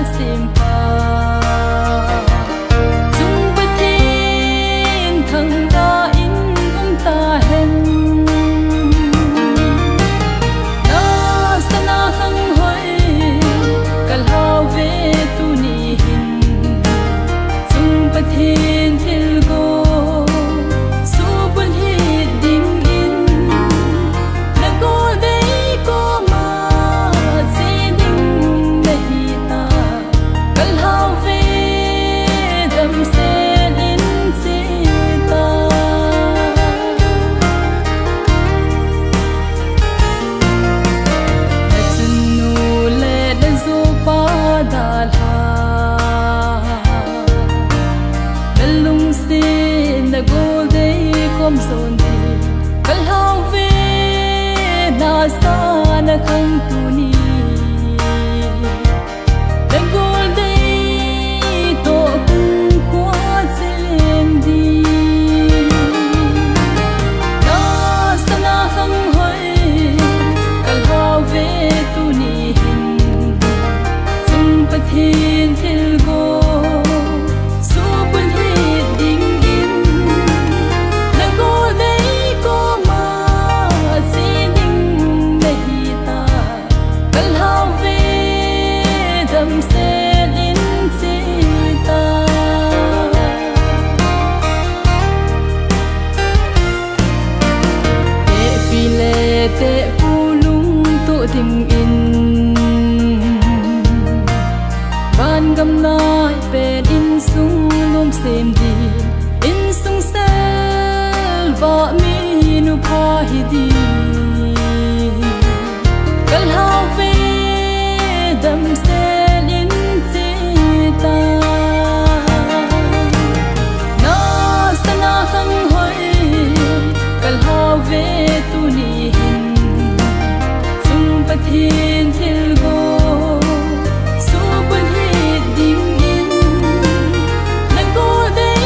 Hãy subscribe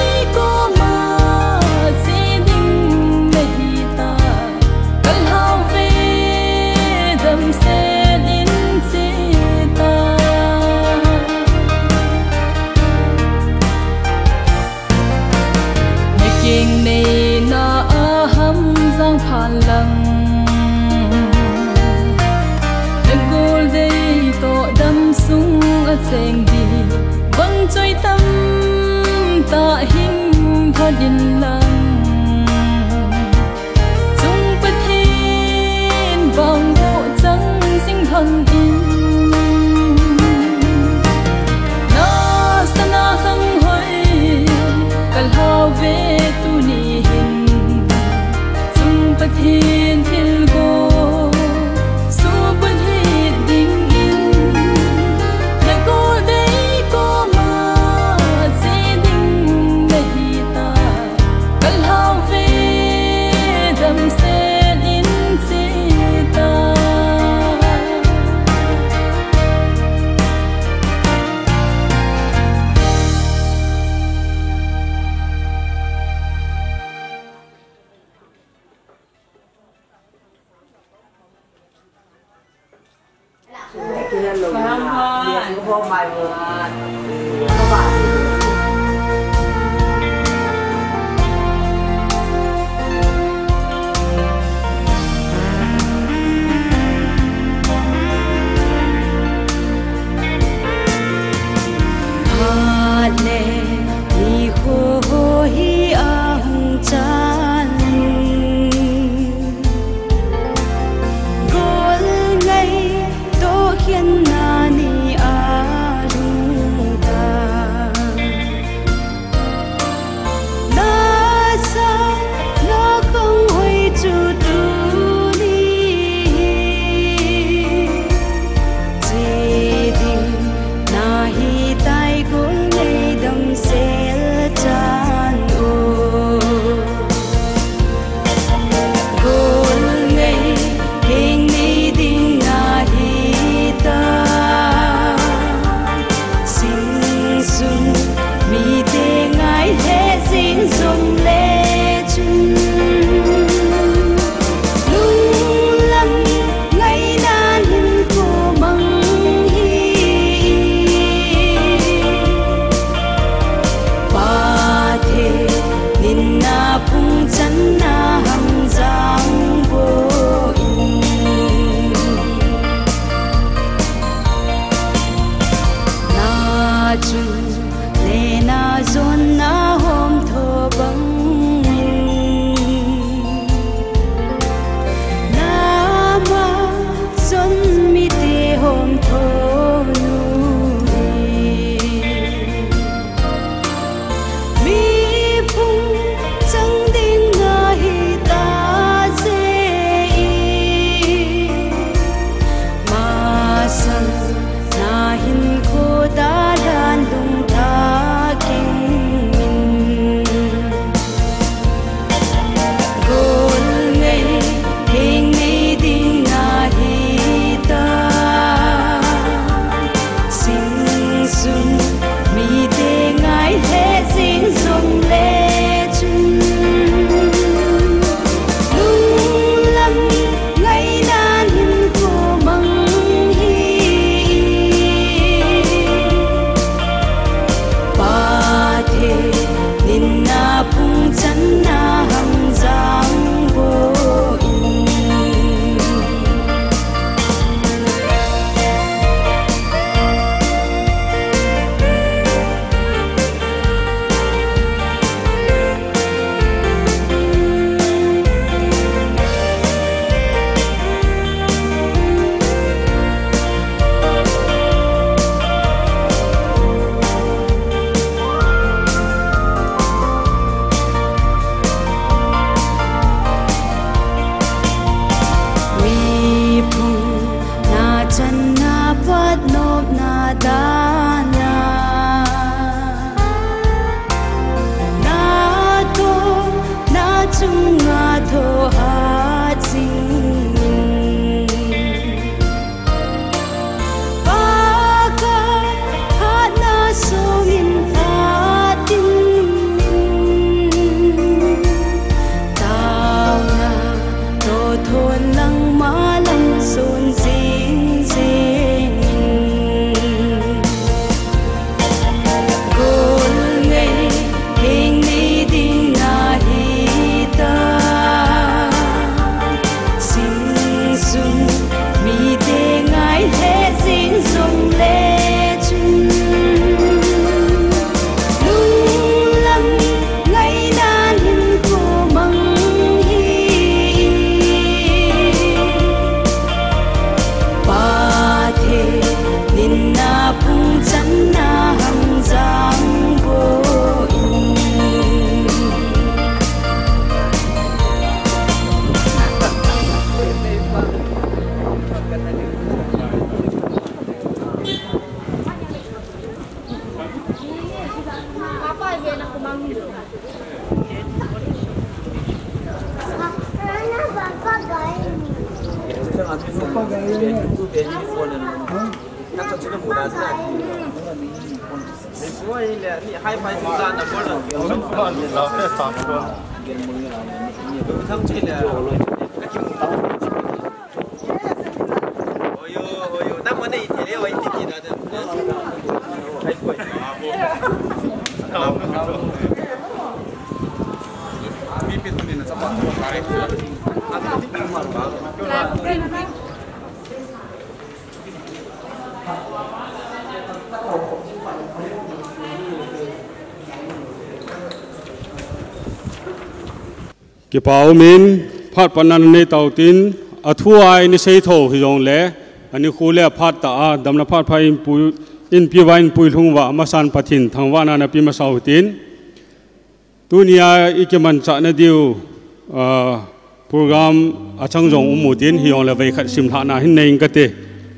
Apa aja nak kumangi? Bapak gaya ni. Bapak gaya ni. Itu beli phone ni. Kan cakap muda saja. Semua ini ni hi-fi juga nak boleh. Semua ni lah, sama. Ni betul cila. Oyo, nama ni ini awak ini kita ada. Hai kuat. Mipit ni nak sama kari. Ada di kamar baru. Ki pau min phat panan nei tautin athuai ni sei tho hi jong le ani khule phat ta damna phat phai pu in pi wain pui thungwa masan pathin thangwa na na pi ma sautin tunia ikeman cha na diu program achang jong umutin hi jong le vai khat sim tha na hin nei ka te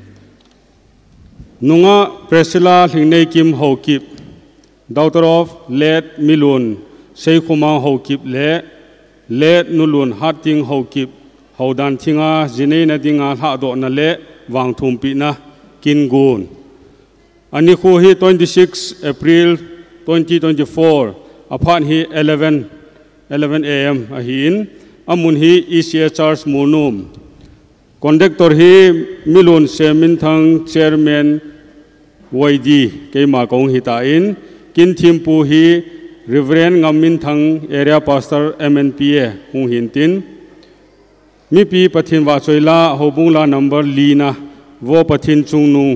nunga presila hingnei kim hokip daughter of late milun sei khuma hokip le nulun hating hokip haudan thinga jinei na dinga ha do na le wang thumpi na kingun ani khu hi 26 April 2024 upon hi 11 am ahin amun hi ECA Church Munum conductor hi milun semin thang chairman YD keima kong hita in kin thimpu hi Reverend Ngamin Thang area pastor MNPA hung hintin mi pi pathin wa choila hobung la number lina wo pathin chungnung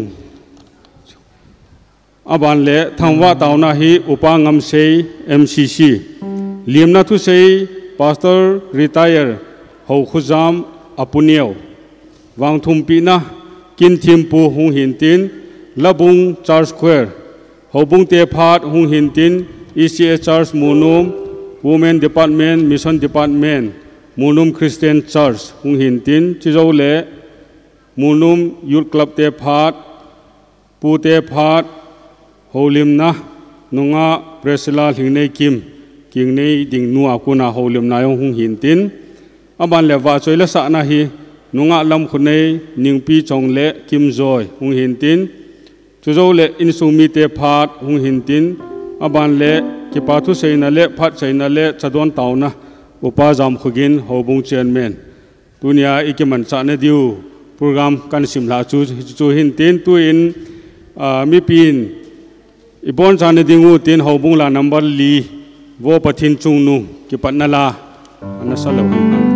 aban le thangwa tauna hi upangam sei MCC limna thu sei pastor retire ho khuzam apuneo wang thumpi na kin thimpu hung hintin labung church square hobung te phat hung hintin ECA Church Munum Women Department Mission Department Munum Christian Church hung hintin chizau le Munum Youth Club te phat pu te phat holim na nunga presila hingnei kim kingnei ding nu akuna holim na yong hung hintin aban le wa choila sa na hi nunga lam khunei ningpi chong le kim joy hung hintin chizau le insumi te phat hung hintin aban le ki pathu seina le phat seina le chadon tauna upa jam khugin hobung chairman dunia ikiman chane diu program kan simla chu hintin tu in mi pin ibon chane dingu tin hobung la number li wo pathin chungnu ki patnala ana salaw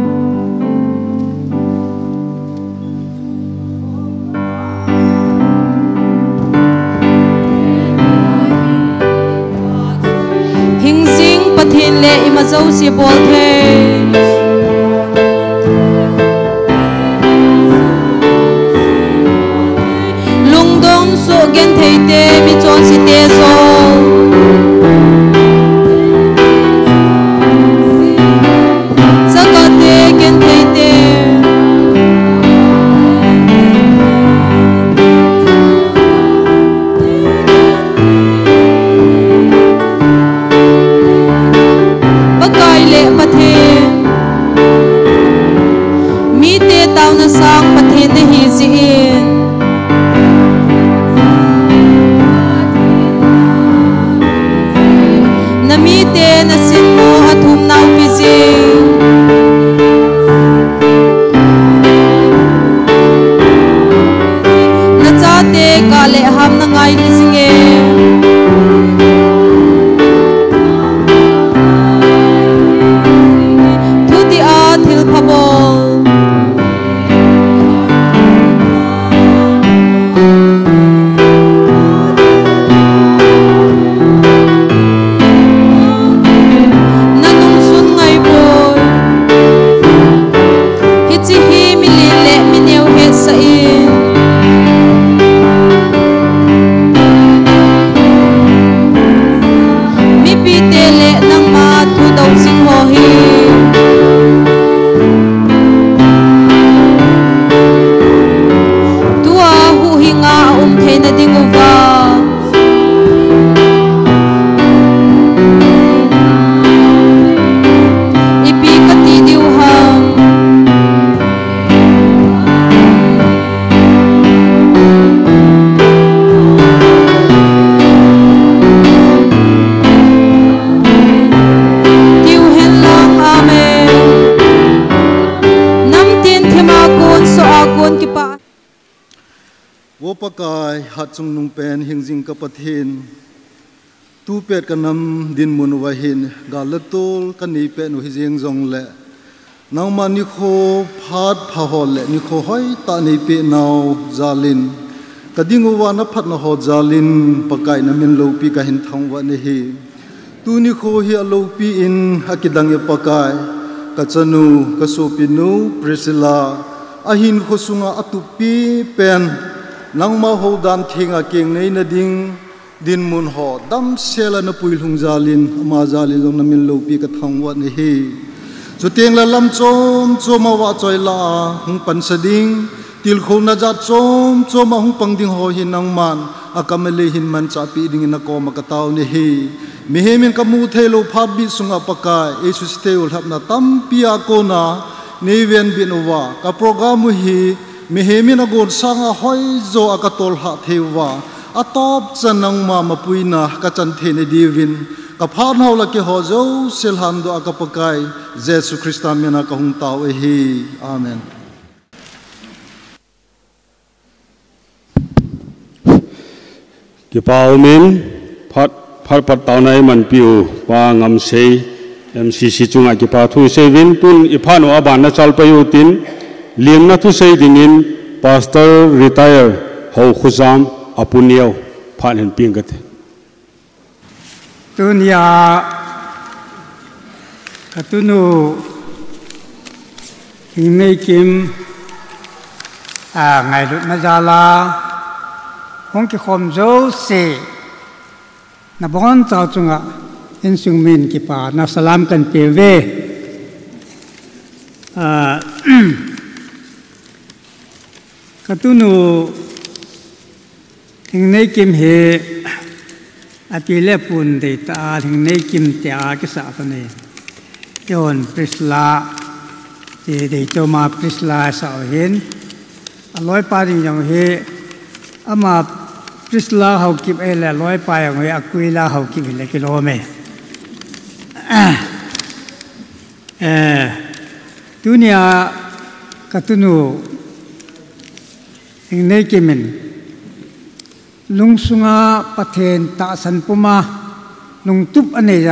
pathin le ima zo si bol the lungdong so gen thei te mi chon si te so saka te gen thei te mi te tau na sang pathin te hi si in na mi te na sin mo athum nau pi si na cha te ka le ham na ngai li singe กายหัดจงนุงเป็นหิงจิงกับประเทศตูเป็ดกันนำดินมุนวะหินกาลตุลกันนี้เป็นหิจิงจงเละนางมันนิโคพาดพาหอลเละนิโคห้อยตานี้เป็นนาวจาลินกดิ่งวานพัดนหอจาลินปกายนมินโลปีกหินทางวันนี้ตูนิโคเฮียโลปีอินฮักดังเยปกายกัจนูกัสุปินูปริศิลาอาหินขสุงอาตุปีเป็นนางมาโฮดันทิงอาเก่งในนดิงดินมุนหอดัมเซลนปุยลุงจาลินมาจาลินลงนมินโลปีกทางวันนี้จุดเตียงละลำโจมมาว่าจอยลาหงปันสดิงติลโคนาจัดโจมมาหงปังดิงหอหินนางมันอากาเมเลหินมันจับปีดิงนักโอมากตาวนี้มิเฮมินกมูเทโลพัดบิสุงอปกายเอสุสเตอุลทับนาตัมปิอาโกนาเนเวียนบินวากับโปรแกรมฮีมิเฮมินกอนสังอาหอยโจอากาตอลหะเทวาอาตอบจันนังมาปุยนากัจันเทนดีวินกับพาดเฮาลักกิฮอโจเซลฮันโดอากาปกายเยซูคริสต์อามินากะหุงตาวเอฮีอาเมนกิปาวมินพัดปัตตาวในมันปิวปางำเซยMCC จุงอากิปาทุเซวินปุนอิพานุอาบานนัชลปยุตินเลียมนัทุเซดิงินพาสเตอร์รีไทร์เฮาขุซามอปุเนียวผ่านเห็นเพียงกันตุนยาตุนูหิงในกิมไงรุนจาลาหงกิคมโจเซนับวันเจ้าจุงอินสุมินกิปานัสลามกันเปเวกตุนูถึงในกิมเฮอาทิเลปุนเดตาถึงในกิมเตอากิสาตนีโยนปริสลาเดโจมาปริสลาสาวเห็นอร่อยปาริยังเฮอามาปริสลาเขากิบเอลร้อยปยังเฮอกุยลาเขากิบเอลกิโลเมตรดุนยากตุนูเองในกิมินลุงสุงาปะเทนตาสันปุมาลุงตุบอันเนีย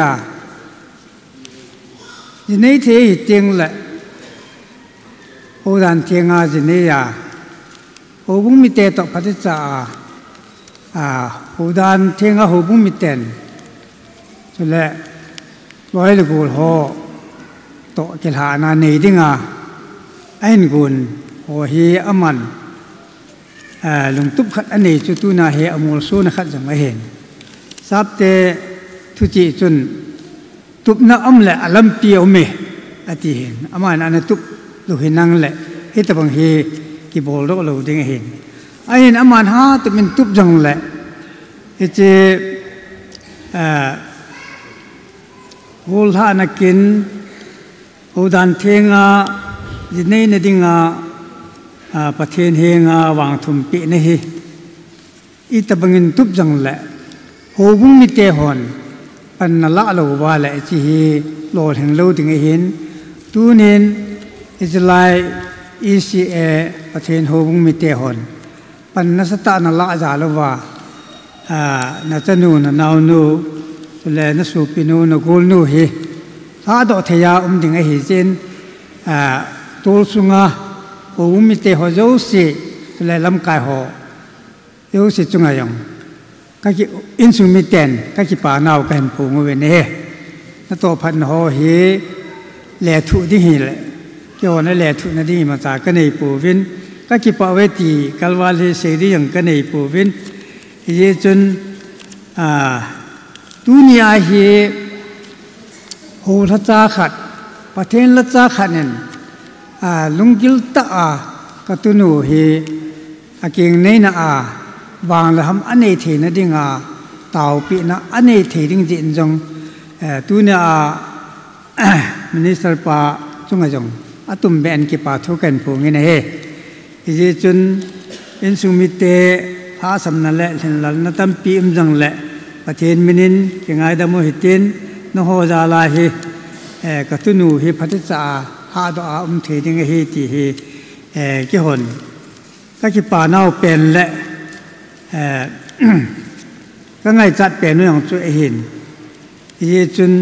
จินในเทหิเตียงละโอดันเทียงอาจินเนียโอบุ้งมิเตตพัฒจ่าโอดันเทียงอาโอบุ้งมิเตนสุดละร้อยลูกหอโตเกลหานานีดิงาไอ้กุนโอเฮอมันลุงตุบขัดอันนี้จุตุนาเฮอมูลสูนขัดจังไม่เห็นซับเตทุจิจุนตุบนาอมเละอลัมเปียวเมอติเห็นอามันอันตุบลูกเห็นนั่งเละเฮตบังเฮกิโบลโลลูดิงเห็นไอ้เห็นอามันฮาตุเป็นตุบจังเละเอเจโวลหานักกินโอดันเทงาจินเนนดิงาประเทศเฮงาวางทุมปีนี่ฮิอิตาบังเงินทุบจังแหละโหบุ้งมิเตหอนปันละโลวาแหละจีฮีโลแห่งโลถึงเห็นตูนินอิสไลECA ประเทศโหบุ้งมิเตหอนปันนัสตานละจาลวานาจนูนนาวนูเลนสูปินูนกูลนูฮีถ้าดอกเทียถึงเห็นเจนตูสุงาโอ้มิเตหอเจ้าสิเลยลำกายหอเจ้าสิจุงยังก็คิอินสุมิเตนก็คิป่านาวกันปูงเวเน่นั่นตัวพันหอเฮแหล่ถุที่หิเลยเกี่ยวกับแหล่ถุนั่นที่มาจากกันในปูวินก็คิป่าเวทีกัลวาลีเสรียังกันในปูวินเยจุนตุนีอาเฮโหทัจาขัดประเทศละจาขัดเนี่ยลุงกิลตากตุนูเฮอาเก่งในน่ะวางละหำอันเนเทนะดิงตาวปีนะอันเนเทดิงจินจงตุเนี่ยมินิสเตอร์ปาจงจงอาตุมเบนกิปาทุกันพงเงินเฮเจจุนอินสุมิเตหาสำนักเละเช่นลันนัตัมปีจังเละประเทศมินินเก่งไอ้ดำมุหิตินนโฮจาลาเฮกตุนูเฮพัฒจ่าหาดอาเทดิงเฮตีเฮกี่หนก็คิป่าเน่าเป็นและก็ไงจัดเป็นเรื่องช่วยเห็นยี่จน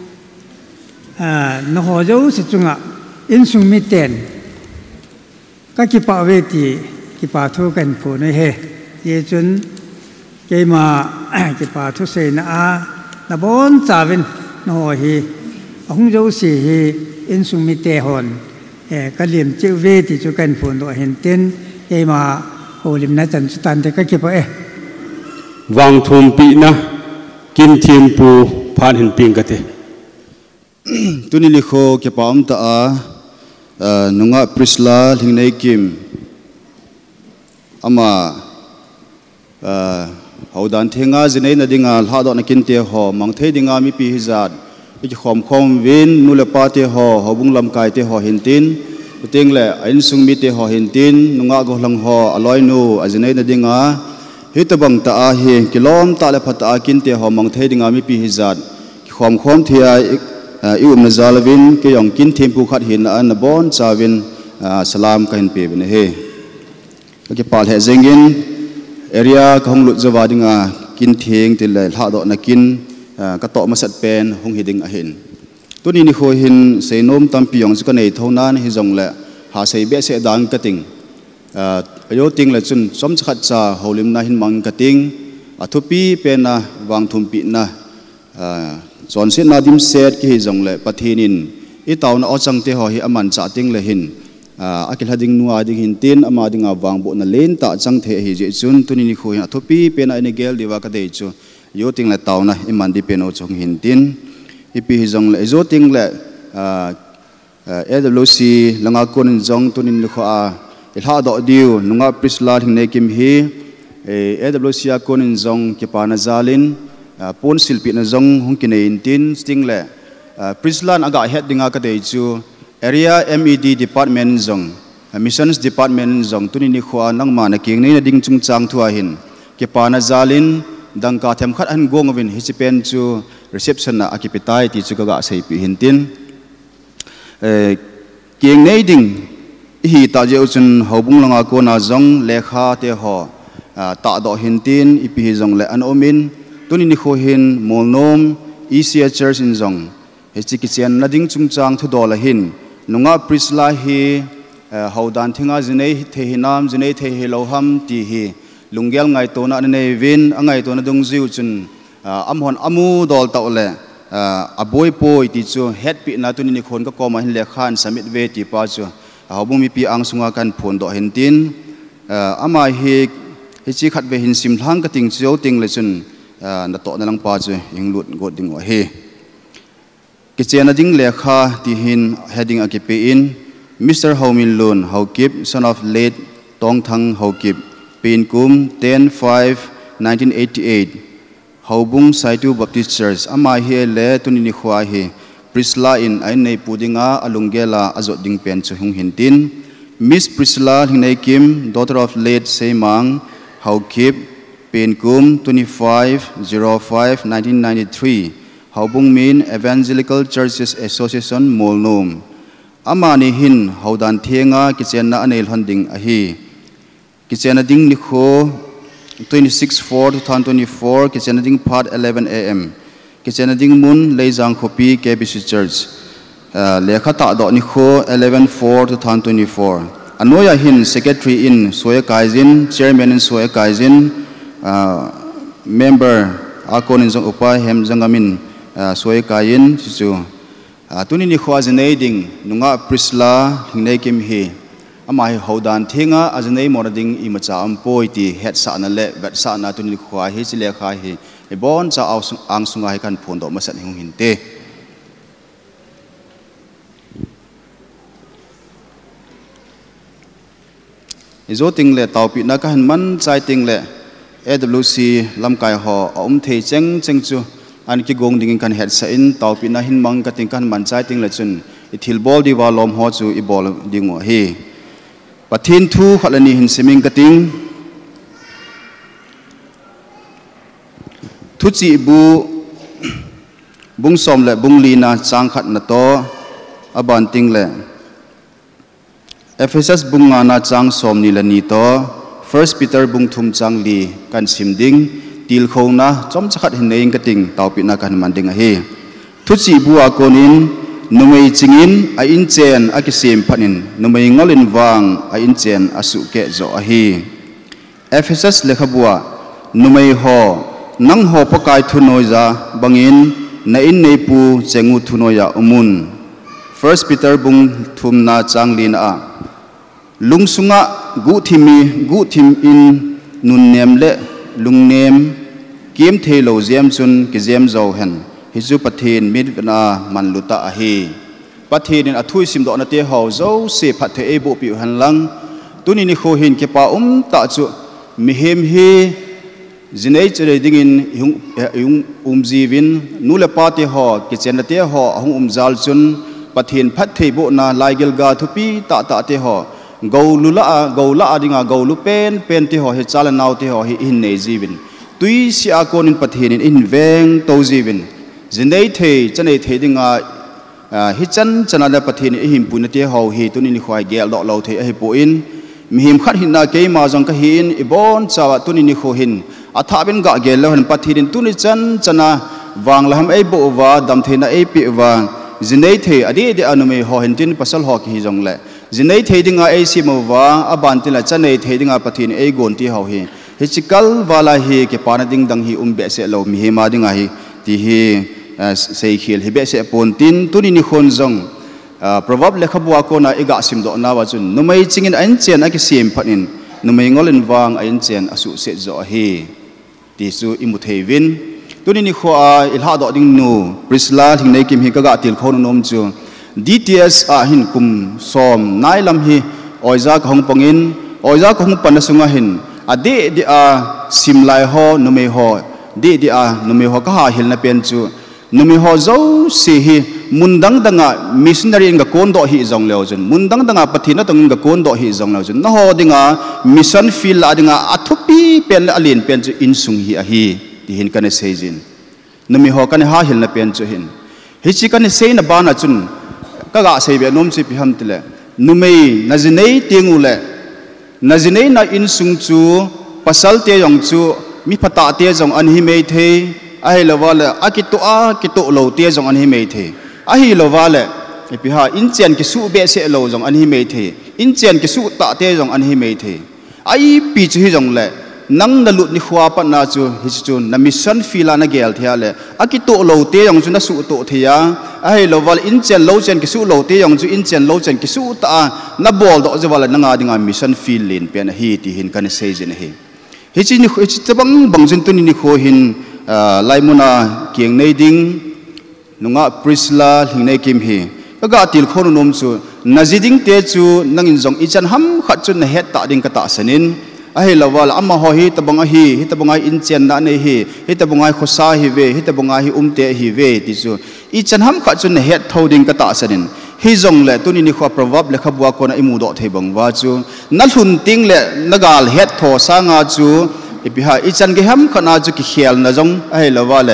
นหัวเจ้าสิจุงอ่ะอินสุมิเตนก็กิปาเวทีกิปาทุกันผู้ในเฮยี่จนเกี่ยมากิปาทุเสนาณบนจาวินนหัวเฮองเจ้าสิเฮอินสุมิเตหอนก็เลี่ยมจิเวทีจุกันผู้ตัวเห็นเต้นเกี่ยมาโอลิมนัจันสุตันแต่ก็กิปาวังทุมปีนะกินเทียมปูผ่านเห็นปิงกันเถตุนิลิโคเก็บอมตานุงะปริสลาลิงในกิมอามาเอาดันเทงาจินในนาดิงาลาดอนกินเตหอมังเทดิงามีปีฮิจัดอีกขอมคอมวินนุเลปาเตหอหอบุงลำกายเตหอเห็นตินเต็งแหละอินสุงมีเตหอเห็นตินนุงะกหลังหออลอยนูจินในนาดิงาฮิตบังตาเฮกิลอมตาเลพัตอากินเตหอมังเทดิงามีปีฮิจัดขอมคอมเทียอิอุมนซาลวินก็ยังกินเทมปูขัดหินอันนบอนซาวินสลามกันเปเป็นเฮก็ปาลเฮเซงินเอเรียของลุจวาดิงากินเทียงติเลลาดอนักกินก็ต่อมาสัตเป็นหงหิดิงอาหินตัวนี้นี่โคหินเซนมตัมปียงสกันในเท่านั้นฮิจงแหละหาเสเบเสดังกติงโยติงแหละจุนสมชัดจ่าฮอลิมนาหินมังกติงอัทุปีเป็นนะวางทุมปีนะสอนเส้นนาดิมเซตที่ฮิจงเลยปะทีนินอีตาวน่าเอาจังเตหอฮิอามันจ่าติงเลยหินอากิลฮัดิงนัวดิงหินตินอามาดิงาวางบุนเลนตาจังเทฮิเจจุนตุนินิโคหินทุปีเป็นไอเนเกลดีว่าก็ได้จูโยติงเลยตาวนะอิมันดิเป็นเอาจงหินตินอีปีฮิจงเลยโยติงเลยAWC ลังอากุนจงตุนินิโคอาอิลาดอดิวนุงาปริสลาหินเนกิมฮีAWC อากุนจงกิปานาซาลินปนศิลปินจงหงกินอินตินสติงเล่ปริสลานอากาศเฮดดิงอากาศเดจู area MED department จง missions department จงตุนินิขวานังมานักเก่งนี่ดิ่งจุงจางทัวหินเก็บปานาซาลินดังกาเทมขัดอันกงวินฮิจิเป็นจู reception นะอากิปิตายที่จูกะใส่ปีหินตินเก่งนี่ดิ่งฮีตาเจ้าจุนหาบุงลังอาโกนาจงเลขาเตหอตาดอหินตินอีพีจงเลอันโอมินตุนินิโคหินโมลนมECA Church in Zong เฮจิกิเซียนนาดิ่งจุงจางทุดอละหินนุงาปริสลาฮีฮาวดันทิงาจินเนเทหินามจินเนเทหิโลฮัมตีฮีลุงเกลไงตัวนั้นเนวินไงตัวนั้นดงซิวจุนอัมฮอนอามูดอลตาเลอาบอยโปยติจูเฮดปีนาตุนินิคนก็กอมาหินเลขานสมิธเวติปาจูฮาวบุมีปีอังสุงากันผลดอเห็นตินอามาเฮจิขัดเวหินสิมทังกติงเจียวติงเลยจุนนัตโตนังปาจูยิงลุดกดดิ่งว่าเฮกิจนาดิ่งเลขาที่หินเฮดิ่งอากิปีอินมิสเตอร์ฮาวมินลุนฮาวกิบ son of late ตองทังฮาวกิบปีนกุม 10/5/1988 ฮาวบุงไซตูบัพติสต์เชิร์ชอามาเฮเลตุนินิขวาเฮปริสลาอินไอในปูดิงาอลุงเกลาอจดดิ่งเป็นจูหงหินตินมิสปริสลาหินในกิม daughter of late เซมังฮาวกิบปีนกุม 25/05/1993 ฮาวบุงมิน Evangelical Churches Association โมลนมอามานิหินฮาวดันเทียงากิเจนนาอเนลฮันดิงอฮีกิเจนนาดิ่งนิโค 26/4/2024 กิเจนนาดิ่ง part 11 AM กิเจนนาดิ่งมุนเลจังโคปี KBC Church เลขาตาดอนิโค 11/4/2024 อันโนยาหิน Secretary in สวยกายจิน Chairman in สวยกายจินmember อาโกนินจงอุปาเฮมจังอามินสวยกายินชิจูตุนินิขวาจเนดิ่งนุงาปริสลาหิงในกิมฮีอามาฮิฮาวดันเทงาอาจเนมอร์ดิ่งอิมจ่าอัมโปยตีเฮดสานัเลเวดสานาตุนินิขวาฮิจิเลขาฮีไอบอนจะเอาอังสุงาฮิกันพูนดอกมาสันหิงหินเตอิโซติงเลตาวปีนักหันมันใจติงเลAWC ลำกายหออมเทเจงเจงจูอันกิกงดิ่งกันเห็ดเส้นตาวปีน่าหินมังกติงกันมันใจติงเลยจุนอิทิลบอลดีว่าลมหอจูอิบอลดิ่งหัวเฮปัทินทูขัดนี่หินสิมิงกติงทุจีบุงสมและบุงลีนาจางขัดนาโตอบันติงและเอเฟซัสบุงงานาจางสมนี่ละนี่โต First Peter bung thum changli kan simding til khona chom chakhat hin nei kating tawpina kan manding a hi thuchi bua konin numei chingin a in chen a ki sim phanin numei ngolin wang a in chen asu ke zo a hi Ephesus lekhabua numei ho nang ho pakai thunoiza bangin na in nei pu chengu thunoya umun First Peter bung thum na changlin a lungsunga gu thim in nun nem le lung nem kim the lo ziam chun ki ziam zo hen hizu pathin mit na man luta a hi pathin in athui sim do na te ho zo se phathe e bo pi han lang tuni ni kho hin ke pa ta chu mi hem hi zinei chere ding in umjivin nule pa te ho ki chen te ho hung umjal chun pathin phathe bo na laigel ga thupi ta te ho gola adinga golu pen ti ho he chala naw ti ho hi in nei jibin tui si a kon in pathin in veng to jibin zinei the chanei the dinga hi chana la pathin i him pun ti ho hi tunin ni khwai gel do lo the hi po in mi him khat hin na ke ma jong ka hin i bon chawa tunin ni kho hin atha ben ga gel lo han pathin tuni chana wang lam ei bo wa dam the na ei pi wa zinei the adi de anume ho hin tin pasal ho ki jong le zinei thedinga ai simowa abantila chanei thedinga pathin ei gonti ho hi hichikal wala hi ke panading dang hi umbe se lo mi hema dinga hi ti hi sei khil hi be se pontin tuni ni khon jong proverb lekhabwa ko na iga sim do na wa chun numai chingin an chen a ki sim phanin numai ngolin wang ain chen asu se zo hi ti su imu thevin tuni ni kho a ilha do ding nu prisla thingnei kim hi ka ga til khon nom chu DTS a hin kum som nai lam hi oiza ka hong pongin oiza ka hong panasunga hin ade di a simlai ho nume ho di a nume ho ka ha hil na pen chu nume ho zo si hi mundang danga missionary nga kon do hi jong leo jun mundang danga pathina tong nga kon do hi jong leo jun na ho dinga mission field adinga athupi pen alin pen chu insung hi a hi ti hin kan sejin nume ho kan ha hil na pen chu hin hi chi kan sei na ba na chun kaga sei be nom chi pi ham tile numei nazinei tingule nazinei na insung chu pasal te yong chu mi phata te jong an hi mei the ai lawala akitu lo te jong an hi mei the a hi lawala e pi ha in chen ki su be se lo jong an hi mei the in chen ki su ta te jong an hi mei the ai pi chu hi jong le nang na lut ni khwa pa na chu hi chu na mission fila na gel thia le akitu lo te yong chu na su to thia ai lowal in chen lo chen ki su lo te yong chu in chen lo chen ki su ta na bol do je wala nanga dinga mission feel lin pen hi ti hin kan sei jin hi hi chi ni chi tabang bang jin tu ni kho hin laimuna kieng nei ding nunga prisla hingnei kim hi ga til khon nom chu naziding te chu nangin jong i chan ham khat chu na het ta ding ka ta sanin ai lawal amma ho hi tabanga in chen na nei hi tabanga khosa hi ve hi tabanga hi umte hi ve ti chu i chan ham kha chun het thoding ka ta sanin hi jong le tuni ni kho proverb le khabwa ko na imu do thebang wa chu na hun ting le nagal het tho sa nga chu ipiha i chan ge ham khana chu ki khial na jong ai lawal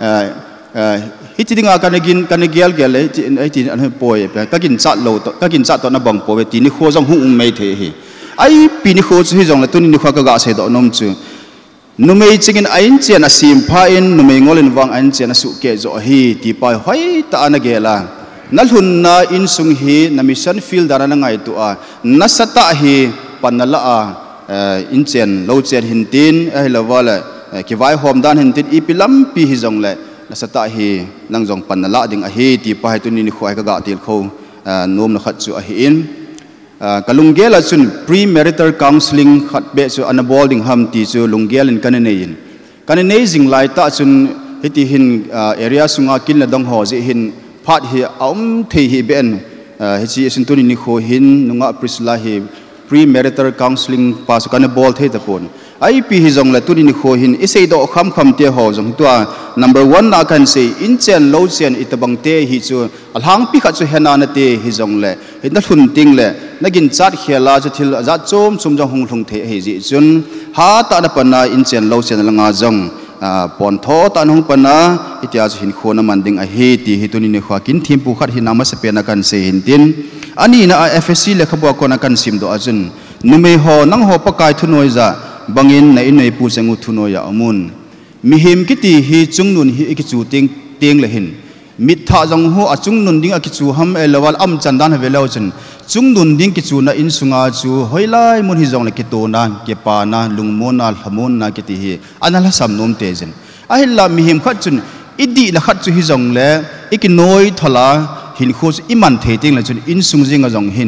hi ti dinga kan gel ai ti an poi ka kin chat to na bang po ti ni kho jong hu mei the hi ai pini kho chu hi jong la tuni ni kho ka ga se do nom chu numei chingin ain chen asim pha in numei ngolin wang ain chen asu ke zo hi ti pai hoi ta ana gela nalhun na in sung hi na mission field dara na ngai tu a na sata hi panala a in chen lo chen hin tin ai lawala ki vai hom dan hin tin ipilam pi hi jong le na sata hi nang jong panala ding a hi ti pai tuni ni khoi ka ga til kho nom na khat chu a hi in kalunggel chun premarital counseling khat be chu anabolding ham ti chu lunggel in kanene jing lai ta chun hiti hin area sunga kin la dong ho ji hin phat hi thei hi ben hi chi sin tuni ni kho hin nunga prisla hi premarital counseling pa su kanabol thei ta pon ai pi hi jong la tuni ni kho hin isei do kham te ho jong tua number 1 na kan sei in chen lo chen itabang te hi chu alhang pi kha chu hena na te hi jong le hin na thun ting le nagin chat khela chu thil za chom jong hung thung the hi ji chun ha ta na pana in chen lo chen langa jong pon tho tan hung pana itia chu hin khona manding a he ti hi tuni ni kha kin thim pu khat hi nama se pe na kan se hin tin ani na FSC le khabwa ko na kan sim do ajun nume ho nang ho pakai thunoi za bangin nei nei pu sengu thunoi ya amun mi him kiti hi chungnun hi ki chu ting teng le hin mit tha jong ho achung nun ding a ki chu ham elawal am chandan velo chen chung nun ding ki chu na in sunga chu hoilai mun hi jong le ki to na ke pa na lungmon na hamon na ki ti hi anala sam nom te jen a hilla mi him khat chun idi la khat chu hi jong le ikinoi thola hin khos iman the ting la chun in sung jing a jong hin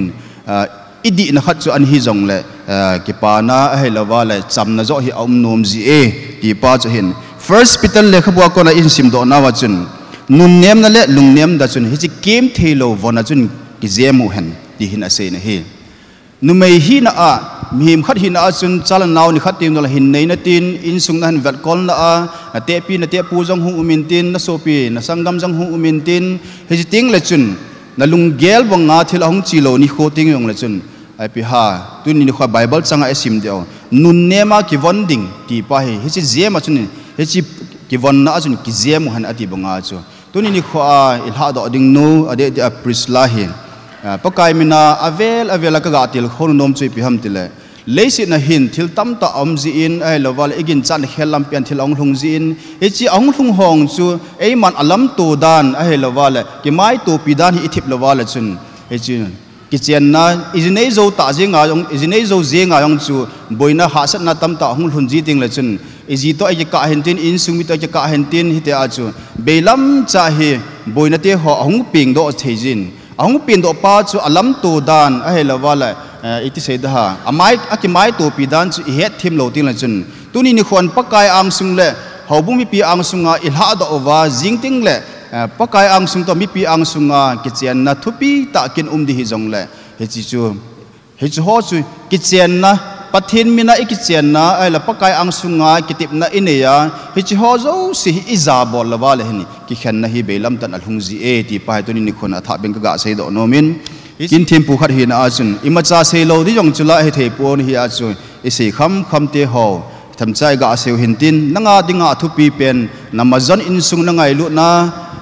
idi na khat chu an hi jong le ke pa na a helawa le cham na zo hi om nom ji e ti pa chu hin first peter le khabwa ko na in sim do na wa chun nun nem na le lung nem da chun hi chi kem thelo wona chun ki zemu hen ti hin ase na hi nu mei hi na a mihim khat hi na a chun chalan naw ni khat tim no la hin nei na tin in sung na han vet kol na a na te pi na te pu jong hu umin tin na so pi na sangam jong hu umin tin hi chi ting le chun na lung gel bang nga thil hong chi lo ni kho ting yong le chun ai pi ha tu ni kha bible changa esim deo nun nema ki von ding ti pa hi chi zema chun hi chi ki von na chun ki zemu han ati banga chu tu ni kho a ilha do ding no ade a prisla hi pakai mina avel ka ga til khon nom chui pi ham tile leisi na hin thil tam ta om ji in ai lowal egin chan khelam pian thil ong hlung ji in e chi ong hlung hong chu ei man alam tu dan ai lowal ki mai tu pi dan hi ithip lowal chun e chi ki chen na izinei zo ta jinga yong izinei zo jenga yong chu boina ha sat na tam ta hung hlun ji ting le chun iji to ai ka hen tin in sumi to ka hen tin hi te a chu belam cha hi boina te ho hung ping do thejin ahung pin do pa chu alam tu dan a hela wala iti se da ha amai akimai to pi dan chu het thim lo ting la chun tuni ni khon pakai ang sung le hobumi pi ang sunga ilha do wa jing ting le pakai ang sung to mi pi ang sunga ki chen na thupi ta kin di hi jong le he chi chu he chu ho chu ki chen na pathin mina iki chen na ai la pakai ang sunga kitip na ineya hi chi ho zo si iza bol la wala hini ki khen na hi belam tan alhung ji e ti pa to ni khona tha beng ga sei do nomin kin thim pu khat hi na achun imacha sei lo di jong chula he the pon hi achu e sei kham te ho tham chai ga seu hin tin nanga dinga thu pi pen namazon in sung na ngai lu na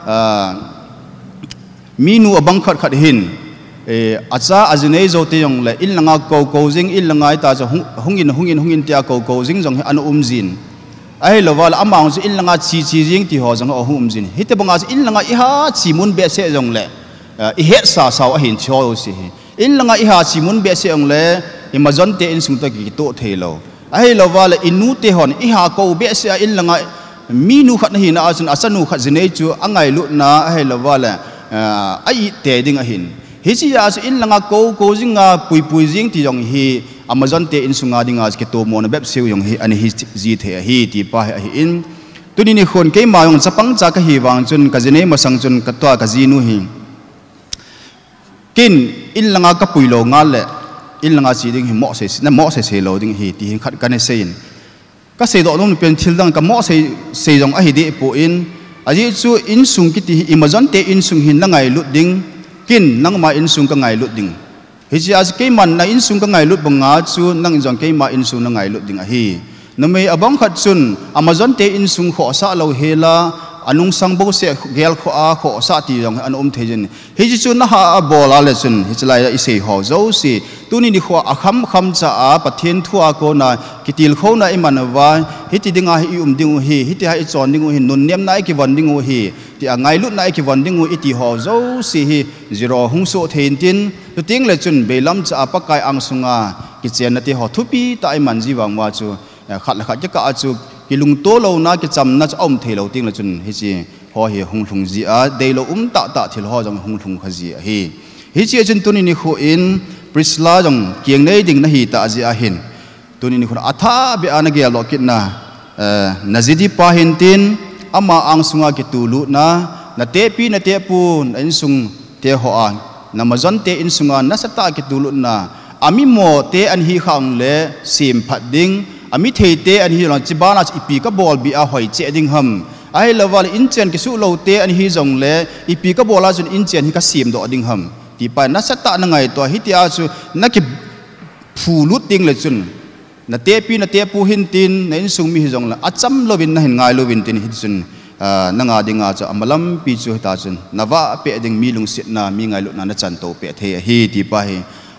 minu abang khat hin acha ajunei zo te yong le il langa ko jing il langai ta cho hungin tia ko jing jong an jin ai lowal amang ju il langa chi jing ti ho jong jin hite banga il langa i ha chi mun be se jong le i he sa a hin cho si il langa i ha chi mun be se jong le imazon te in sung ta ki to thelo ai lowal inu te hon i ha ko be se il langa minu khat na hi na asanu khat jinei chu angai lu na ai lowal ai te ding a hin hi chi ya in langa ko jinga pui jing ti yong hi amazon te in sunga dinga ke to mon beb seu yong hi ani hi ji the hi ti pa hi in tuni ni khon ke ma yong chapang cha ka hi wang chun ka jene ma sang chun ka to ka ji nu hi kin in langa ka pui lo nga le in langa chi ding hi mo se lo ding hi ti khat ka ne sein ka se do nom pen thil dang ka mo se jong a hi de po in aji chu in sung ki ti amazon te in sung hin na ngai lut ding kin nang ma in sung ka ngai lut ding hi chi as ke man na in sung ka ngai lut banga chu nang jong ke ma in sung na ngai lut ding a hi namei abang khat chun amazon te in sung kho sa lo hela anung sang bo se gel kho a kho sa ti jong an thejin hi chi chu na ha a bola le chun hi chlai i se ho zo si tuni ni kho a kham cha a pathen thua ko na kitil kho na iman wa hi ti dinga hi ding hi ti ha i chon ding hi nun nem na ki wan ding hi ti angai lut na ki wan ding iti ho zo si hi zero hung so thein tin tu ting le chun belam cha pakai ang sunga ki chen na ti ho thupi ta i man ji wang wa chu khat ka a chu ki lung to lo na ki cham na om the lo ting le chun hi chi ho hi hung hlung ji a de lo ta thil ho jong hung hlung khaji a hi chi chun tuni ni kho in prisla jong kieng nei ding na hi ta ji a hin tuni ni kho atha be ana ge lo kit na nazidi pa hin tin ama ang sunga ki tulu na te pu in sung te ho a namazon te in sunga na sata ki tulu na ami mo te an hi khang le sim phat ding ami thei te an hi long chibana ipi ka bol bi a hoi che ding ham ai lawal in chen ki su lo te an hi jong le ipi ka bola jun in chen hi ka sim do ding ham ti pa na sata na ngai to hi ti a chu na ki phu lut ding le chun na te pu hin tin na in sung mi hi jong la acham lovin na hin ngai lovin tin hi chun na nga dinga cha amalam pi chu ta chun nawa pe ding mi lung sit na mi ngai lu na chan to pe the hi ti pa hi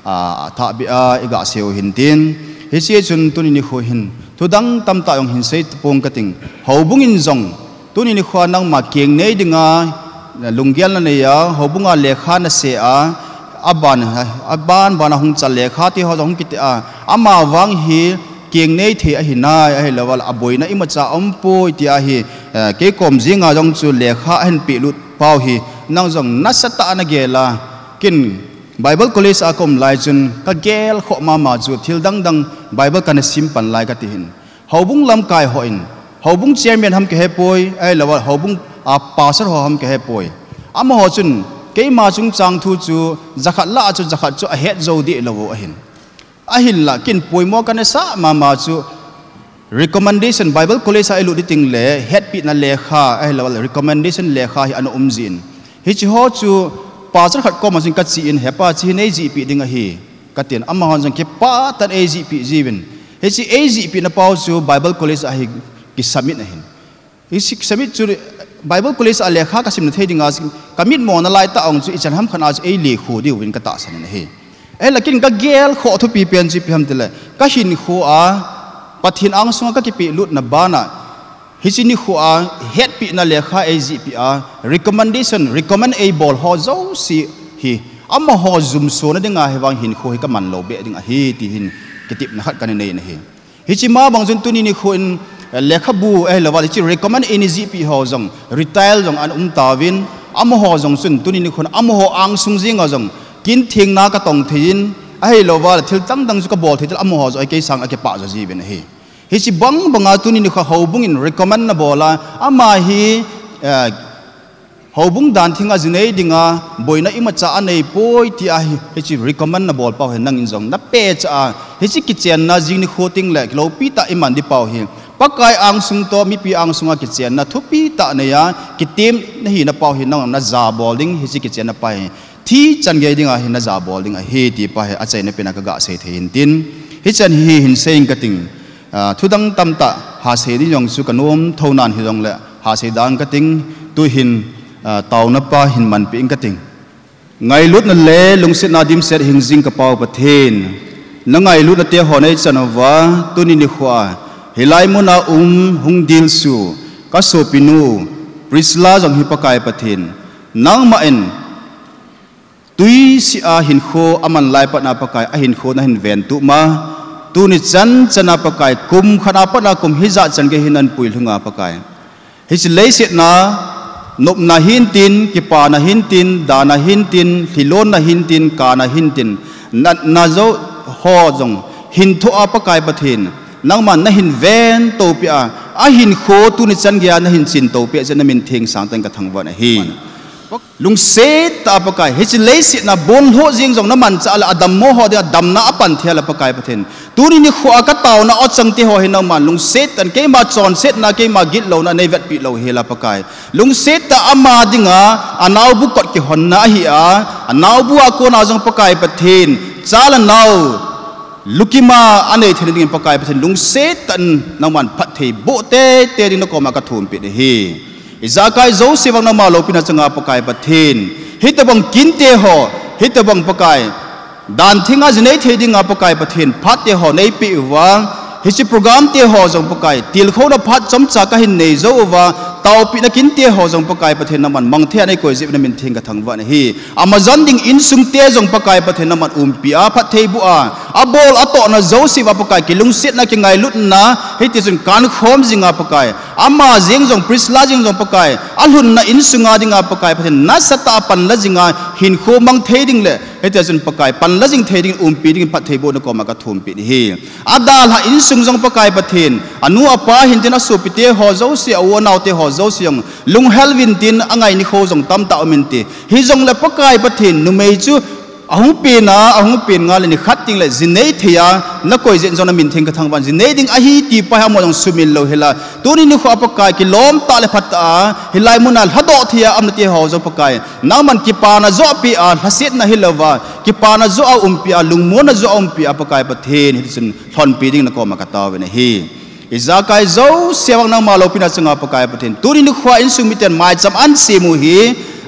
ท่าบิอาอีกาเสียวหินตินเฮเซียจุนตุนินิโคหินทุดังตำตายองหินเซตปงกติงเฮาบุงอินซงตุนินิโคนังมาเกียงเนยดิงาลุงเกลนั่นเองเฮาบุงอาเลขานะเสียอับบานบานะหงจัลเลขาที่เฮาจะหงกิตอามาวังฮีเกียงเนยเทอหินาอหิเลวลาบอยนะอิมจ่าอมปุยที่อหิเกยกอมจิงาจงจูเลขาเห็นปีลุดเป้าฮีนังจงนัสตานะเกลากินไบเบิลคอลเลจอาคมไลจุนก็เกลขมามาจูทิลดังไบเบิลกันสิมปันไลกันที่หินเฮาบุงลำกายหอยเฮาบุงเชียร์เมียนทำเกะปอยไอ้เลวลาเฮาบุงปาสร์ทำเกะปอยอามาหอจุนเกยมาจุงจังทูจูจักรละจูจักรจูเฮดโจดีเลวอหินอหินละกินป่วยมอกันสะมาจู recommendation Bible college ไอ้ลุดิติงเล่ head ปีนั่นเลขาไอ้ละว่า recommendation เลขาที่อันอุ้มจินฮิจิฮอจูป้าจะขัดก็มาสิกัดจีนเฮป้าจีนเอจีปีดิ่งอะฮีกัดเตียนอามาฮันจังเก็บป้าตันเอจีปีจีวินฮิจิเอจีปีน่ะป้าจู Bible college ไอ้กิสมิดนะหินฮิจิสมิดจู Bible college ไอ้เลขากัสิมนเทดิ่งอาสิกามิดมอนาไลตาองจูอิจันฮัมขนาดเอลีคูดิวินกัตตาสันนะฮีเอ้ละกินก็เกลขอทุบปีเปลี่ยนจีพิมพ์เตลก็หินขัวปะทินอังสงก็กิปีลุดนับบานะฮิจินิขัวเฮ็ดปีนั่นเลขาเอจีปีrecommendation recommend a ball ฮอโจซีฮีอามาฮอซุมโซนั่นดึงอาให้วางหินขัวให้กับมันโลเบดึงอาฮีที่หินกิติบนักกันในนี่ฮิจิมาบางจนตุนี่นี่ขัวเลขาบูละว่าที่ recommend aจีปีฮอจง retire จงอันตาวินอามาฮอจงสุนตุนี่นี่ขัวอามาฮออังสุงจิงจงกินทิ้งนักตองทิ้งไอ้เราว่าทิลตั้งดังสุกบอลที่เราหมอจะไอ้เกสังไอ้เก็บปะจะจีเป็นเฮฮิจิบังบังอาตุนี่นี่เขาบุ้งอิน recommend นะบอลละอามาฮีเขาบุ้งดันทิ้งอาจินเอดิงาบอยน่ะอิมาจ้าอันเอปอยที่ไอ้ฮิจิ recommend นะบอลเป่าเห็นนั่งอินจงนับเป็ดจ้าฮิจิกิจเจนนะจิงนี่โคติ้งเล็กเราปีตาอิมันดิเป่าเฮปักไก่อังสุงโตมีปีอังสุงอากิจเจนนะทุปีตาเนี่ยกิติมนี่หินะเป่าเห็นนั่งนะจ่าบอลดิ้งฮิจิกิจเจนนะไปที่จันเกยดิ้งอ่ะเห็นน่าจ่าบอลดิ้งอ่ะเฮตีไปอาจารย์เนี่ยเป็นนักกะเสถียรตินฮิจันเฮหินเซงกติงทุดังตำตะหาเสดิยองสุกันวมเท่านั้นฮิจงเละหาเสดังกติงตุหินเต่านับปะหินมันปีงกติงไงลุดนั่นเละลุงเสนาดิมเสดหิงจิงกระเป๋าประเทศนั่งไงลุดนั่นเตะหอในจันวะตุนินิขวาเฮลัยมุนาหุงดิลสูกัสโซปินูปริสลาจงฮิปกายประเทศนั่งมาเอ็นตุยสิอาหินโคอามันไลปนาปกายอาหินโคนะหินเวนตุมาตุนิจันจันนาปกายกุมขณะปนากุมฮิจัดจันเกหินันปุยลุงอาปกายฮิสเลสินานบนาหินตินกิปานาหินตินดานาหินตินฮิโลนาหินตินกานาหินตินนาโจฮอจงหินทุอาปกายปะเทนนังมันนะหินเวนโตเปียอาหินโคตุนิจันเกียนะหินสินโตเปียจะนมินเทงสังตังกะทังวันหินลุงเซตาปกายเฮจิเลสินะบนโหจิงจงน้ำมันจะala adamโมโหเดียดำนาอปันเทียละปกายประเทศตูนี่นี่ขวากระเต่านะอดจังที่หัวเห็นน้ำมันลุงเซตันเกมาจอนเซตนะเกมากิดเรานะในเวทปีเราเฮละปกายลุงเซตาอามาดิงาอนาวบุกอดกิหอนนะฮีอาอนาวบุอาโกนาจงปกายประเทศจ้าละนาวลุกิมาอันนี้เทนดิ้งปกายประเทศลุงเซตันน้ำมันพัดเทโบเตเตดินก็มากระทุนปิดเฮอิจากายโจสิวังนามาโลปินาจังอาปกายประเทศฮิตบังกินเตหอฮิตบังปกายดานทิ้งอาจในเทดิงอาปกายประเทศพัดเตหอในปีว่าฮิจิโปรแกรมเตหอจงปกายติลโคดพัดจำจากหินในโจว่าเตาปีนักินเตหอจงปกายประเทศน้ำมันมังเทียในกวยจิบน้ำมันเทงกระทังวันฮีอามาจันดิงอินสุงเตจงปกายประเทศน้ำมันปีอาพัดเทบัวอาบอลอาโตนะโจสิวาปกายกิลุงเสียนะกิไงลุดนะฮิติจงการขมจิงอาปกายอามาเจียงจงปริสลาจิงจงปกายอัลหุนนะอินสุงอาดิงอาปกายประเทศนัสตาปันละจิงอาหินโคมังเทดิงเล่ฮิติจงปกายปันละจิงเทดิงปีดิงพัดเทบัวนก็มากระทุมปีฮีอาดาลฮะอินสุงจงปกายประเทศอนุอาปาหินเทนัสุปิเตหอโจสิอวนาวเตหอโจสิยงลุงเฮลวินตินอ่างไงนิโคจงตั้มตาอมินตีฮิจงเล็บปกายประเทศนุเมจูอาหุปีน่ะอาหุปีนงาเลนิขัดติงเลยจินเนย์เทียนักกวยเจนจงนมินเทงกระทั่งวันจินเนย์ดิงอาฮีตีไปหาโมจงสุมินโลเฮล่าตัวนี้นิโคอปกายกิล้อมตาเลพัตตาเฮลัยมุนัลฮัดโอเทียอัมนตีหอจงปกายน้ำมันกิปานะโจปีอาฮัสเซตนะฮิลาวากิปานะโจอาปีอาลุงมูนะโจปีอาปกายประเทศฮิจินทอนปีดิงนักกอมากระตาเวเนฮีอิจากายโจเสียวังนางมาโลปินาจังอาปกายประเทศตัวนี้นิโคอินสุมิเตนไมจำอันซีมูฮีอ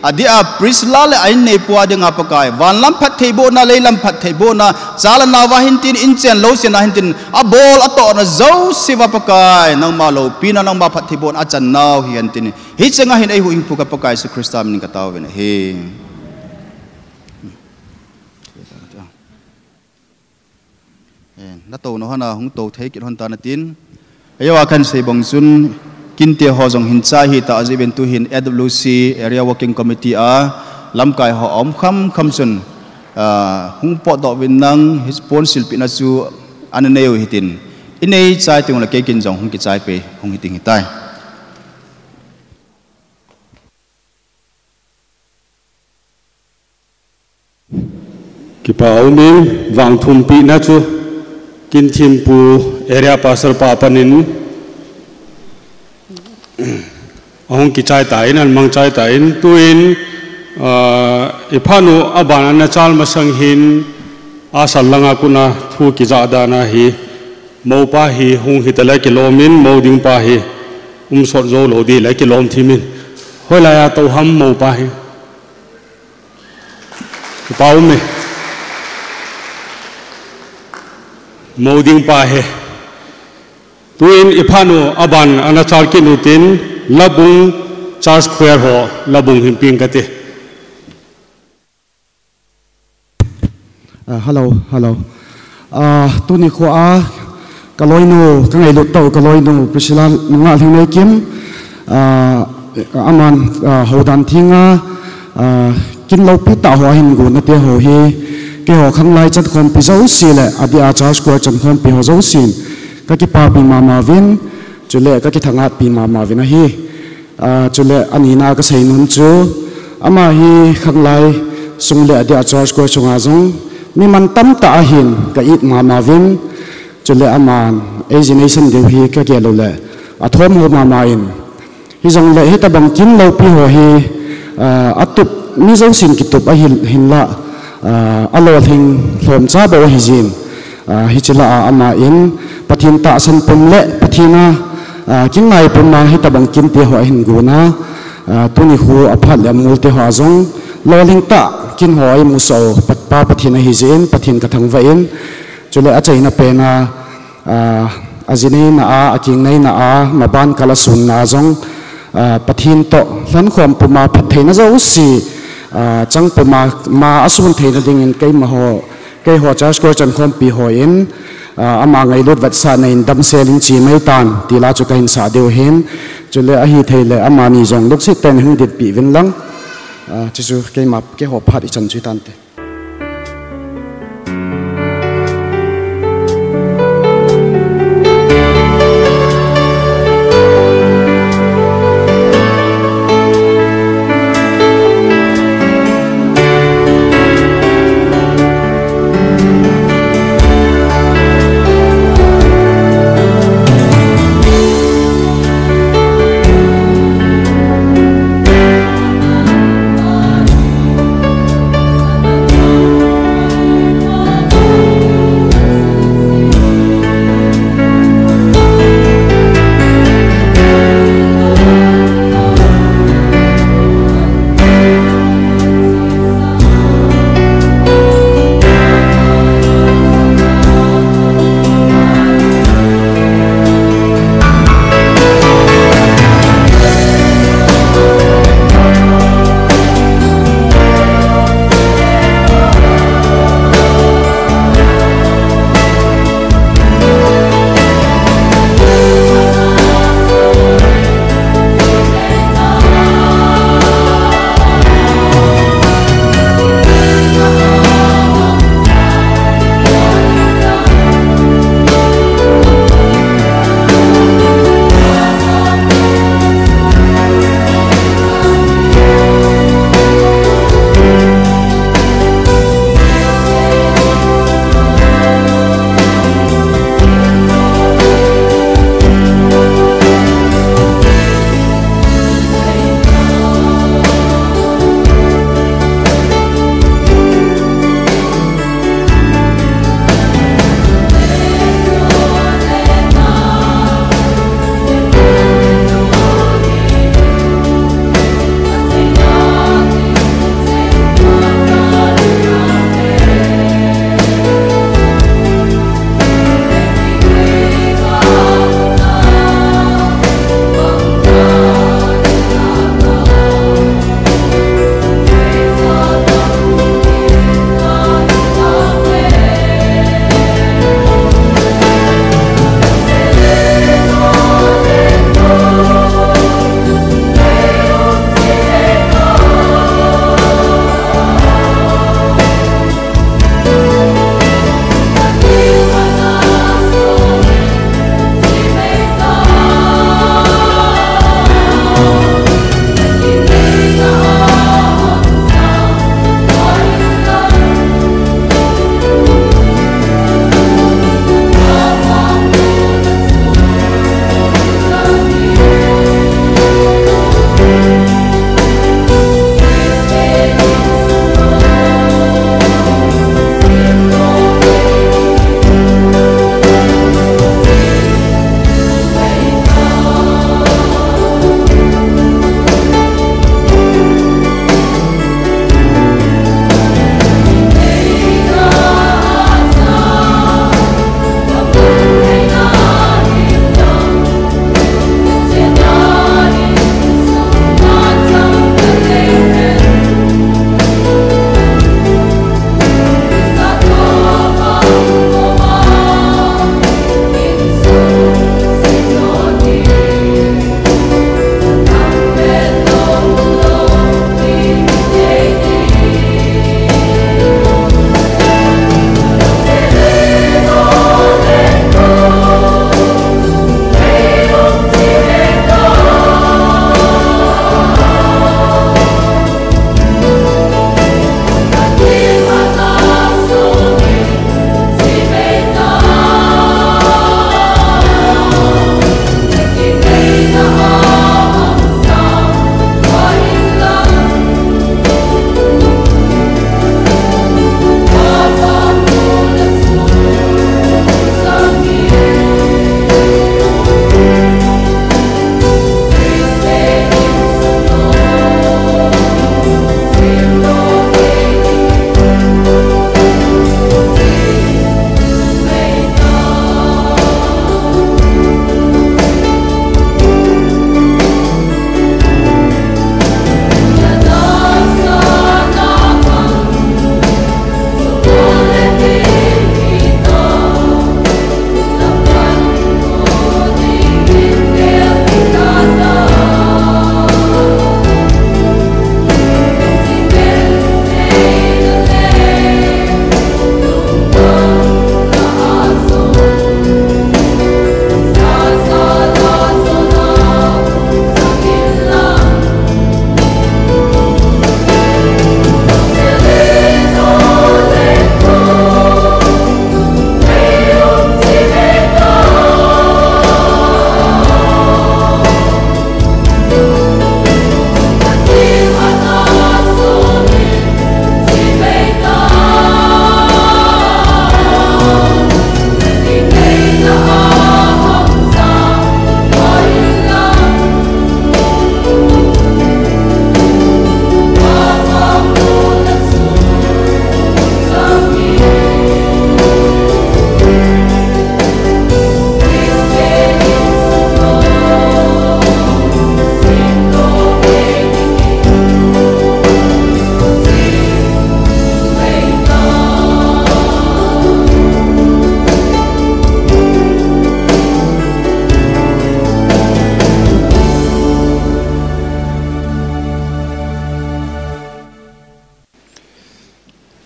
adia prisla le ain nei puwa de nga pakai van lam phat thei bo na le lam phat thei bo na zala na wa hintin in chen lo se na hintin a bol a to na zo siwa pakai nang ma lo pina nang ma phat thei bo a chan naw hi hintin hi chenga hin ai hu ing pu ka pakai su krista min ka taw ven he na to no hana hung to thei ki hon ta na tin ayo akan sei bong sun kintia ho jong hin cha hi ta ajiben tu hin AWC area working committee a lamkai ho om kham sun hung po do win nang his pon sil pina chu ananeu hitin inei chai tung la ke kin jong hung ki chai pe hung hiting hitai ki pa aumin wang thum pi na chu kin thim pu area pasar pa panin ông kỳ trai tại nên mang trai tại tuin iphanu abana na chal masang hin asal langa kuna thu ki jada na hi mo pa hi hung hitala kilomin mo ding pa hi sot zo lo di la kilom thimin hola ya to ham mo pa hi pau me mo ding pa hi tuin iphanu aban anachar ki nutin labung charge square ho labung himping kate hello tuni kho a kaloinu kangai lut to kaloinu prisila nga thingai kim aman hodan thinga kin lo pi ta ho hin gu na te ho hi ke ho khang lai chat khom pi zo si le adia charge square chan khom pi ho zo sin ka ki pa pi mama vin chule ka ki thanga pi mama vin hi chule anina ka sei nun chu ama hi khang lai sung le adia charge square chunga zong mi man tam ta hin ka it mama vin chule aman asianation de hi ka ke lo le athom ho mama in hi zong le hi ta bang kin lo pi ho hi atup mi zo sin ki tup a hin la alo thing hlom cha bo hi jin hi chila ama in pathin ta san pum le pathina kin ngai pum ma hi ta bang kin te ho hin guna tuni khu aphat le mul te ha zong lo ling ta kin hoi mu so patpa pathina hi jin pathin ka thang va in chule a chaina pe na azini na a aking nei na a maban kala sun na zong pathin to hlan khom puma phat theina zo si chang puma ma asun theina ding in kai ma ho kai ho charge ko chan khom pi ho in ama ngai lut vat sa nei dam selin chi mai tan ti la chu kain sa deu hen chule a hi theile ama ni zong luk sit ten hung dit pi vin lang chu chu kai map ke ho phat i chan chui tan te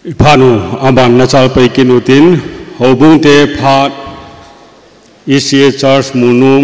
Panu aban nachal pai kinutin hobung te phat ECA Church Munum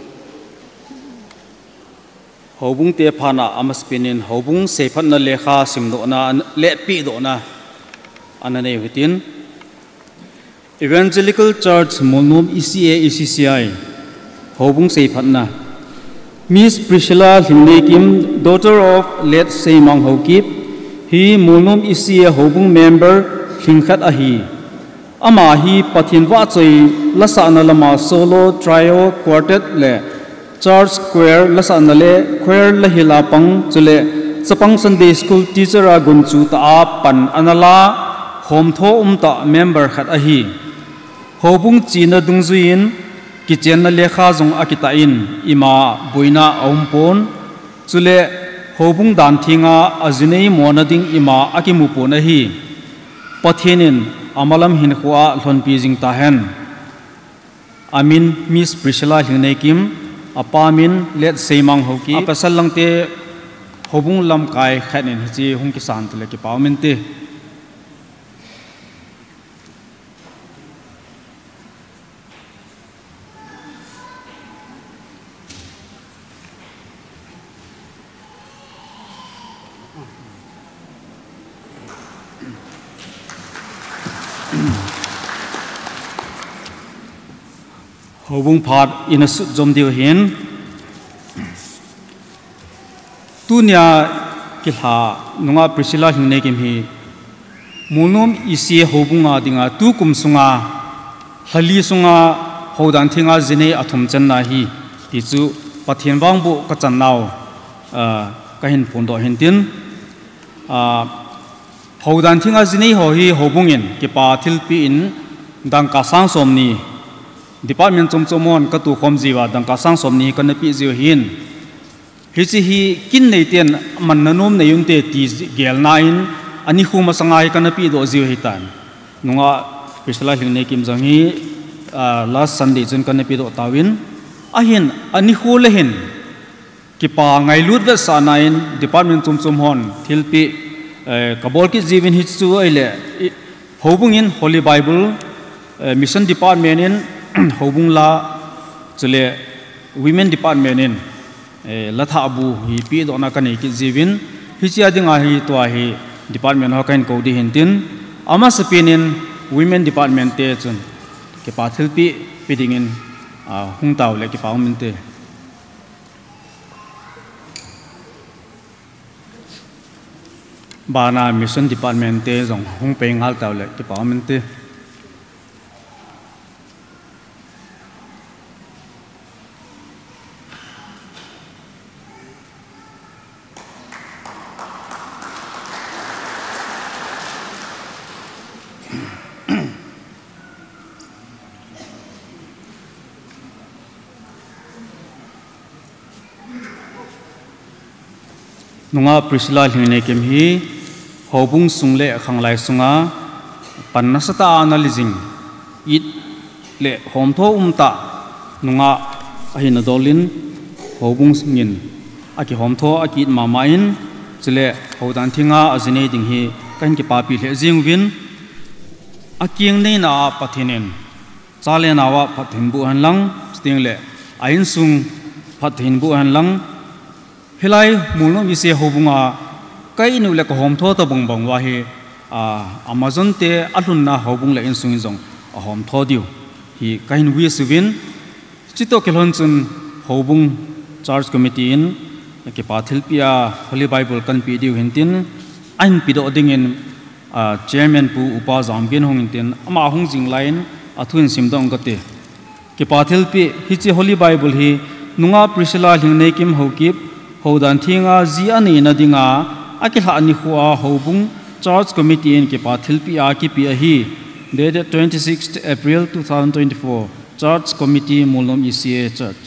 hobung te phana amaspinin hobung sephat na lekha simdo na lepi do na anane hitin Evangelical Church Munum ECA ECCI hobung sephat na Miss Priscilla Himnekim, daughter of late Seimang Hokip, he Munum ECA hobung member Hingkhat Ahi. Ama hi pathin wa choi lasana lama solo trio quartet le church choir lasana le choir la hilapang chule chapang Sunday school teacher a gunchu ta pan anala hom tho ta member khat Ahi. Hobung china dungzuin kitchen na lekha jong akita in ima buina aumpon chule hobung dan thinga ajinei monading ima akimupo na hi pathinin amalam hin khwa hlonpi jing ta hen amin Miss Priscilla Hingnekim apamin let seimang hoki apasal langte hobung lam kai khanin hi hung ki san tele ki pawmente hobung phat in a jom dio hin tunya kilha nunga Priscilla Hingnekim hi Munum ECA hobunga dinga tu kumsunga hali sunga hodan thinga jine athum channa hi tichu pathian wangbu ka channaw ka hin pondo hintin hodan thinga jine ho hi hobungin ki pa thilpi in dangka sang somni Department chomchomon ka tu khom jiwa dangka sang somni kan pi jiu hin hichi hi kin nei ten man nanum neyung te ti gel nain ani khuma sangai kan pi do jiu hitan nunga Priscilla Hingnekim jangi last Sunday chun kan pi do tawin ahin ani khu lehin ki pa ngai lut ve sanain Department chomchomon thilpi kabol ki jibin hi chu aile hobungin Holy Bible Mission Department in hobung la chule Women Department in latha abu hi pi do na kan ki jibin hi chia dinga hi to hi department ho kan ko di hintin ama sapinin Women Department te chun ke pathil pi pidingin hung taw le ki pawmente bana Mission Department te jong hung pe ngal taw le ki pawmente nunga Priscilla Hingnekim hi hobung sungle khanglai sunga pannasata analizing it le homtho umta nunga ahina dolin hobung singin aki homtho aki mamain chile hodan thinga ajine ding hi kan ki papi le jingwin aking nei na pathinen chale nawa pathin bu hanlang sting le ain sung pathin bu hanlang Hilai Munum ECA hobunga kai nu le ko hom tho to bong bong wa hi Amazon te alun na hobung le insung jong a hom tho diu hi kain wi suwin chito kelhon chun hobung church committee in ke pathil pia Holy Bible kan pi diu hintin ain pi do ding in chairman pu upa jamgen hong tin ama hong jing line athun sim dong gate ke pathil pi hi chi Holy Bible hi nunga Priscilla Hingnekim hokip hodan thinga ji ani na dinga akilha ani khuwa hobung church committee in ke pathil pi a ki pi a hi dated 26th April 2024 church committee Munum ECA church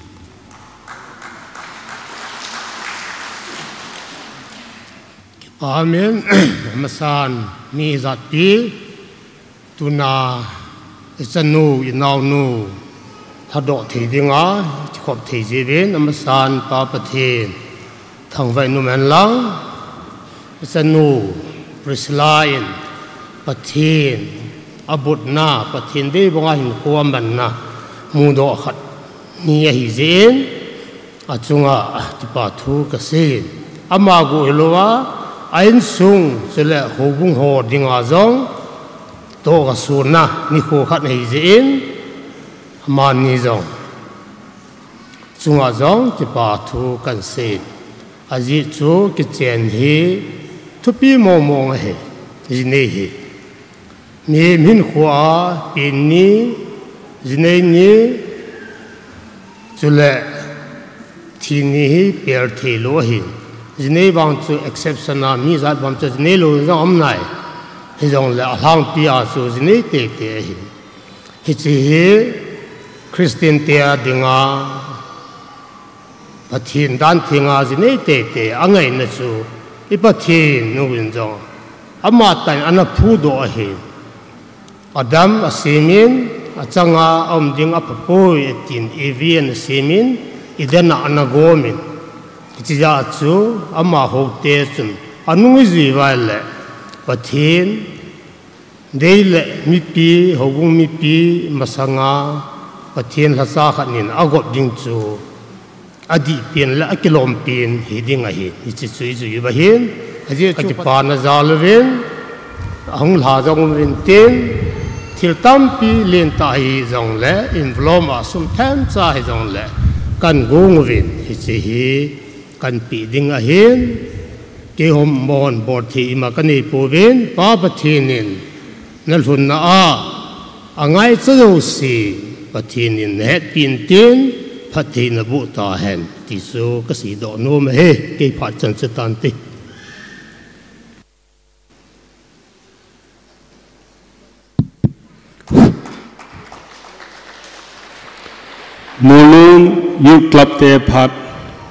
amen masan mi zati tuna isanu inaunu thado thei dinga khop thei jebe namasan pa pathin thangwai nu man lang sanu Priscilla in ประเทศอบุตรนาประเทศได้บอกว่าหินความมันนะมูดอขัดนี่ฮิเซนอาจุงอาจิปาทูกเซนอามากุเอลวาไอ้ซุงเสลหูบุงโหดิงอาจงโตกสูนนะนี่โคขัดฮิเซนอามานี่จงจุงอาจงจิปาทูกันเซนอาจิจูกิเจนฮีทุปีมองมองเฮจิเนฮีมีมินขวาปีนี้จิเนนี้จุเลทีนี้เปิดที่โลหินจิเนบางจุ exception มีจัดบางจุจิเนโลจะอมไหนที่จงเลยหลังปีอาสุจิเนเตะหินฮิจิเฮคริสเตียนเตียดิงาปะทินด้านทิงาจิเนเตะอังไงนั่นจูอีปะทินนู่นจงอามาตันอันนั้นพูดโดยหินอดัมอาซีมินอาจังอาอมดิงอาปปุยตินเอวีนซีมินอีเดนอานาโกมินที่จะจูอามาโฮเตสุนอานุวิจิวาเลปะทินเดลมิปีฮกุงมิปีมาสังอาปะทินลาซาขันินอากบดิงจูอดีตเปลี่ยนและกิโลมเปลี่ยนเฮดิงอาเฮนี่จะช่วยจูอยู่บ้านอาจจะปานาซาลเวนหงลาจงเวนเตนทิลตัมปีเลียนตาฮีจงเล่อินฟลอมาสุมแทนซาฮีจงเล่กันกูงวินฮิจิฮีกันปีดิงอาเฮนเกี่ยวมอนบอดที่มากันในปูเวนป้าปะทีนินนั่นหุ่นน่าอ่างไงจะดูสิปะทีนินเฮ็ดปีนเตียนปะทีนบุตาเห็นที่สูก็สีดอกโนมเฮเกี่ยวพัดจันทร์ตันติมูลุมยุคลับเตพัด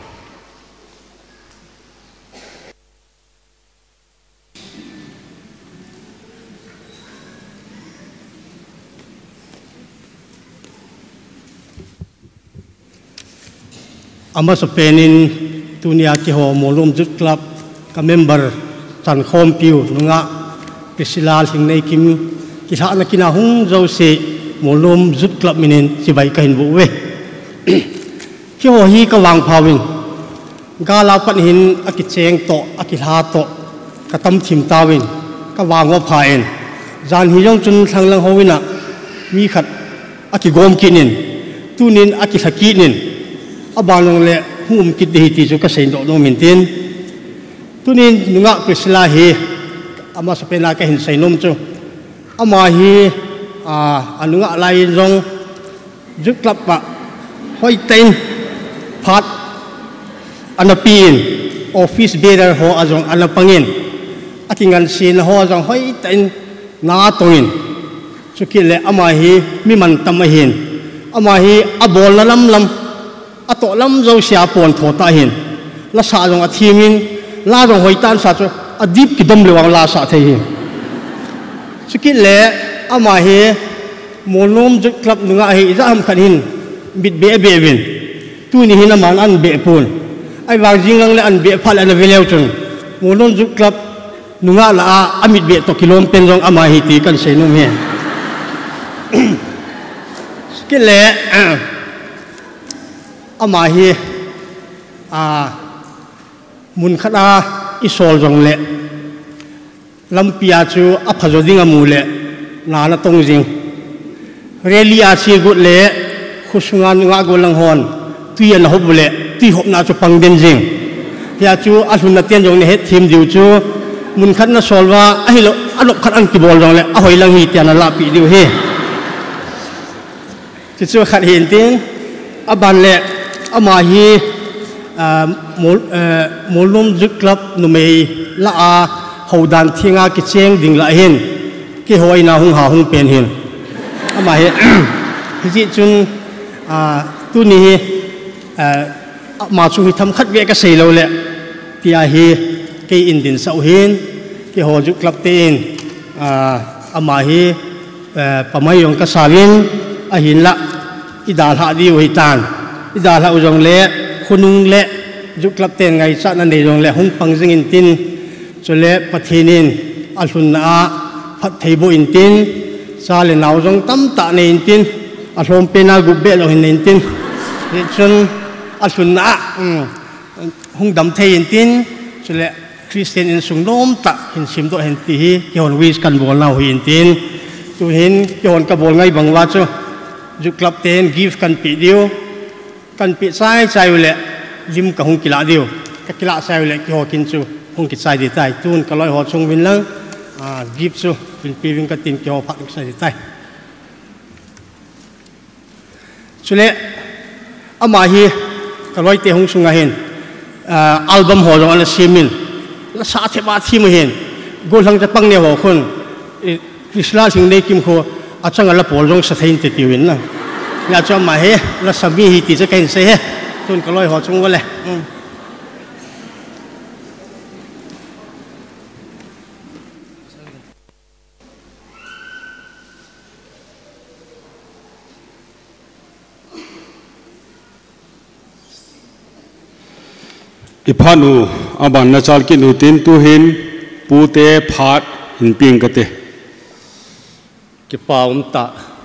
อามาสเปนินตุนียที่หัวมูลุมจุดกลับกับเมมเบอร์สันคอมพิวนุงะกิสิลาสิงในกิมกิสานักินาหุงเจ้าเสมูลุมจุดกลับมินินสิใบกันบุเวที่หัวฮีก็วางพาวินกาลาปันหินอากิเชงโตอากิฮาโตกระตำทิมตาวินก็วางว่าพาเอ็นจานฮิยงจุนทางลังฮวินะมีขัดอากิโกมกินินตูนินอากิสกีนินอบาลงเละหุ่มกิดดีที่จุกเกษตรโนมินตินตูนินนุงะกฤษลาฮีอามาสเปนาแกเห็นใส่นมจูอามาฮีอนุงะลายจงจุกลับปะห้อยเต็นพัดอันปีนออฟฟิศเบเดอร์หัวจงอันปังอินอากิงันซีนหัวจงห้อยเต็นนาตงินสุกิเลอามาฮีมีมันตำมหินอามาฮีอบอลละลำอตลำเจ้าเสียปนโถตาหินละสาจงอทีมินลาจงห้อยตันสาจงอดีบกิดมเลวังลาสาเทียนสุกิเลอามาฮีโมลมจุกลับนุงะฮีจะทำขันหินบิดเบะวินตัวนี้หินมันอันเบะปูนไอ้วางจิงลังเลอันเบะพัลอันเวลเลวจนโมลมจุกลับนุงะละอามิดเบะตกิโลมเป็นจงอามาฮีตีกันเสนุเมียสุกิเลอามาฮีมุนขดาอิสอลจงเละลำปีอาจูอัพจดิงามูเละนานาตงจิงเรลีอาชีกุเละขุสงานงากุลังฮอนตุยนหอบเละตุยหอบนาจูปังเดนจิงยาจูอาสุนเตียนจงเนเหทีมดิวจูมุนขัดนาสอลว่าไอ้เราอันขัดอันกิบอลจงเละอ้อยลังฮีเตียนลาปีดิวเฮจิจูขัดเห็นติงอาบันเละอามาฮีมูลมจุกลับนุเมย์ละอาหูดันที่งากิเชงดิ่งละเห็นกิหอยนาหงหาหงเป็นเห็นอามาฮีที่จุนตัวนี้มาช่วยทำคัดเวกเสียเราแหละที่อาฮีกิอินดินเสาเห็นกิหอจุกลับเตียนอามาฮีปะไม่ยงกษาลินอาหินละอิดาลาดีวิตานอิดาลาอุจงเละคุณุงเละจุกลับเตียนไงสักนั่นเองจงเละหงปังจิงอินตินจนเละปะเทนินอัลฟุนนา phát thấy bộ in tin sa lên nào trong tâm tạ này in tin à hôm pena gục bẹ rồi in tin thì chân à xuân nã hung đâm thấy in tin cho lẽ Christian in sung nôm tạ in sim độ in tí cái hồn wish cần bol nào in tin tu hin cái hồn cái bol ngay bằng lá cho giúp club ten give cần bị điều cần bị sai sai lẽ lim cả hung kila điều cái kila sai lẽ cái họ kinh chu hung kịch sai đi tay tuôn cái loại họ chung vinh lăng give chu vinh pi vinh cái tin cái họ phát sai đi tay cho lẽ ama hi cái loại te hung sung ahen album họ rồi là simin là sát thế ba thi mà hen gol hangจะปังเนี่ยหัวคนวิสลาสิ่งนี้กิมเขาอาจารย์ละปอลงสถานที่ติวินนะอยากจะมาเฮละสามีฮิติจะกันเสียทุนก็ลอยหัวจงไว้เลยอีพานูอาบันนาจาลกินูตินตูหินปูเตพาดหินปิงกะเตกิปาวมตะ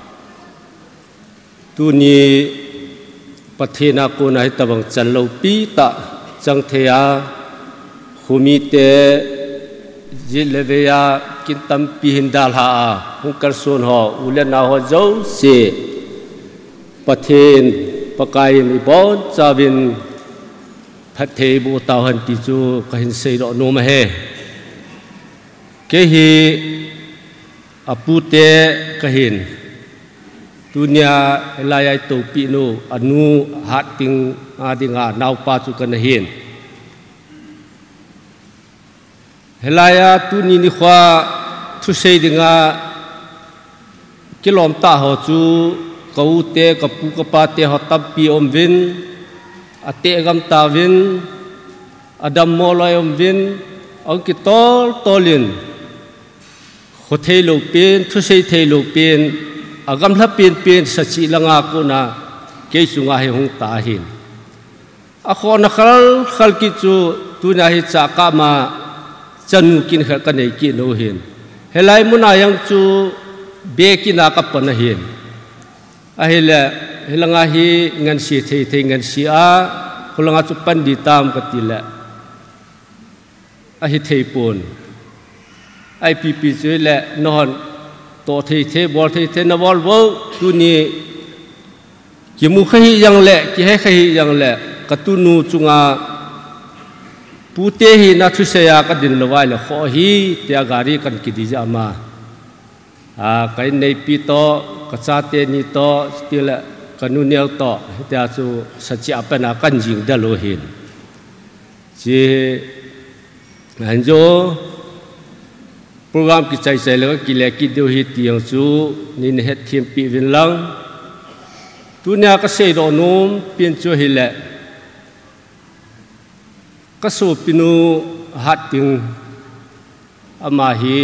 ตูนี้ประเทศนาโกนายตะบังจันโลปีตะจังเทียขุมิเตจิเลเวียกินตัมปีหินดาลฮาฮุกรส่วนหออุเลนาหอเจ้าเสประเทศปะกายนิบอนจาวินพัทเทบูตาหันติจูกหินเสดโนมาเฮเกฮีอปูเตกหินตุเนียลายตุปิโนอนุหัดติงอาดิงานาวปาจุกันเฮนเฮลายตุนีนิควาทุเสดิงากิลอมตาหอจูกูเตกับปูกปาเตหอตับปีอมวินอาเตกัมตาวินอดัมโมลอยอมวินอังกิตอลตอลินขดเทลูกเป็นทุเสเทลูกเป็นอากำลับเป็นสัจจิลังอากุนาเกสุงาเหงตาหินอาคนนักขัลกิจูตุนาหิจากามาจันกินขักันในกินโอหินเฮลัยมุนายังจูเบกินากับปนหินอาเฮลเฮลังอาฮีเงินสีเทเงินสีอาคนลังอาจุปันดีตามกติละอาฮิเทปูนไอพีจุยละนอนโตเทบอลเทนบอลวตุนีกิมุขหิยังละกิให้ขหิยังละกตุนูจุงาปูเตหินาทุเสียกัดินละวายละขอฮีเตียการีกันกิดิจามาไกในปีโตกษาเตนิโตสติละกันนุเนียวโตเตียจูสัจจะเป็นอาการจิงเดโลหินจีฮันโจโปรแกรมกิจใจแล้วก็กิเลสกิเดียวหิตยังจูนี่เฮ็ดเทียมปีวินลังตัวนี้ก็เสดอนุมเปลี่ยนจูหิเลก็สูบปินูหัดติงอามาฮี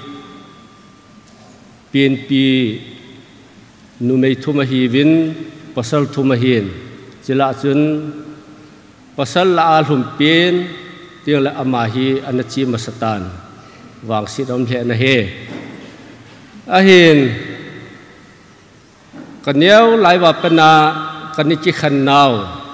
เปลี่ยนปีนูไม่ทุมาฮีวินปัสสาวะทุมาฮีนจิลาจุนปัสสาวะอาลุมเปลี่ยนเตียงละอามาฮีอันจีมาสตานวางสิดอมเทนะเฮอาเห็นกันเนี้ยหลายว่าปนากันนิจิขันนาว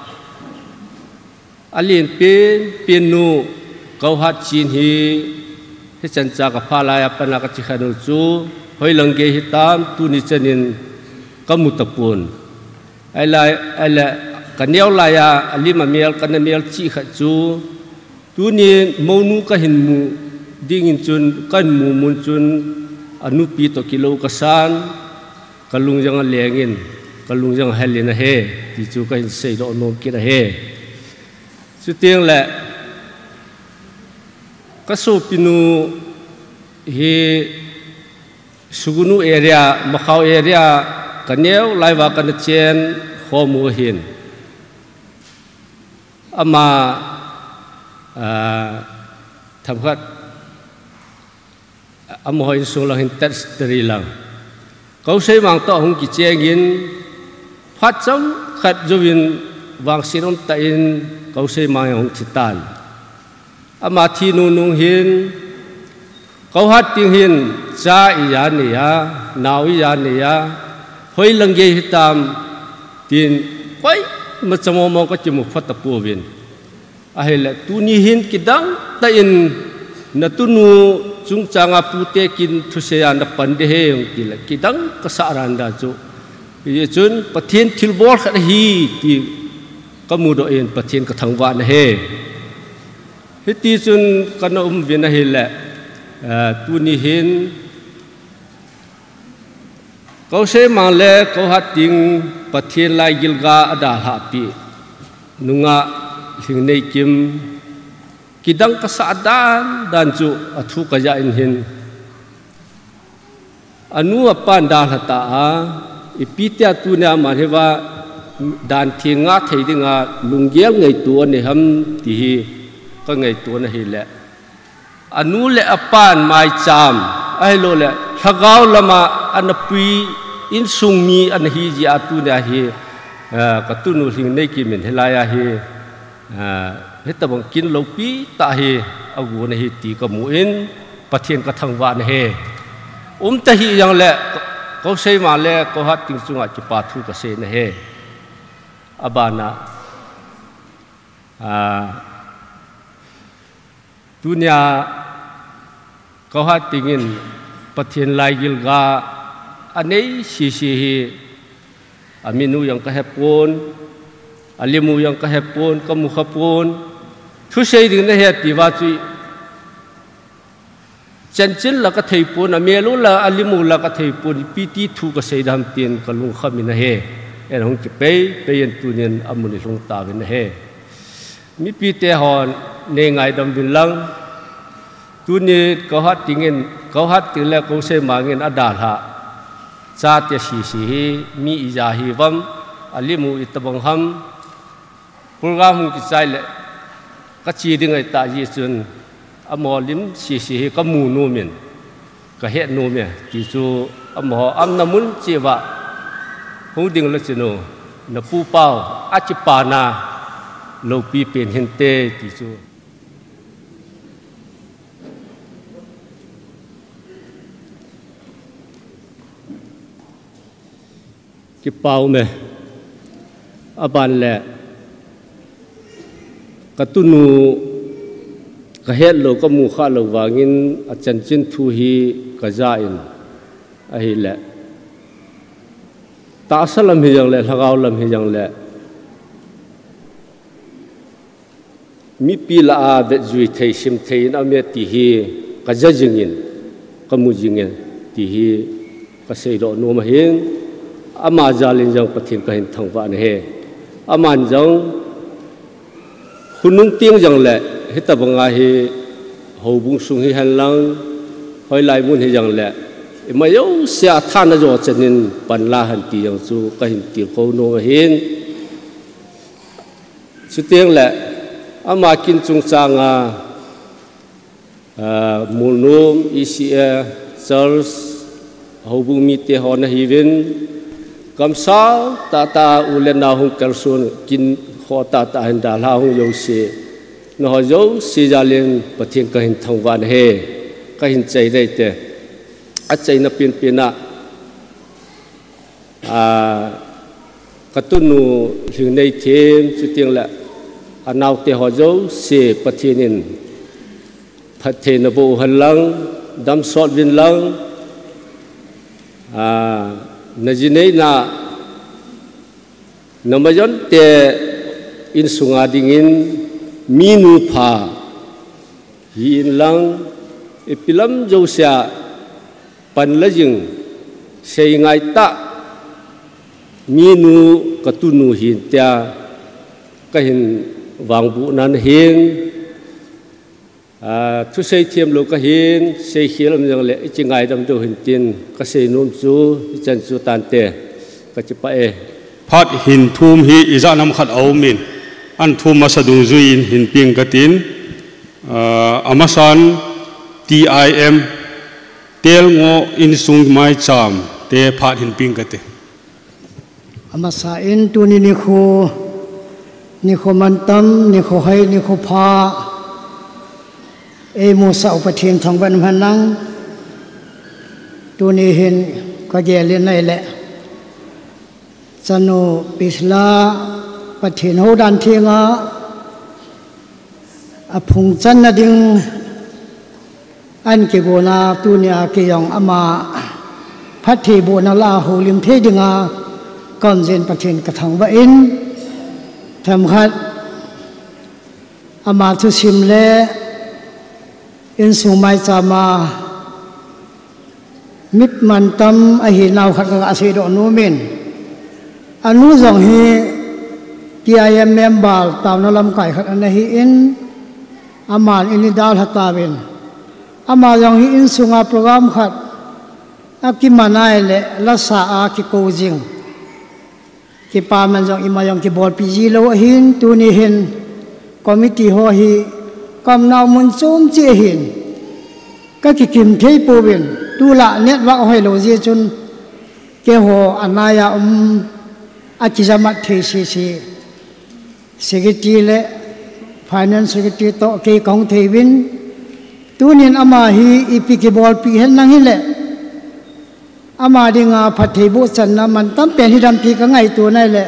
อาลีนเป็นนูเกาหัดจีนฮีที่จันจากพาลายปนากัจิขันุจูหอยลังเกหิตามตุนิจนินกัมุตปูนไอละกันเนี้ยหลายอาลีมาเมียลกันเมียลจีขัดจูตุนี้มูนูก็เห็นมูดิ่งจุนกันมูมุนจุนอนุปีตกิโลกษันกัลุงยังเลี้ยงินกัลุงยังเฮลินะเฮที่จูกันเสดอนมกินะเฮสุดที่แหละก็สูปินูเฮสุกุนุเอเรียมะขาวเอเรียกันเนี้ยไล่ว่ากันเชนข้อมูลเห็นอามาทำขัดอมหอยสุลังหินเตสตรีลังเขาใช้วางต่อหงกิเจงินพัดจำขัดจวินวางสินอมตะอินเขาใช้มาหงทิตานอามาทีนูนุงหิน câu hát tiếng hiền cha iya nia nào iya nia hoi lang ge hitam tin quay mà chamo mong có chim một phát tập bùa viên ai là tu ni hiền kidang ta in na tu nu chung changa pute kin thu se an pan de he yong ti la kidang ka sa ran da chu ye chun pathian thil bol khat hi ti ka mu do en pathian ka thang wa na he he ti chun kana vin na he la tu ni hiền câu se mang le câu hát tiếng pathian lai gilga ada happy nunga hing nei kim kidang ka sa dan chu athu ka ja in hin anu apan dan hata a ipitia tu na ma hewa dan thinga theidinga lungial ngai tu ne ham ti hi ka ngai tu na hi le anu le apan mai cham ai lo le thagau lama anapui in sung mi an hi ji atu na hi ka tu nu hing nei ki min helaya hi hết tập kin lâu pi ta hi agu na hi ti ka mu in pathian ka thangwa na he ta hi yang le ko sei ma le ko hat ting chunga chi pa thu ka se na he abana dunia ko hat tingin pathian lai gil ga anei si hi aminu yang ka hepon alimu yang ka hepon ka mu khapon thu sei ding na he ti wa chui chen chen la ka thei pon amelu la alimu la ka thei pon pt thu ka sei dam tin ka lung khamin na he en hong chi pe yen tu nen amuni lung ta bin na he mi pi te hon ne ngai dam bin lang tu ni ka hat tingin ka hat ti le ko sei ma ngin adal ha cha te si mi ija hi wam alimu itabang ham program ki sai le ka chi ding ai ta ji chun amo lim si ka mu no min ka he no me ti chu amo am namun chi wa hu ding la chino na pu pao a chi pa na lo pi pen hin te ti chu ki pao me aban le ka tu nu ka het lo ka mu kha lo wangin a chan chin thu hi ka za in a hi le ta salam hi yang le lagaw lam hi yang le mi pi la a ve zui thei sim thei na me ti hi ka ja jingin ka mu jingin ti hi ka sei do no ma hin ama jalin jang pathin ka hin thangwa ne he aman jang khunung tiang jang le hita banga hi hobung sung hi han lang hoi lai mun hi jang le ma yo sia than na jo chenin pan la han ti yang chu ka hin ti ko no hin chu tiang le ama kin chung changa mulnum isia charles hobung mi te hon hi win kam sao ta ulen na hung kalsun kin kho ta hin da la hung yo se no yo si jalin pathin ka hin thangwan he ka hin chei dei te a chei na pin pina ka tu nu hing nei them chu tiang la anaw te ho yo se pathinin pathin bo han lang dam sot win lang na jinei na namajon te in sunga dingin minu pha hin lang epilam josia pan lajing sei ngai ta minu katunu hin tia ka hin wangbu nan hin thu sei thiam lo ka hin sei khilam jang le chi ngai dam do hin tin ka sei nom chu chan chu tan te ka chi pa e phát hin thum hi iza nam khat au min an thum ma sadung zuin hin ping katin amasan tim tel ngo in sung mai cham te phat hin ping kate amasa in tuni ni kho mantam ni kho hai ni kho pha e mo sa upathin thangban hanang tu ni hin ka gelin nei le chanu pisla pathin ho dan thinga aphung chan na ding an ke bona tu nia ke yong ama phat thi bona la ho lim the dinga kon jen pathin ka thang ba in tham khat ama thu sim le in su mai chama mit man tam a hi naw khat ka ase do nu min anu jong hi kiai member taw na lam kai khat an hi in aman in dal hatawin ama jong hi in sunga program khat akimanai le la sa a ki ko jing ki pa man jong ima jong ki bol pi ji lo hin tu ni hin committee ho hi kam naw mun chum che hin ka ki kim thei po bin tu la net wa hoi lo je chun ke ho anaya achijamat thei si secretary le finance secretary to ke kong thei win tu nin ama hi ipi ki bol pi hen nang hi le ama dinga phathei bo chan na man tam pen hi dam pi ka ngai tu nai le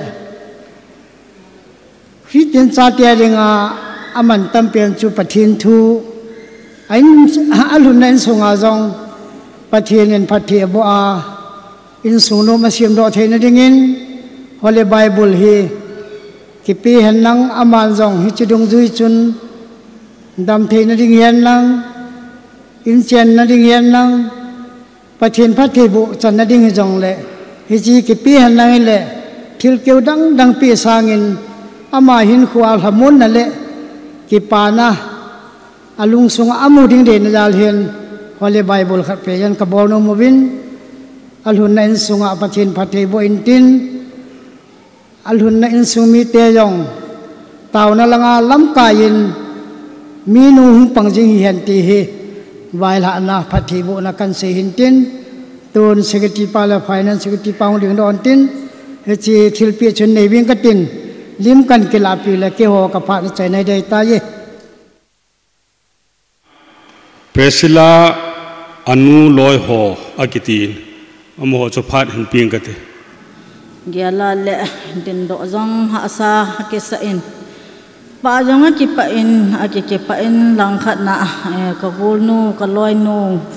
hi tin cha tia dinga aman tam pen chu pathin thu ain alun nen sunga jong pathin en phathi bo a in suno ma sim do thein dingin holy bible hi ki pi hen nang aman jong hi chidung zui chun dam thein ding yen nang in chen na ding yen nang pathin phathi bo chan na ding jong le hi chi ki pi hen nang le thil keu dang pi sangin ama hin khual hamun na le ki pa na alung sung amu ding de na dal hen holy bible khat pe yan ka bol no movin alhun na in sunga pathin phathi bo in tin alhun na in sumi te yong taw na langa lam ka in minu hung pangjing hian ti hi vai la na phathi bo na kan se hin tin ton secretary pala finance secretary paung ding don tin he chi thil pi chun nei wing ka tin lim kan ke la pi la ke ho ka pha ni chai nai dai ta ye Presila anu loi ho akitin amu ho chophat hin ping ka te gyala le din do zong ha sa ke sa in pa jong ki pa in ke pa in lang khat na ka gol nu ka loi nu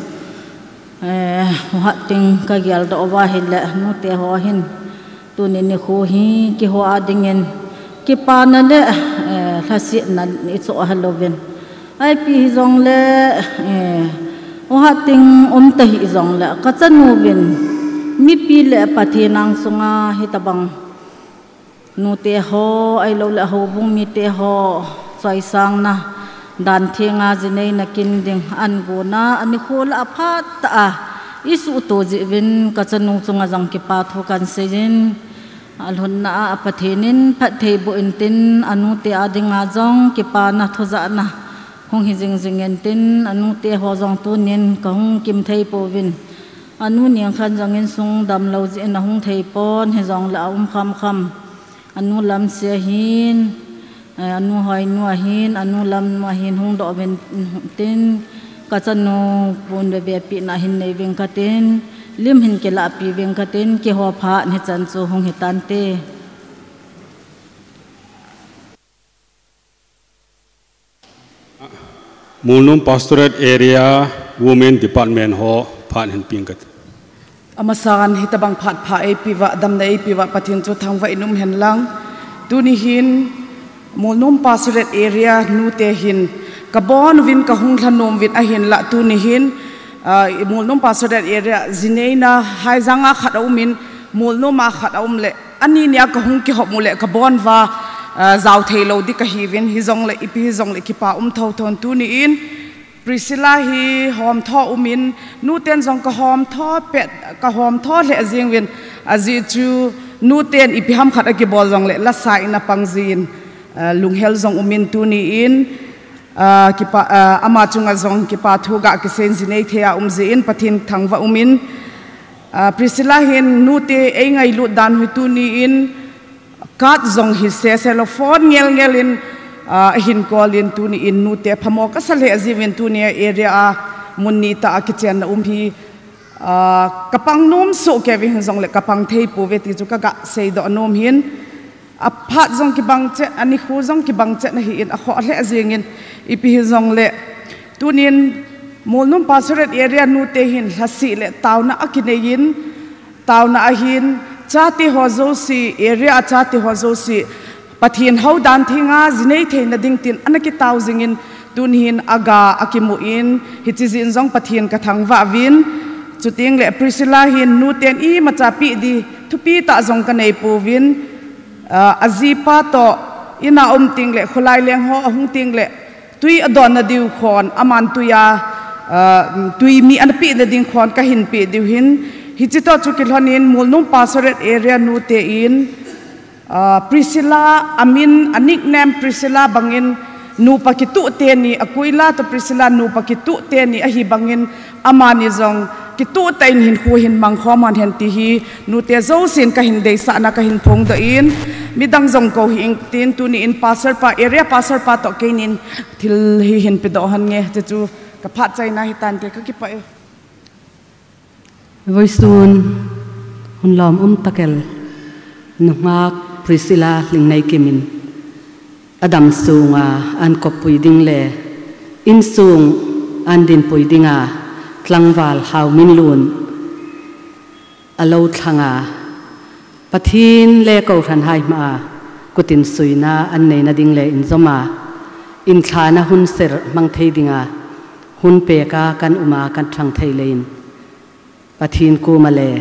ha ting ka gyal do wa hi le nu te ho hin tu ni khu hi ki ho adingen ki pa na le thasi na i so haloven ai pi zong le o ha ting ta hi zong le ka chanu vin mi pi le pathinang sunga hitabang nu te ho ai lo la ho bung mi te ho choi sang na dan thenga jinei na kin ding an go na ani khol a phat ta isu to ji vin ka chanu chunga jang ki pa thu kan sejin alhun na pathinin phathei bo intin anu te adinga jong ki pa na thoza na hong hi jing jing en tin anu te ho jong tu nin ka hong kim thei po vin anu niang khan jang in sung dam lo ji na hong thei pon he jong la kham anu lam se hin anu hoi nu hin anu lam nu hin hong do ben tin ka chanu pun be pi na hin nei veng ka tin lim hin ke la pi veng ka tin ke ho pha ni chan chu hong hi tan te Mulnum Pastorate Area Women Department ho phan hin ping ka te amasan hitabang phat pha ai piwa dam nei piwa pathin chu thangwa inum hen lang tuni hin Mulnum Pastorate Area nu te hin kabon win ka hung thanom win a hin la tuni hin Mulnum Pastorate Area zineina haizanga khataumin Mulnuma khataum le ani nia ka hung ki hop mule kabon wa zaw thailo di ka hi win hi zong le ipi hi zong le ki pa thau thon tuni in Priscilla hi hom tho umin nu ten jong ka hom tho pet ka hom tho le jing win azi chu nu ten ipi ham khat ki bol jong le la sai na pangjin lunghel jong umin tu ni in ki pa ama chunga jong ki pa thu ga ki sen jinei thea umzi in pathin thangwa umin Priscilla hin nu te ei ngai lu dan hu tu ni in kat jong hi se cellphone ngel in hin kolin tu ni in nu te phamo ka sale azivin tu ni area munni ta kitchen hi กระปังนุ่มสุกแกวิหงเลยกระปังเทปูเวติจุกกะเสยดอนนุ่มหินอภัดจงกิบังเจอันนี้คู่จงกิบังเจนะหินอขอเละเจียงินอีพีจงเละตัวนี้มูลนุ่มปาสเรตเอเรียนูเตหินฮัสซีเละตาวน่ากินเยินตาวน่าหินชาติหัวโจสีเอเรียชาติหัวโจสีปะเทียนเขาดันทิ้งอาจินเอเทนดิ่งตินอันนี้กิตาวจิงินตุนหินอากาอากิมุอินฮิจิจินจงปะเทียนกระทังวาวินจุดเองเละพริซิลาหินนูเตียนอีมาจับปีดีทุปีตาจงกันในปูวินอาจีปาโตอินาติงเละขลายเลี้ยงหัวหงติงเละตุยอดอนนาดิวขอนอามันตุยาตุยมีอันปีนดิ่งขอนกะหินปีดิวหินฮิจิโตจุกิลฮานินมูลนุ่มปาสเรตเอเรียนูเตอินพริซิลาอามินอันนิกเนมพริซิลาบังอินนูปากิตุเตนีอกุยลาตพริซิลานูปากิตุเตนีอหิบังอินอามานิจงกิตุเตนหินคูหินมังขอมันเห็นตีฮีนูเตโจสินกะหินเดสานะกะหินพงเดอินมีดังจงโกหิงตินตุนีอินปาสร์ปาเอเรียปาสร์ปาโตเกนินทิลหิหินปิดอหันเงจะจูกับพัดใจนาฮิตันเตก็กิไปวันศุนหุ่นล้อมตะเกลนุกมากพริซิลาลิงในเกมินอดัมสูงอันกบปุยดิ่งเล่อินสูงอันดินปุยดิ่งทลังวาลฮาวมินลูนอโลทางปะทินเล่กอทันไฮมากุตินสุยนาอันในนาดิ่งเล่อินจมาอินทานะหุ่นเสรมังเทดิ่งหุ่นเปกากันอุมากันทางไทยเลนปะทินกูมาเล่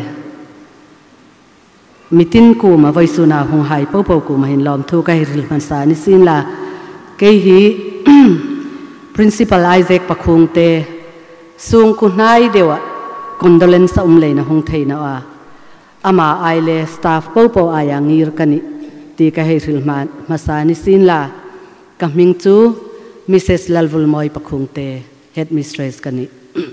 มิตินกูมาไว้สุนาหงหายเป้าเป้ากูมาเห็นล้อมทุกข์ให้ริลมันสานิสินละเกฮี principal Isaac ปะคงเตสูงคุณนายเดียวcondolence เลยนะหงไทยนะว่าอามาไอเลสตาฟเป้าเป้าอายังงีรกันนี่ตีก็ให้ริลมันมาสานิสินละกับมิงจู Mrs. ลัลวุลมอยปะคงเต head mistress กันนี่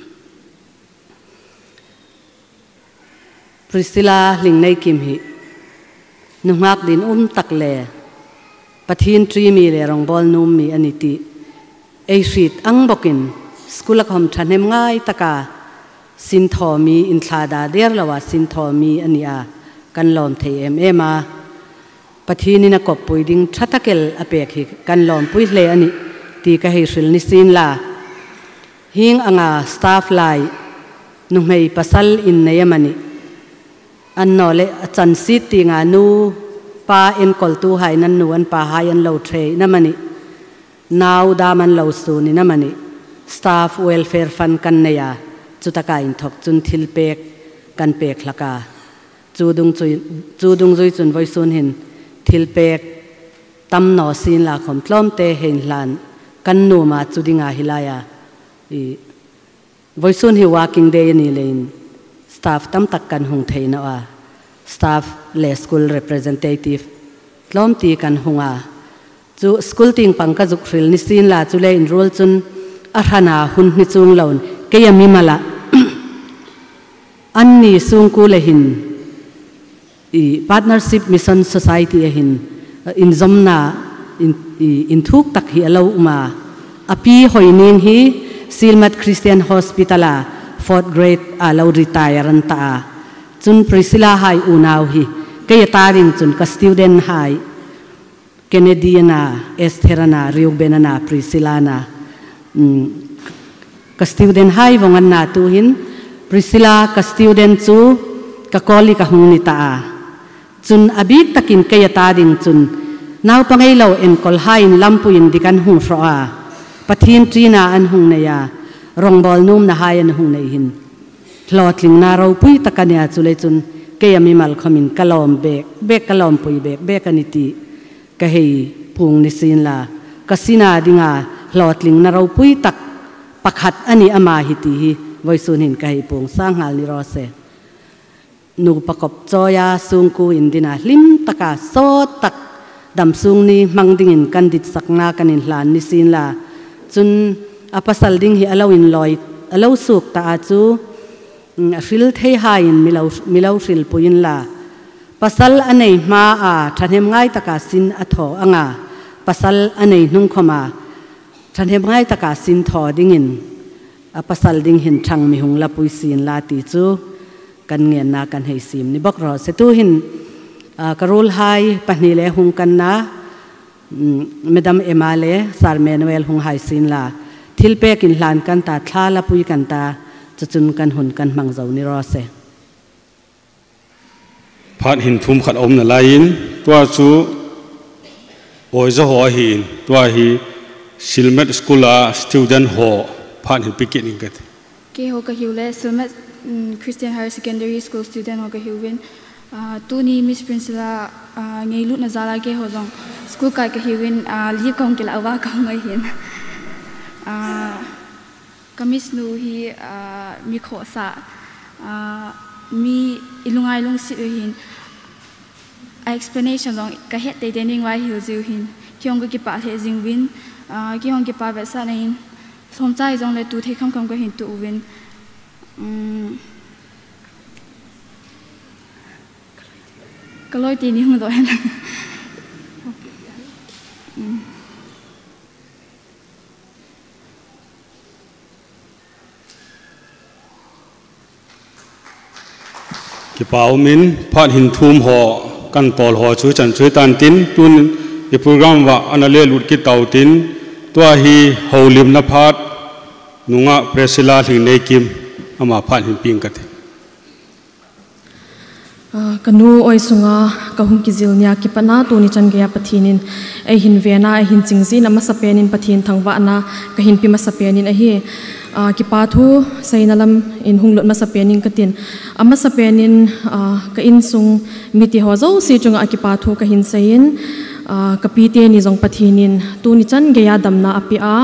พริซิลาลิงในกิมหินุมักดินตักเล่ปะทินทรีมีเลรองบอลนุ่มมีอนิติเอชิตอังบกินสกุลคอมทันเฮมง่ายตะกาสินทอมีอินทาดาเดียร์ละว่าสินทอมีอันนี้กันลอมเทเอมาปะทินินักบปุยดิงชัตะเกลอเปกหิกันลอมปุยเลอันนี้ตีกะเฮริลนิสินลาหิงอ่างสตาฟไลนุไม่ปัสสลอินเนยมันนี่อันนอเลจันสิติงานูปาเอ็นกอลตูไฮนันนูอันปาไฮอันเลวเทรนั่นมันนี่นาวดามันเลวสูนี่นั่นมันนี่สตาฟเวลเฟร์ฟันกันเนียจุตะกาอินทอกจุนทิลเปกกันเปกละกาจูดุงจุยจุนไว้ซุนหินทิลเปกตำหนอซีนละขมกล้อมเตเห็นลานกันนูมาจุดิงาฮิลายาไว้ซุนฮิวากิงเดยนี่เลยstaff ตั้มตักกันหงเทนว่า staff เลสคูล representative ล้อมตีกันหงจูสกูลติงปังกะจุกริลนิสินลาจูเลนรูลจุนอารานาหุ่นนิจุงเหล่าน์เกียมีมาละอันนี้ซุงกูเลหินpartnership mission society หินอินซอมนาอินทุกตักฮีเลวมาอภิหอยนิงฮีซิลมัดคริสเตียนฮอสพิทาลาfourth grade alaw retire an ta chun priscilla hai unaw hi ke taring chun ka student hai canadiana estherana riubenana priscilla na ka student hai wangan na tu hin priscilla ka student chu ka koli ka hung ni ta chun abik takin ke taring chun naw pangai lo en kol hain lampuin dikan hung fro a pathin trina an hung ne yaรองบอลนุ่มนะฮายันหงในหินหลอดลิงนาเราปุยตะกันยาจุเลยจุนเกยมีมัลขมินกะลอมเบกกะลอมปุยเบกกันนิติกะเฮพุงนิสินลากะสินาดิงาหลอดลิงนาเราปุยตักปักหัดอันนี้อามาหิติไว้สุนินกะเฮพุงสร้างหาลิรอเซนูประกอบจอยาซุงกูอินดินาลิมตะกาโซตักดำซุงนี้มังดิงินกันดิดสักนากันอินหลานนิสินลาจุนอภัสดิ่งฮีอลาวินลอยอลาวสุกตาจูฟิลเทหายินมิลาวฟิลปุยินลาปัสลอันไหนมาทันเฮมง่ายตะกาสินอัทออ่างปัสลอันไหนนุ่งขมาทันเฮมง่ายตะกาสินทอดิ่งิน pasal ding hin thang mi hung la pui sin la ti chu kan nge na kan hei sim ni bak ro se tu hin karul hai pani le hung kan na Madam Emale Sar Manuel hung hai sin la thil pe kin hlan kan ta thla la pui kan ta chun kan hun kan mang zo ni ro se phat hin thum khat om na lain tua chu oi zo ho hin tua hi Silmet School student ho phat hin beginning kat ke ho ka hiule Silmet Christian Higher Secondary School student ho ka hiwin tu ni Miss Princilla ngei lut na zala ke ho jong school ka ka hiwin li kong ke la wa ka ngai hin kamis nu hi mi kho sa mi ilungai lung si hin explanation long ka het te dening wai hil ziu hin kyong ki pa he jing win kyong ki pa ba sa nei som chai jong le tu the kham kham ka hin tu win kaloi ti ni hung do hen ki pau min phat hin thum ho kan pol ho chu chan chui tan tin tun i program wa anale lut ki tau tin tua hi holim na phat nunga presila thing nei kim ama phat hin ping ka the kanu oi sunga kahung ki zilnya ki pana tu ni chan gaya pathinin ai hin vena ai hin chingzi na masapenin pathin thangwa na ka hin pi masapenin a hi ki pathu sainalam in hunglot masapenin katin amasapenin ka insung miti ho zo si chunga ki pathu ka hin sain ka pite ni jong pathinin tu ni chan gaya damna apia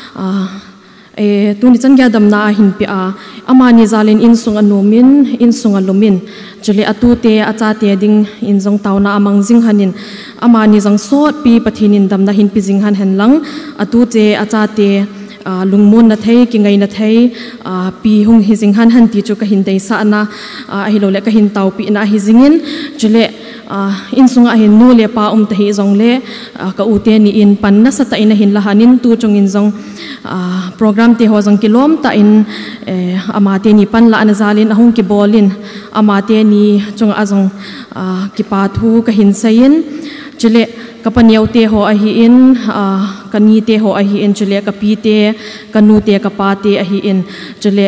tu ni chan gaya damna hin pi a amani zalin insung anumin insung alumin chule atute achate ding in jong tauna amang jing hanin amani jong sot pi pathinin damna hin pi jing han hen lang atute achate lungmon na thei ki ngai na thei pi hung hi jing han han ti chu ka hin dei sa na hi lo le ka hin tau pi na hi jingin chule in sunga hin nu le pa te hi jong le ka ute ni in pan na sa ta in hin la hanin tu chung in jong program te ho jong kilom ta in amate ni pan la na zalin ahung ki bolin amate ni chung azong ki pa thu ka hin sayin chule kapaniau te ho a hi in kani te ho a hi in chule kapi te kanu te kapa te a hi in chule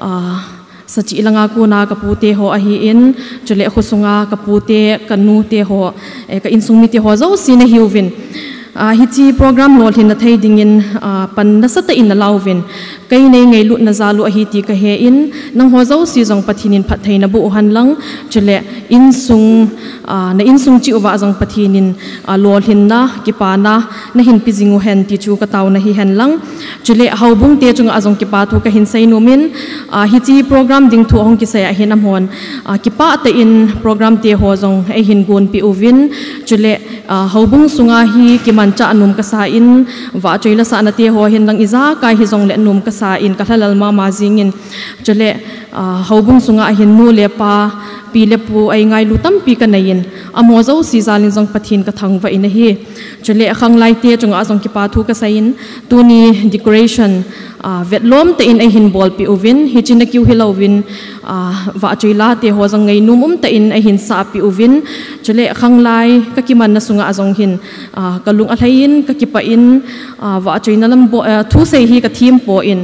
sachi langa ko na kapute ho a hi in chule khusunga kapute kanu te ho ka insungmi te ho zo sin a hiwin hichi program lol hin na thei dingin pan na sata in na lawin kai nei ngei lut na zalu a hi ti ka he in nang ho zo si jong pathinin phat thei na bu han lang chule insung na insung chi uwa jong pathinin lol hin na ki pa na na hin pi jingu hen ti chu ka taw na hi hen lang chule haubung te chung a jong ki pa thu ka hin sei no min hichi program ding thu hong ki sai a hin am hon ki pa te in program te ho jong ai hin gon pi uvin chule haubung sunga hi ki cha anum ka sa in wa choila sa na te ho hin lang iza kai hi jong le num ka sa in ka thalal ma jingin chole haubung sunga hin nu le pa pi le pu ai ngai lu tam pi ka nain amo zo si zalin jong pathin ka thangwa in hi chole khang lai te chung a jong ki pa thu ka sa in tu ni decoration vetlom te in ai hin bol pi uvin hi chin na kiu hilovin wa choila te ho jong ngai num te in ai hin sa pi uvin chole khang lai ka ki man na sunga a jong hin kalung a thain ka ki pa in wa choina lam bo thu sei hi ka thim po in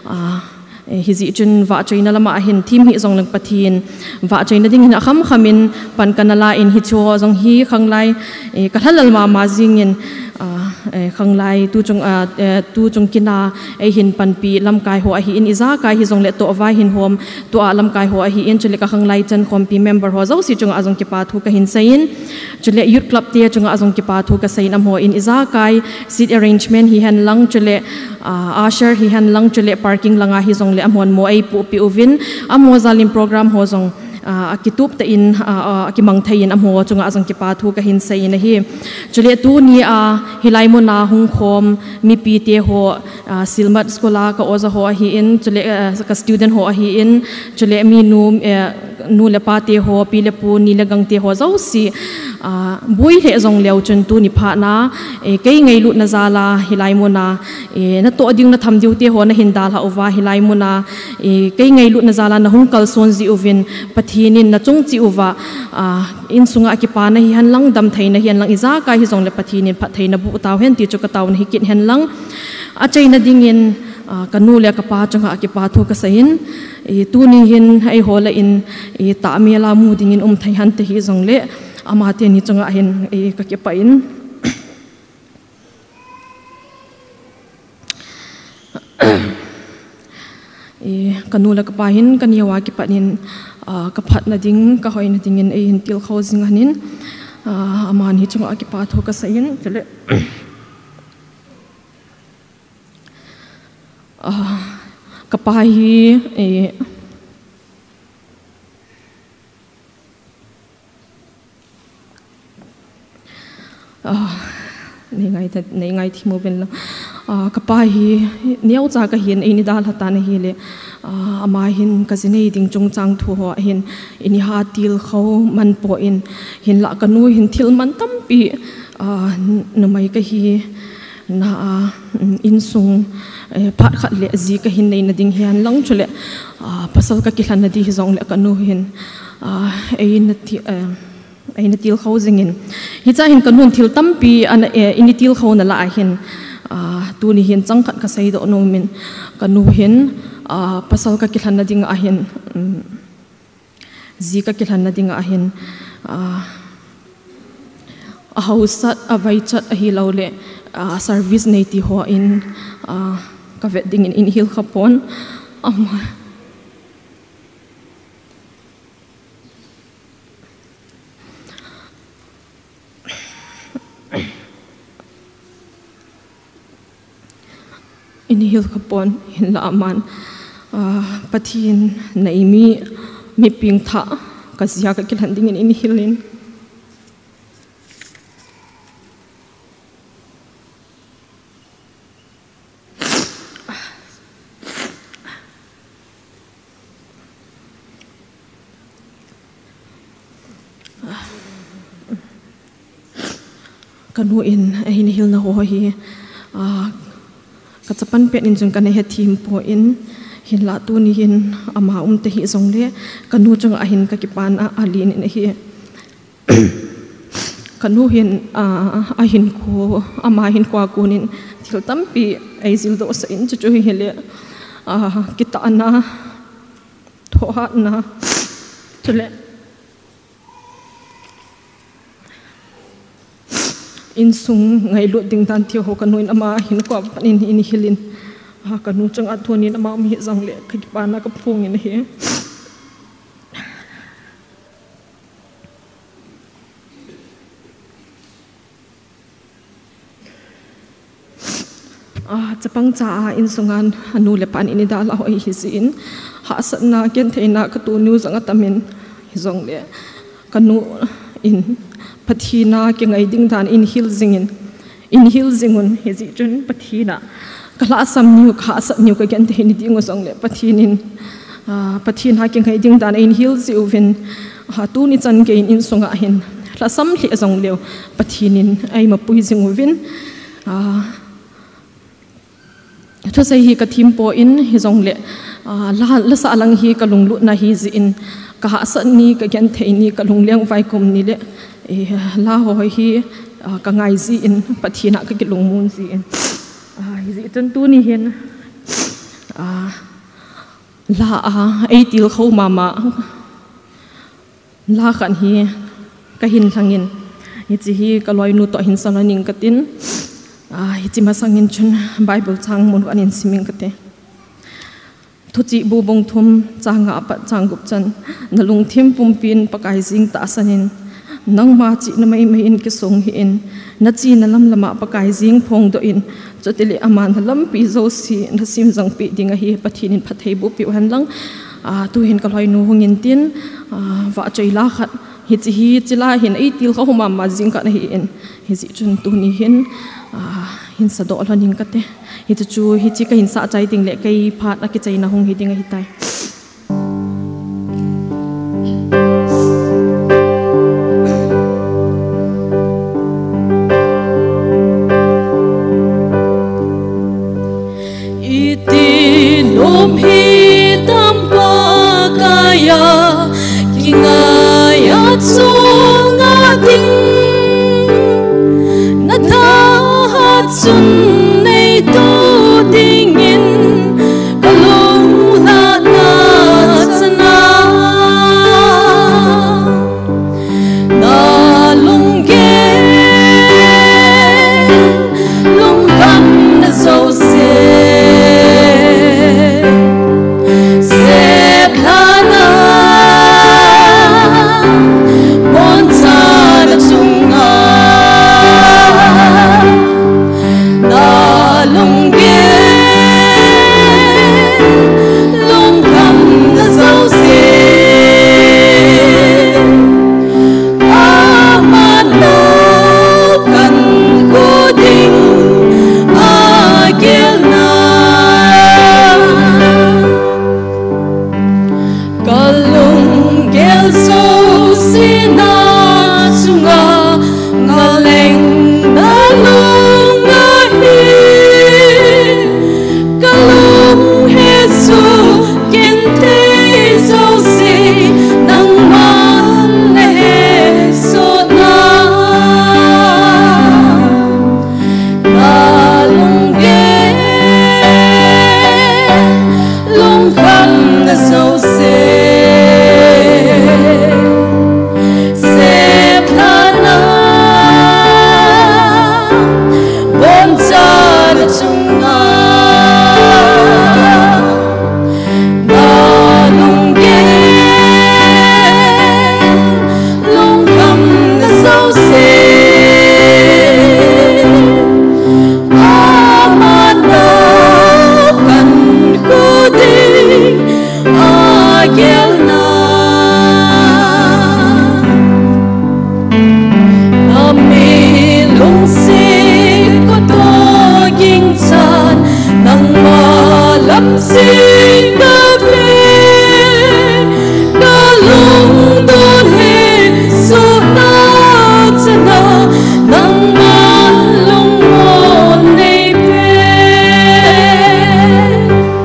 hi ji chun wa choina lama hin thim hi jong lang pathin wa choina ding hin kham khamin pan kanala in hi chu jong hi khang lai ka thalal ma jingin khang lai tu chung kina ai hin pan pi lam kai ho a hi in iza kai hi jong le to wa hin hom to a lam kai ho a hi in chule ka khang lai chan khom pi member ho zo si chung a jong ki pa thu ka hin sain chule youth club te chung a jong ki pa thu ka sain am ho in iza kai seat arrangement hi han lang chule usher hi han lang chule parking langa hi jong le am hon mo ai pu pi uvin am ho zalim program ho jong akitup ta in akimang thayin amho chunga ajang ki pa thu ka hin sai na hi chule tu ni hilai mo na hung khom mi pi te ho silmat skola ka oza ho hi in chule ka student ho hi in chule mi nu nu le pa te ho pi le pu ni le gang te ho zo si bui he zong leo chun tu ni pha na ke ngei lu na zala hilai mo na na to ding na tham diu te ho na hin dal ha owa hilai mo na ke ngei lu na zala na hung kal son zi uvin pathinin na chung chi uwa in sunga ki pa na hi han lang dam thai na hian lang iza ka hi zong le pathinin pha thai na bu taw hen ti chu ka taw na hi kin hen lang a chai na ding in kanu le ka pa changa ki pa thu ka sain tu ni hin ai hola in ta mi la mu ding in thai han te hi zong le ama te ni changa hin ka ke pa in kanu la ka pa hin kan yawa ki pa nin ka phat na ding ka hoi na ding in hin til kho jing hanin ama ni changa ki pa thu ka sain chale kapahi nei ngai thi mo ben la kapahi niau cha ka hin ini dal hata na hi le ama hin ka zinei ding chung chang thu ho hin ini ha til kho man po in hin la kanu hin thil man tampi namai ka hi na in sung phat khat le zi ka hin nei na ding hian lang chule pasal ka ki hlan na di zong le kanu hin aina til housing in hi cha hin kanun thil tampi an ini til kho na la hin tu ni hin chang khat ka sei do no min kanu hin pasal ka ki hlan na ding a hin zi ka ki hlan na ding a hin a hausat a vai chat a hi lo le service nei ti ho in ka vet ding in hil khapon ama in hil khapon hin la man pathin nei mi ping tha ka zia ka kilan ding in hilin kanu in ahin hil na ho hi ka chapan pe in jung kan he thim po in hin la tu ni hin ama te hi zong le kanu chung ahin ka ki pan alin in hi kanu hin ahin ko ama hin kwa kunin thil tampi ai zil do sa in chu chu hi le kita na thoha na chule in sung ngai lu ding dan thi ho kanuin ama hin ko panin in hilin kanu chang athonin ama mi jang le khik pa na ka phung in he chapang cha in sungan anu le pan in da la hoi hi sin ha satna ken theina ka tu nu zanga tamin hi jong le kanu in pathina ke ngai ding dan in hil zingun hezi chun pathina kala sam new kha sa new ka gen the ni ding osong le pathinin pathin ha ke ngai ding dan in hil zi uvin ha tu ni chan ke in sunga hin la sam hli azong leo pathinin ai ma pui zing uvin tho sai hi ka thim po in hi zong le la sa lang hi ka lunglu na hi zi in ka ha sa ni ka gen the ni ka lungleng vai kum ni le la ho hi ka ngai zi in pathina ka ki lungmun zi in hi zi tu ni hen la ai til kho mama la khan hi ka hin thangin hi chi hi ka loi nu to hin sananing ka tin hi chi ma sangin chun bible chang mun anin siming ka te thuchi bu bong thum changa pa changup chan nalung thim pumpin pakai jing ta sanin nang ma chi na mai in ke song hi in na chi na lam lama pakai jing phong do in choteli aman lam pi zo si na sim jang pi dinga hi pathin in phathei bu pi han lang tu hin ka loi nu hungin tin wa chaila khat hi chi hi chila hin ai til kho ma ma jing ka na hi in hi ji chun tu ni hin hin sa do laning ka te hi chu hi chi ka hin sa chai ting le kai phat a ki chai na hung hi dinga hi tai kalung gel so sina chunga ngaleng na lung na hi kalung hesu kente so si nang man ne so na kalung gel lung kham na so si Sing the play, the long don't hit so not enough. Nang malong mo nay pe,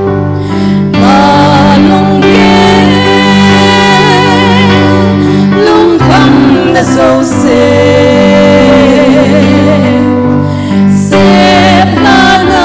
malong ye, long kham na so se, sep na na.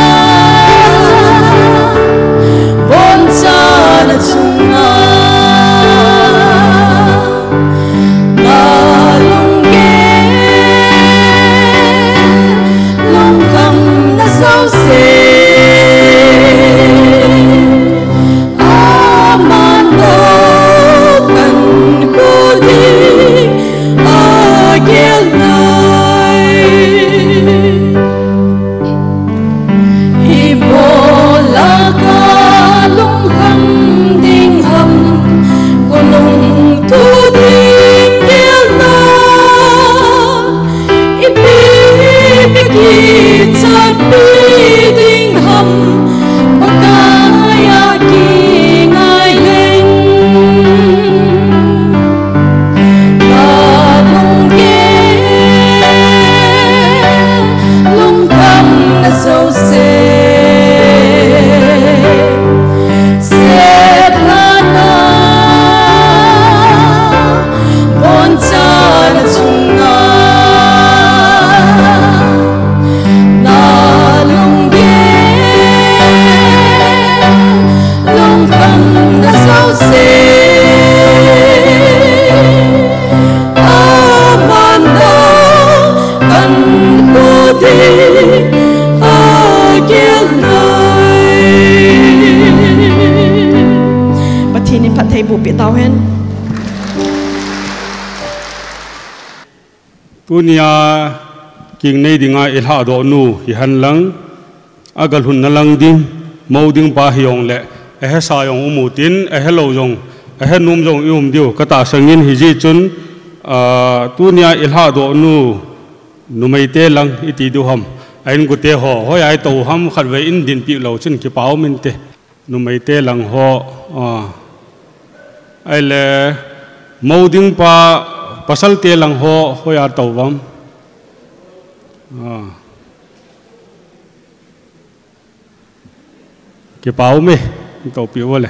Punya king nei dinga ilha do nu hi han lang agal hun nalang ding mau ding pa hiong le he sa yong umutin hello jong num jong diu kata sangin hi ji chun tunia ilha do nu numai te lang iti du ham ain gu te ho hoi ai to ham khat ve in din pi lo chun ki pau min te numai te lang ho ai le mau ding pa pasal te lang ho hoya tawam ke pau me to pi wala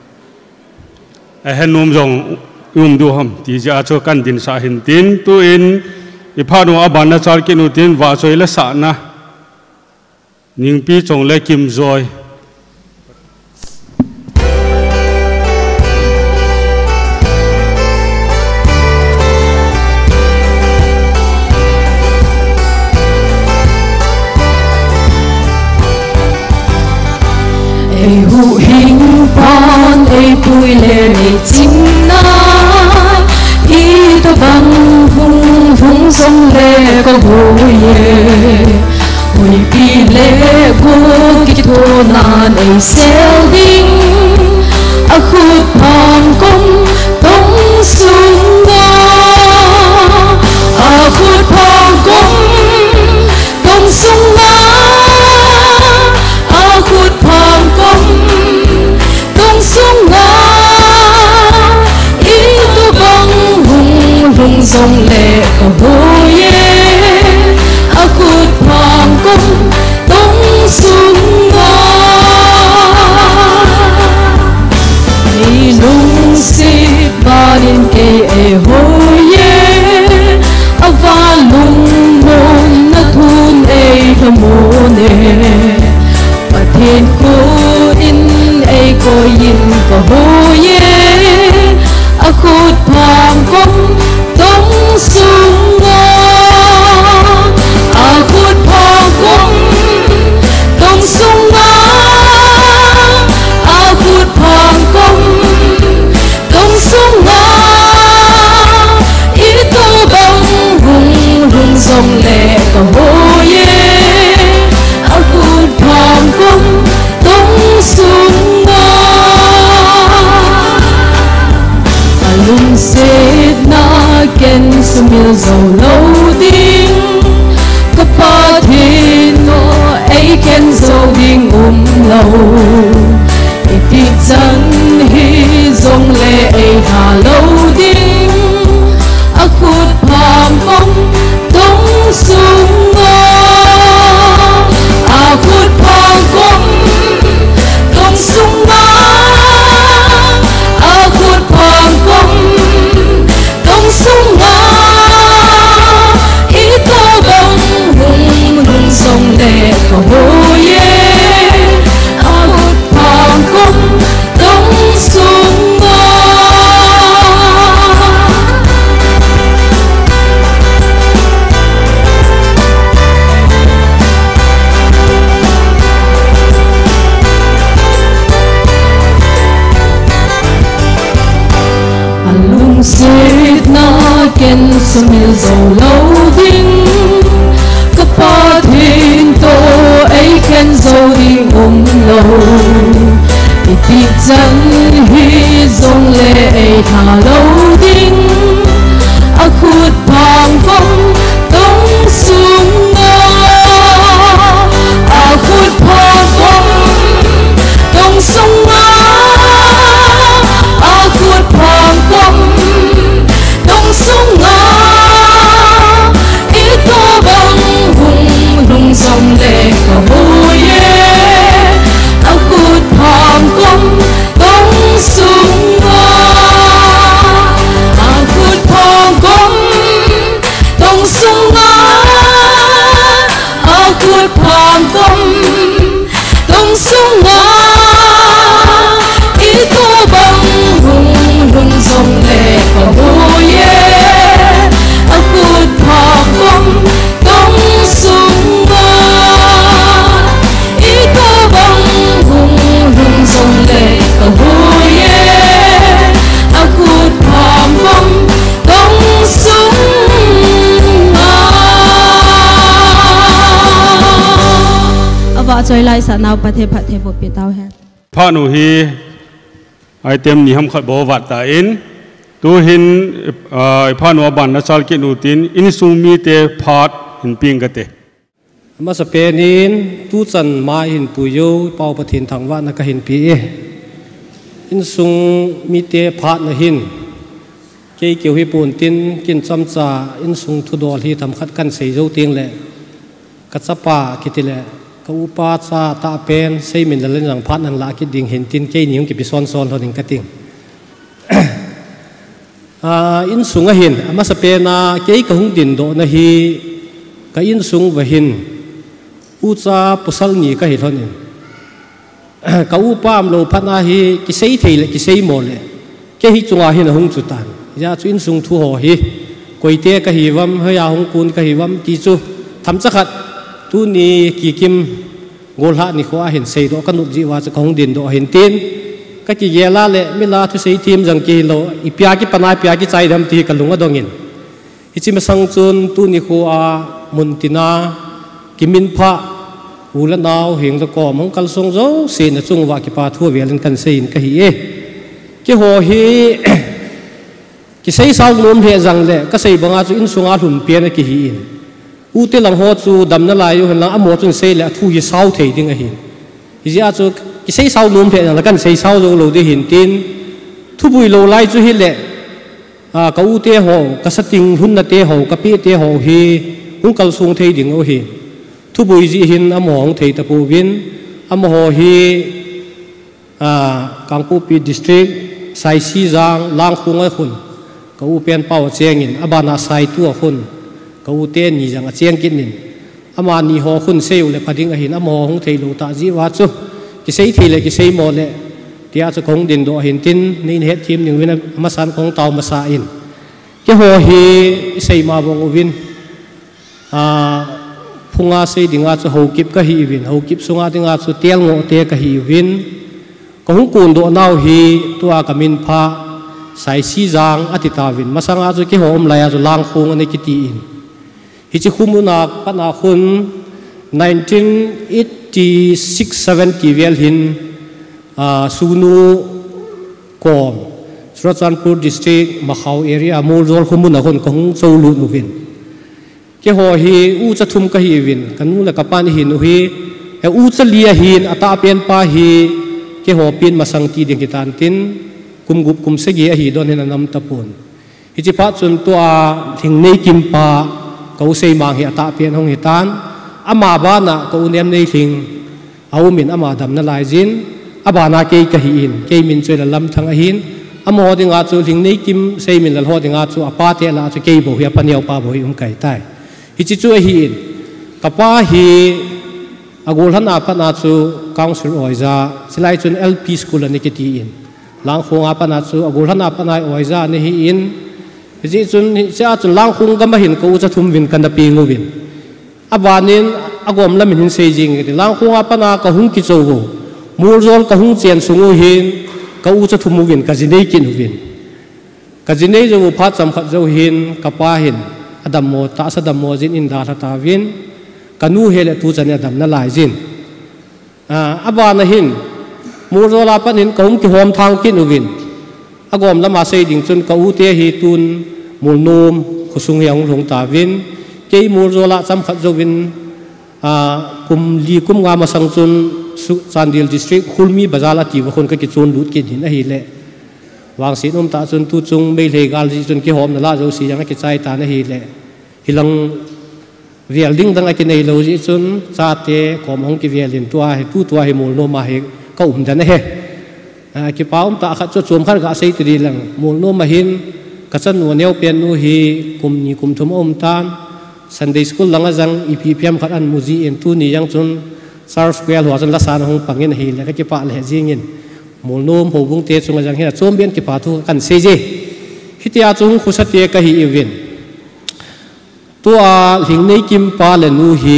a num jong du ham ti ja cho kan din sa hin tin tu in iphanu abana char ki nu tin wa choi la sa na ning pi chong le kim joy hu hing pon ei pui le nei ching na i to bang hung song le ko hu ye hui pi le ko ki to na nei sel ding a khut pang kom tong sung ga a khut pang kom tong sung ga a khut pang kom tong sung ga lung si barin ke e hoye ava lung mon na thun e thamone pathin ko in e ko yin ko hoye akhut phang kom tong sunga akhut phang kom tong sunga akhut phang kom tong sunga ito bang hung hung sông lệ ka hoye akhut phang kom tong sunga alung set na ken sumil zo lo ding kapathin no ai ken zo ding lo iti chan hi zong le ai ha lo ding akhut phang kom tong sunga akhut phang kom tong sunga akhut phang kom tong sunga ito bang hung hung sông le ka hoye akhut phang kom tong sunga alung set na ken sumil zo lo ding kapathin to ai ken zo ding lo iti chan hi zong le ai tha lo ding akhut phang kom tong sunga akhut phang kom tong sunga akhut phang kom tong sunga ito bang hung hung sông le ka hoye akhut phang kom tong sunga akhut phang kom tong sunga akhut phang kom tong sunga ito bang hung hung sông le ka hoye akhut phang kom tong sunga ito bang hung hung sông le ka hoye akhut phang kom tong sunga ava choi lai sa nau pathe pathe bo pi tau he phanu hi item ni ham khat bo wat ta in tu hin phanu ban na chal ki nu tin in sumi te phat hin ping ka te ma sa penin tu chan ma hin puyo pau pathin thangwa na ka hin pi in sung mi te phat na hin ke kiu hi pun tin kin cham cha in sung thu dol hi tham khat kan sei zo ting le ka chapa kitile ka upa cha ta pen sei min len rang phat nan la ki ding hin tin ke niung ki pi son son ho ding ka ting in sung a hin ama sa pe na ke ka hung din do na hi ka in sung wa hin u cha pusal ni ka hi thon in ka upa am lo phat na hi ki sei thei le ki sei mo le ke hi chunga hin hung chu tan ya chu in sung thu ho hi koi te ka hi wam ha ya hung kun ka hi wam ki chu tham cha khat tu ni ki kim gol ha ni khwa hin sei do ka nu ji wa cha hung din do hin tin ka ki yela le mila thu sei tim jang ki lo ipya ki pana pya ki chai dam ti ka lunga dongin ichim sang chun tu ni khwa muntina kimin pha ula naw hing da ko mong kal song zo se na chung wa ki pa thu velin kan sein ka hi e ki ho hi ki sei sau lom he jang le ka sei banga chu in sunga hlum pe na ki hi in u te lang ho chu dam na lai yo han lang amo chun sei le thu hi sau thei ding a hi hi ja chu ki sei sau lom he jang la kan sei sau zo lo de hin tin thu bui lo lai chu hi le ka u te ho ka sating hun na te ho ka pi te ho hi ung kal sung thei ding o hi thu bui ji hin among thei ta pu win am ho hi kangpu pi district ใส่ซีจางล้างคงไอ้คนก็อุเป็นเป่าเจียงอินอบานาใส่ตัวคนก็อุเตนนี่จังเจียงกินนินอามานี่หอคนเซลเลยพอดิ้งเห็นอามอของเทโลตาจีวัดซุกิเซทีเลยกิเซโมเลยที่อาจจะคงดินโดเห็นตินนี่เหตุทีมหนึ่งวินามาสันของเตามาสาอินก็หัวฮีเซมาบงวินพุงอาเซดิงอาจะหูกิบก็ฮีวินหูกิบสุงอาดิงอาจะเตียงโง่เตียก็ฮีวินก็หุ่นกุนโดนเอาฮีตัวกามินพาใส่ซีจางอติตาวินมาสังอาจะกี่หอมลายอาจะล้างคงอันนี้กิตีอินฮิจิคุมุนักปนาคุณ1986-70 เวลหินซูนูกอมสุรจันทร์ปูดิสตริกมาเขาเอเรียมูลโจลคุมุนักคนของโซลูนูวินเกี่ยวกับฮีอูจะทุ่มกับฮีวินกันนู้นและกับปานหินฮีอูจะเลียหินอัตาเปียนปาฮีเกี่ยวกับปีนมาสังกีดิงกิตานตินกุมกุบกุมเสกีฮีโดนเห็นนำตะปูนฮิจิพัดส่วนตัวถึงในกิมปาเขาเซมังฮีอัตาเปียนห้องหิตานอามาบ้านะเขาเนียมในทิ้งเอามินอามาดำนั่นลายจินอาบานาเกยกะหินเกยมินช่วยละลำทั้งหินอามอดิงอาจูถึงในกิมเซมินละหอดิงอาจูอาปาเตละจูเกยบ่ฮีปัญญาปาบ่ฮีไก่ใต้ฮิจิจูหินกับป้าฮีอากูลฮันอาปนาจูกองสุรอยซาสไลจุน LP สคูลนี่กิตีอินหลังคงอาปนาจูอากูลฮันอาปนายอยซานี่ฮีอินฮิจิจุนเจ้าจุนหลังคงก็มาเห็นกูจะทุ่มวินกันตะปีงูวินอาบานินอากอมละมินเซจิงกิหลังคงอาปนากะหุงกิโจโกมูลโจลกะหุงเจียนสุงูหินกะอูจะทุ่มวินกะจินได้กินวินกะจินได้จะพัดสำคัญจะหินกะป้าหินอดัมโมตาสดัมโมจินอินดาตาวินกันูเฮเลตูจันยาดัมนั่นหลายจินอาบานหินมูโรลาปันหินกะหุมกิหอมทางกินวินอากอมละมาเซดิงจนกะอูเตฮีตุนมูลโนมขุสุงเฮียงหลงตาวินเกยมูโรลาสำคัญจะวินกุมลีกุมงามาสังจุนซันดิลดิสตริกคุลมีบาซาลาตีวคนก็กิจวนดูดกินหินอะไรเลยวางสีนมตาจนตูจงไม่เลกาลจนกี่หอมนั่นละจะสียังไงกิจใจตาในหินเลหิลังเวียลดิ้งตั้งไอ้ที่ในโลจิจนซาเตขอมของกิเวียลินตัวให้ตู้ตัวให้มูลโนมาให้ก็อุ่มจันเฮกิป้าตาขัดจดสวมขันกะเซตดีลังมูลโนมาหินกษัตริย์นวลเนียวเปียนนูฮีกุมนี่กุมทุมอมตานSunday school lang azang IPPM khan muzi en tu ni yang chun Sar Square ho chun la san hong pangin hi le ka pa le jingin molnom ho bung te chung azang hi chom bian ki pa thu kan seje hitia chung khusate ka hi event to a ling nei kim pa le nu hi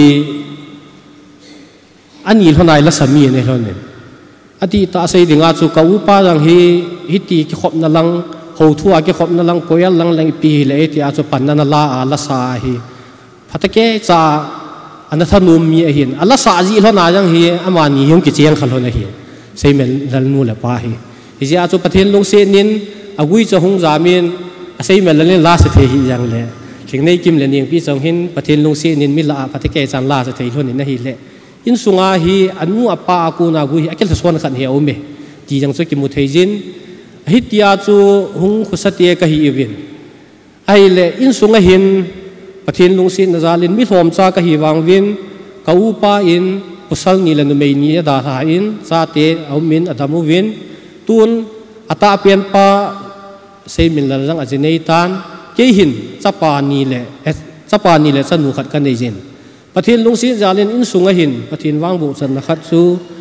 ani honai la sami ne hlonen ati ta sei dinga chu ka upa jang hi hiti ki khop na lang ho thua ki khop na lang koyal lang lang pi le ti a chu pan na la a la sa hi Patake cha anathanum mi ahin Allah sa ji hlona jang hi amani yong ki chiang khalona hi seimel lalnu la pa hi hi ja chu pathen long se nin agui cha hung jamin aseimel lalin la se the hi jang le thingnei kim le ning pi chang hin pathen long se nin mi la patake chan la se thei hloni na hi le in sunga hi anu apa aku na gui akel thon khan he ome ti jang chu ki mu thei jin hitia chu hung khusate ka hi evin ai le in sunga hin Pathin lung sin nazalin mi thom cha ka hi wang win ka upa in pusal ni lan mei ni da ha in cha te au min adamu win tun ata pian pa sei min la jang ajinei tan ke hin chapa ni le chanu khat ka nei jin Pathin lung sin zalin in sunga hin pathin wang bu chan na khat chu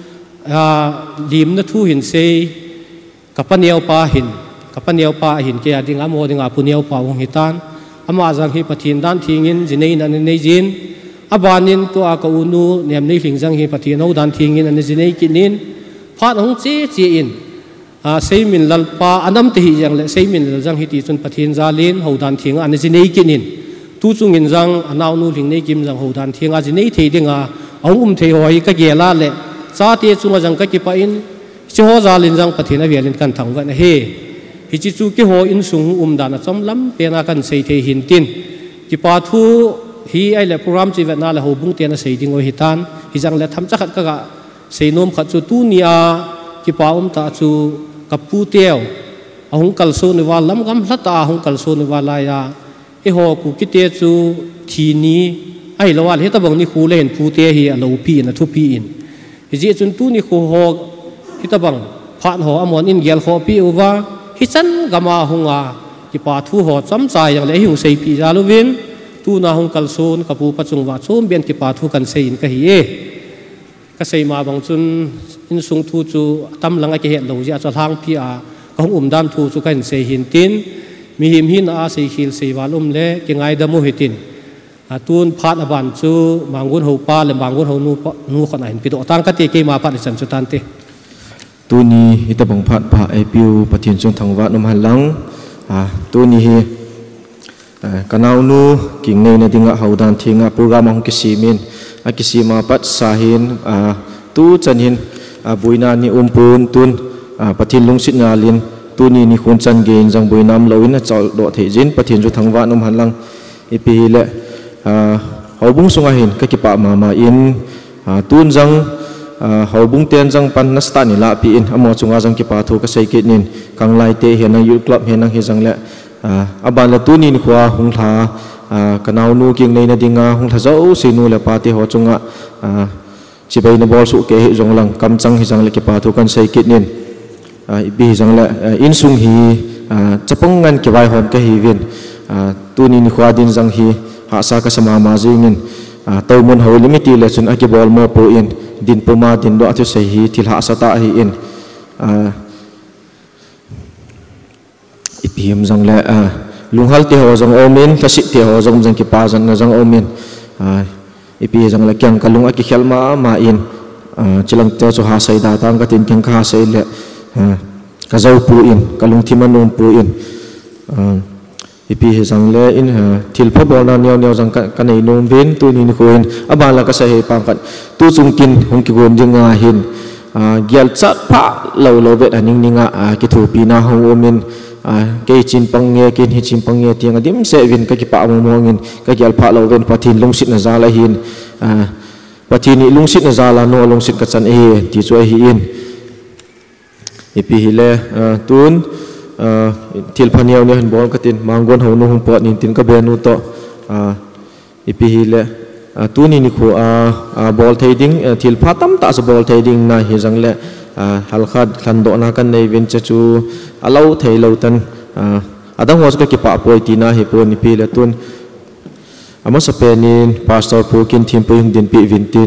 lim na thu hin sei kapaniau pa hin ke adinga mo dinga puniau pa hong hitan ama jang hi pathin dan thingin jinei nan nei jin abanin to aka unu nem nei hling jang hi pathin ho dan thingin an jinei kinin phat hong che in seimin lalpa anam te hi jang le seimin lal jang hi ti chun pathin zalin ho dan thing an jinei kinin tu chungin jang anaw nu hling nei kim jang ho dan thing a jinei thei dinga ong thei hoi ka gela le cha te chunga jang ka ki pa in chi ho zalin jang pathin a vialin kan thang wa na he hi chi chu ki ho in sung dana chom lam pena kan sei the hin tin ki pa thu hi ai le program chi ve na le ho bung te na sei ding o hitan hi jang le tham cha khat ka sei nom khat chu tu nia ki pa ta chu kapu teo ahung kal so ni wa lam gam hlata ahung kal so ni wa la ya e ho ku ki te chu thi ni ai lo wa le ta bang ni khu le hen pu te hi a lo pi na thu pi in hi ji chun tu ni khu ho hi ta bang phan ho amon in gel ho pi uwa hi chan gama hunga ki pa thu ho cham chai yang le hi sei pi jalovin tu na hung kalsun kapu pachung wa chum bian ki pa thu kan sei in ka hi e ka sei ma bang chun in sung thu chu tam langa ki het lo ja cha hang pi a ka hung dam thu chu kan sei hin tin mi him hin a sei khil sei walum le ki ngai da mu hitin tun phat aban chu mangun ho pa le mangun ho nu khona hin pi do tang ka te ke ma phat chan chu tan te tu ni ita bang phat pha ai piu pathin chung thangwa nom halang tu ni hi kanau nu king nei na dinga haudan thinga program hong kisimin kisima pat sahin tu chanin buina ni umpun tun pathin lungsit ngalin tu ni khun chan gen jang buinam loin chal do theijin pathin chu thangwa nom halang ipi le haubung sunga hin ka kipa mama in tun jang haubung ten jang pan nasta ni la pi in amo chunga jang kipa thu ka sei kit nin kanglai te hian ang youth club hian ang hi jang le aban la tu ni khwa hung tha kanau nu king nei na dinga hung tha zo sinu le pa te ho chunga chibai na bol su ke hi jong lang kam chang hi jang le kipa thu kan sei kit nin ipi jang le in sung hi chapang ngan ki vai hom ka hi vin tu ni khwa din jang hi ha sa ka sama ma jingin tau mun ho limiti le chun aki bol mo po in din puma din do atu sei hi thil ha sa ta hi in ipim jang le lunghal te ho jang omin kasi te ho jang ki pa jang na jang omin ipi jang le kyang kalung aki khelma ma in chilang te chu ha sai da tang ka tin kyang ka sai le ka zau pu in kalung thimanum pu in ipi jang le in thil pha bol na nyaw jang ka nei nom vin tu ni ko in abala ka sa he pang kat tu chung kin hong ki gon jinga hin gyal chat pha lo vet aning ninga ki thu pi na hong omin ke chin pang nge kin hi chin pang nge tiang dim se vin ka ki pa mo mongin ka gyal pha lo ven pathin lungsit na zala hin pathin ni lungsit na zala no lungsit ka chan e ti chu hi in ipi hile tun thil phaniaw ne han bol katin mangon ho no hum pot nin tin ka benu to ipi hile tu ni khu bol thading thil pha tam ta sa bol thading na hi jang le halkhat khan do na kan nei vin chu alo thei lo tan adang was ka ki pa poi ti na hi pon ni pi le tun ama sa penin pastor pu kin thim pu din pi vin tin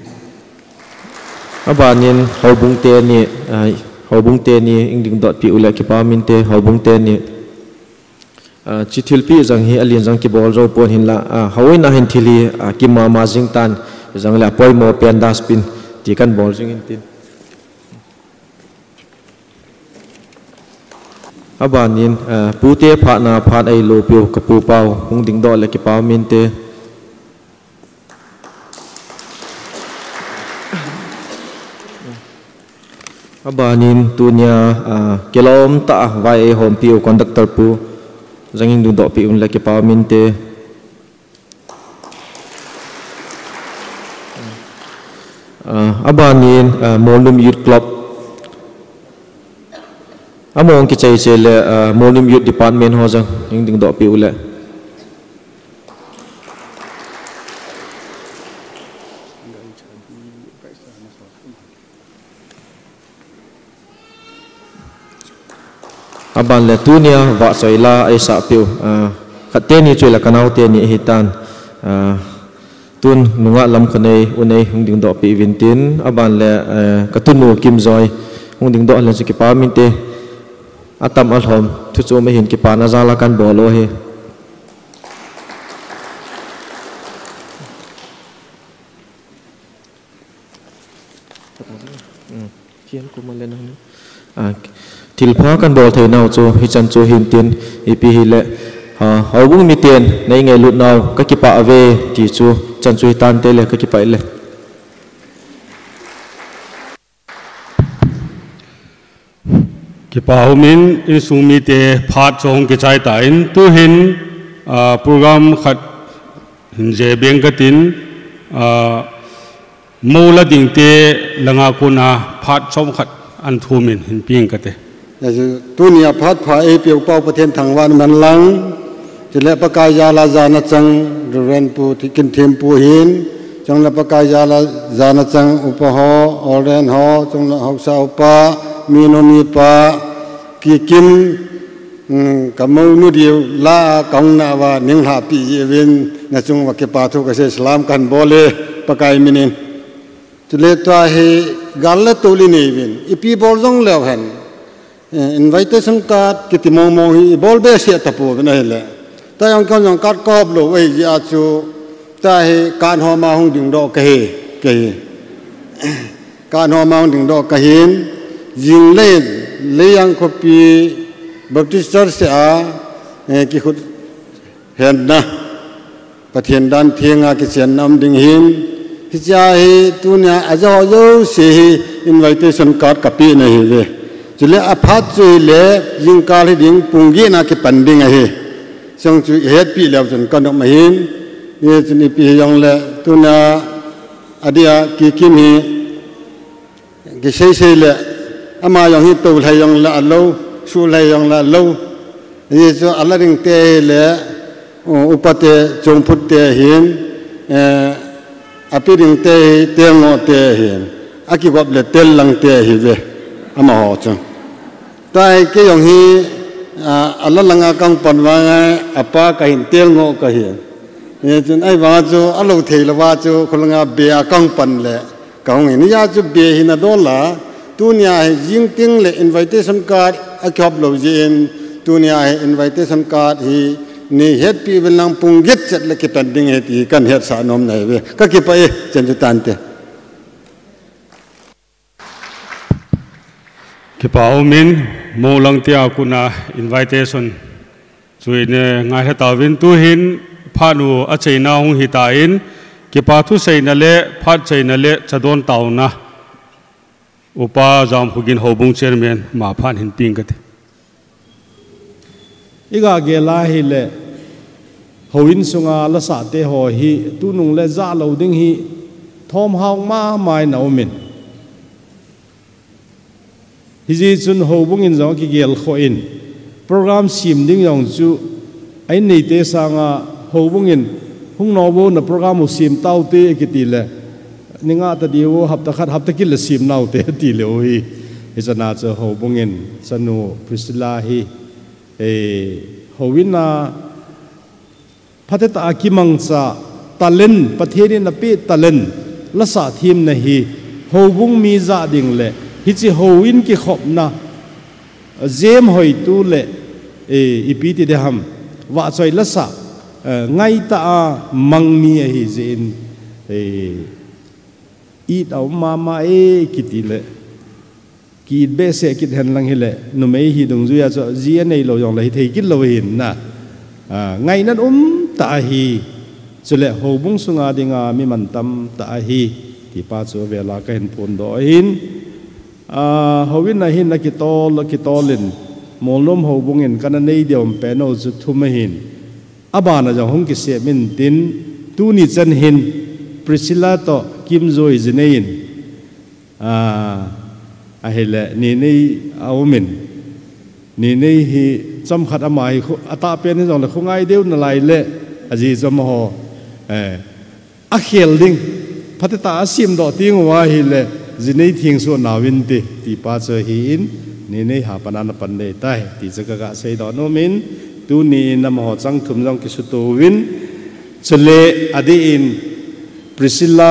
abanin hobung te ni haubung te ni ingding dot pi ula ki pa min te haubung te ni chithil pi jang hi alin jang ki bol ro pon hin la hawai na hin thili ki ma jing tan jang la poi mo pen daspin ti kan bol jing in tin abanin pu te pha na phat ai lo pio ka pu pau hung ding dot le ki pa min te abanin tunya kelom ta vai hom piu conductor pu jangin du do pi un la ke pa min te abanin molum youth club among ki chai che le molum youth department ho jang ing ding do pi u le aban le tunia wa soila ai sa piu khatte ni chuila kanau te ni hitan tun nunga lam khanei unei hungding do pi vintin aban le katunu kim zoi hungding do le ki pa min te atam alhom thu chu me hin ki pa na zala kan bolo he kian ko man le na thil pha kan bol thei nau chu hi chan chu hin tin ipi hi le haubung mi ten nei nge lut nau ka ki pa ave ti chu chan chu tan te le ka ki pa le ki pa humin in sumi te phat chong ki chai ta in tu hin program khat hin je beng ka tin mola ding te langa kuna phat chom khat an thumin hin ping ka te tunia phat pha e piu pau pathen thangwan man lang chile pakaya la jana chang ren pu tikin them pu hin chang la pakaya la jana chang upaho oren ho chang la hausa upa minoni pa kỳ kim cảm ơn nu điều la công na và những hạ bị viên na chung và cái pathu cái sự Islam kan boleh pakai minin cho nên tôi hay gal là tôi lên viên ipi bol dong leo hen invitation card cái tìm mong hi bol be sẽ tập bộ này là ta yang con yang card cop lo vậy gì achu ta hay can hoa ma hong ding do cái can hoa ma hong ding do cái hin jing lên lấy yang copy Baptist Church sẽ cái khut hiện na và thiền đan thiêng cái chuyện nam đình hiền thì cha hi tu nhà ajo si invitation card copy này về cho nên apart cho lẽ những cái đình pungi na cái pending này xong chú hết bị leo chân con động mà hiền như cho nên bị yang lẽ tu nhà adia cái kim hi cái xây lẽ ama yang hi tu hay yang là lâu su lai yang la lâu ye cho Allah ring te le upate chongphut te hin api ring te ngo te hin aki gop le tel lang te hi ve ama ho chang tai ke yong hi Allah langa kang pan wa ngai apa ka hin tel ngo ka hi ye chun ai wa cho alo thei la wa cho khulanga be kang pan le kaung ni ya chu be hin do la dunia jing ting le invitation card akhop lo jin dunia invitation card hi ni het pi belang punggit chat le ki pending he ti kan het sa nom nai ve ka ki pa e chen ju tan te ki pa omin mo lang tia kuna invitation chui ne ngai ha ta win tu hin phanu a cheina hung hi ta in ki pa thu seina le phat cheina le chadon tauna upa jam hugin hobung chairman ma phan hin ping kat iga gela hi le hoin sunga la sa te ho hi tu nung le za lo ding hi thom hang ma mai nau min hi ji chun hobung in jong ki gel kho in program sim ding yong chu ai nei te sanga hobung in hung no bo na program sim tau te ki ti le ninga ta diwo hapta khat hapta kil sim nau te ti le oi isana cho ho bungin sanu priscilla hi howina phateta akimang cha talent patheri na pe talent la sa thim na hi ho bung mi za ding le hi chi howin ki khop na jem hoi tu le ipi ti de ham wa choi la sa ngai ta mang mi hi zin ít áo mama kiti le kit be se kit hen lang hele no mei hi dong zuya cho zia nei lo yong lai thei kit lo hin na ngai nan ta hi chule ho bung sunga dinga mi man tam ta hi ti pa cho vela ka hen pon do hin howin na hin na ki tolin molom ho bung en kana nei diom pe no chu thum hin abana jong hong ki se min tin tu ni chan hin Priscilla to kim zoi zinein ahile ni nei aumin ni nei hi cham khat amai ata pen jong la khungai deu na lai le aji jam ho a khel ding phateta asim do ting wa hi le zinei thing so nawin ti pa cho hi in ni nei ha panana pan nei tai ti jaga ga sei do no min tu ni nam ho chang thum jong ki su to win chule adi in Priscilla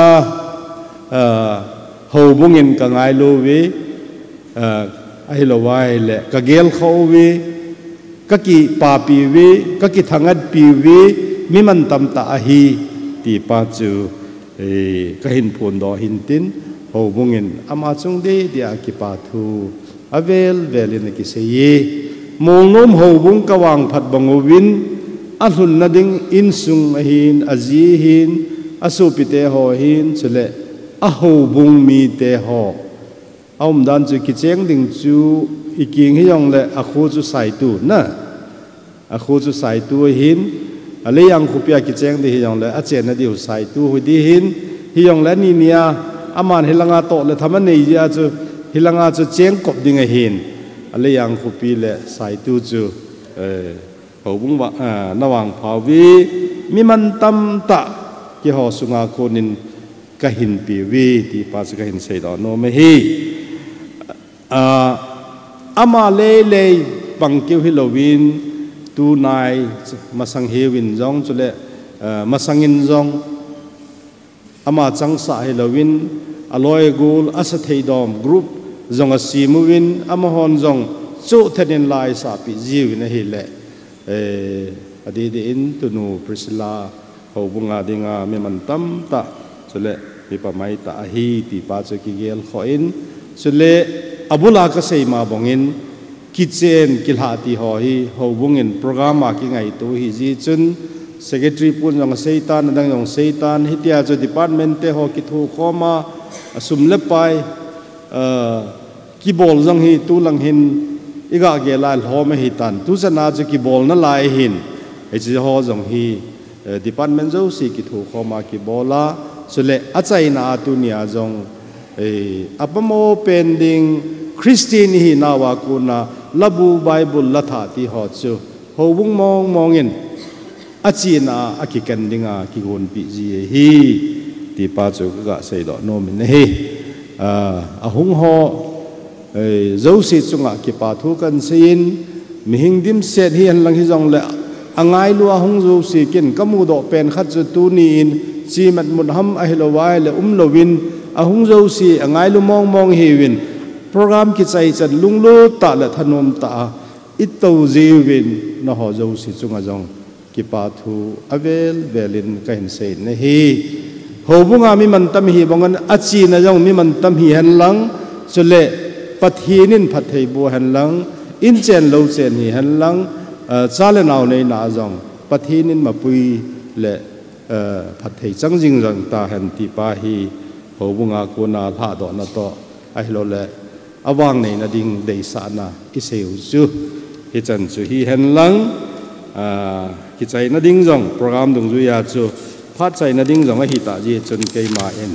hầu bungin ka ngai lo we ai lo wai le ka gel kho we ka ki pa pi we ka ki thangat pi we mi man tam ta hi ti pa chu ka hin phun do hin tin hầu bungin ama chung de dia ki pa thu avel velin ki se ye mol nom hầu bung ka wang phat bangowin a hun na ding in sung hin azi hin asu pite ho hin chule a ho bung mi te ho aum dan chu ki cheng ding chu iking hi yong le a khu chu sai tu na a khu chu sai tu hin ale yang khu pia ki cheng di hi yong le a chen na diu sai tu hu di hin hi yong le ni nia aman hilanga to le thaman nei ja chu hilanga chu cheng kop ding a hin ale yang khu pi le sai tu chu ho bung wa na wang phau wi mi man tam ta ki ho sunga konin ka hin pi wi ti pa ka hin sei do no me hi ama le bangkiu hilowin tu nai masang hewin jong chule masangin jong ama changsa hilowin aloi gul asatheidom group jong asimuwin ama hon jong chu thenin lai sa pi jiwin hi le adi in tunu prisila hobunga dinga me mantam ta chule mi pamai ta hi ti pa che ki gel khoin chule abula ka seima bongin kitchen kilhati ho hi hobungin program ma ki ngai tu hi ji chun secretary pun jong seitan dang jong seitan hitia jo department te ho ki thu khoma asum le pai ki bol jong hi tu lang hin iga ge la ho me hi tan tu sana jo ki bol na lai hin e ji ho jong hi department jo si ki thu khoma ki bola sule achai na tu nia jong apamo pending Christian hi nawa kuna labu Bible latha ti ho chu hobung mongin achina akikan dinga ki gon pi ji hi ti pa chu ga sei do no min he ahung ho zo si chunga ki pa thu kan sin mi hing dim set hi an lang hi jong le angai lu ahung zo si kin kamu do pen khat chu tu ni in chi mat mun ham a hilowai le lovin ahung zo si angai lu mong hi win program ki chai chan lunglu ta la thanom ta it to jiwin na ho zo si chunga jong ki pa thu avel velin ka hin sei ne hi hobunga mi man tam hi bongan achi na jong mi man tam hi han lang chule pathinin phathei bu han lang in chen lo chen hi han lang chale naw nei na jong pathinin mapui le phathei changjing jang ta han ti pa hi hobunga ko na tha do na to ai lo le awang nei na ding dei sa na iseu chu hi chan chu hi han lang ki chai na ding jong program dung ju ya chu phat chai na ding jong a hi ta ji chun kei ma en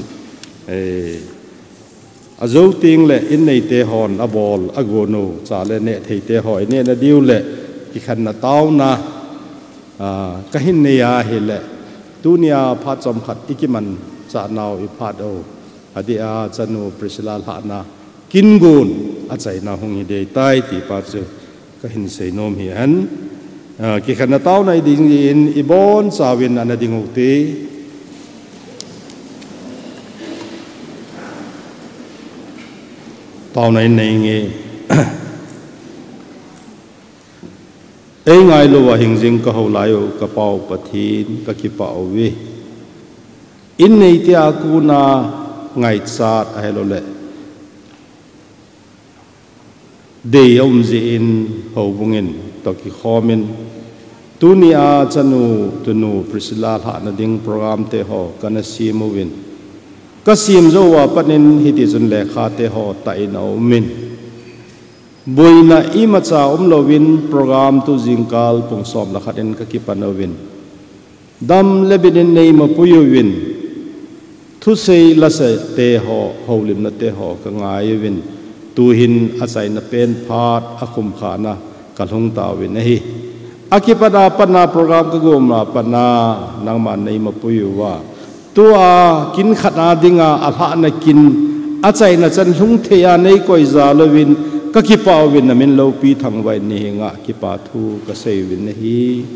azo ting le in nei te hon a bol a go no cha le ne thei te hoi ne na diu le ki khan na taw na ka hin ne ya hi le tunia phat chom khat ikiman cha naw I phat o adia chanu prisila la na kin gun a chai na hong hi dei tai ti pa chu ka hin sei nom hi han ki khana taw nai ding in ibon chawin ana ding ukti taw nai nei nge ei ngai lo wa hingjing ka ho lai o ka pau pathin ka ki pau wi in nei ti a ku na ngai chat a helo le de om ji in ho bungin to ki khomin tunia chanu tunu prisila ha na ding program te ho kana simuwin ka sim zo wa panin hiti chun le kha te ho ta in au min boina imacha lovin program tu jingkal pungsom la khaten ka ki panowin dam lebinin nei ma puyuwin thu sei la se te ho holim na te ho ka ngaiwin tu hin achai na pen phat akhum khana kalhung tawin hi akipada pana program ka gomna pana nangman nei ma puyuwa tua kin khata dinga alha na kin achai na chan hlung theya nei koi za lovin ka ki pawin na min lo pi thangwai ni nga ki pa thu ka seiwin hi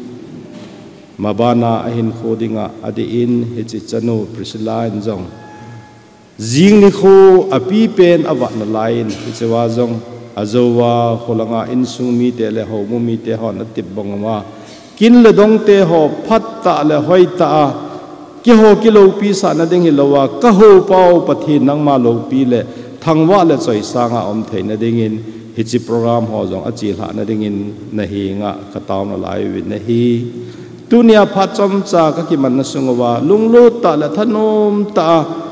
mabana ahin khodinga adi in hichi chanu prisila in jong jing ni kho api pen awa na lain hichewa jong azowa kholanga in sumi te le ho mu mi te ho na tip bongwa kin le dong te ho phat ta le hoi ta ki ho ki lo pi sa na ding hi lowa ka ho pau pathin nang ma lo pi le thangwa le choi sanga om theina dingin hichi program ho jong achi hla na dingin na hi nga ka taw na lai win na hi tunia phat chom cha ka ki man na sungwa lunglu ta la thanom ta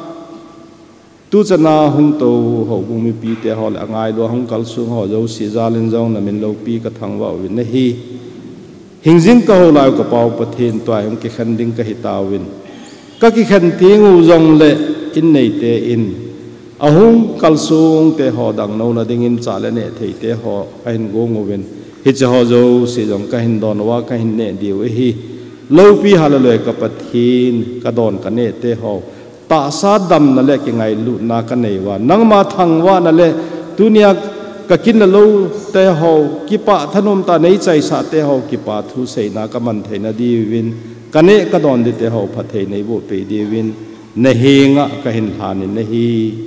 tu chana hung to ho bumi pi te ho la ngai lo hung kal su ho jo si jalin jong na min lo pi ka thangwa win na hi hingjing ka ho la ka pau pathin toy hung ki khan ding ka hi tawin ka ki khan ting u jong le in nei te in ahung kalsung te ho dang no na ding in chale ne thei te ho ain go ngowen hi cha ho zo si jong ka hin don wa ka hin ne diu hi lo pi hala le ka pathin ka don ka ne te ho ta sa dam na le ki ngai lu na ka nei wa nang ma thang wa na le tunia ka kin na lo te ho ki pa thanom ta nei chai sa te ho ki pa thu sei na ka man theina di win kane ka don de te ho phathei nei bo pe di win na henga ka hin thanin na hi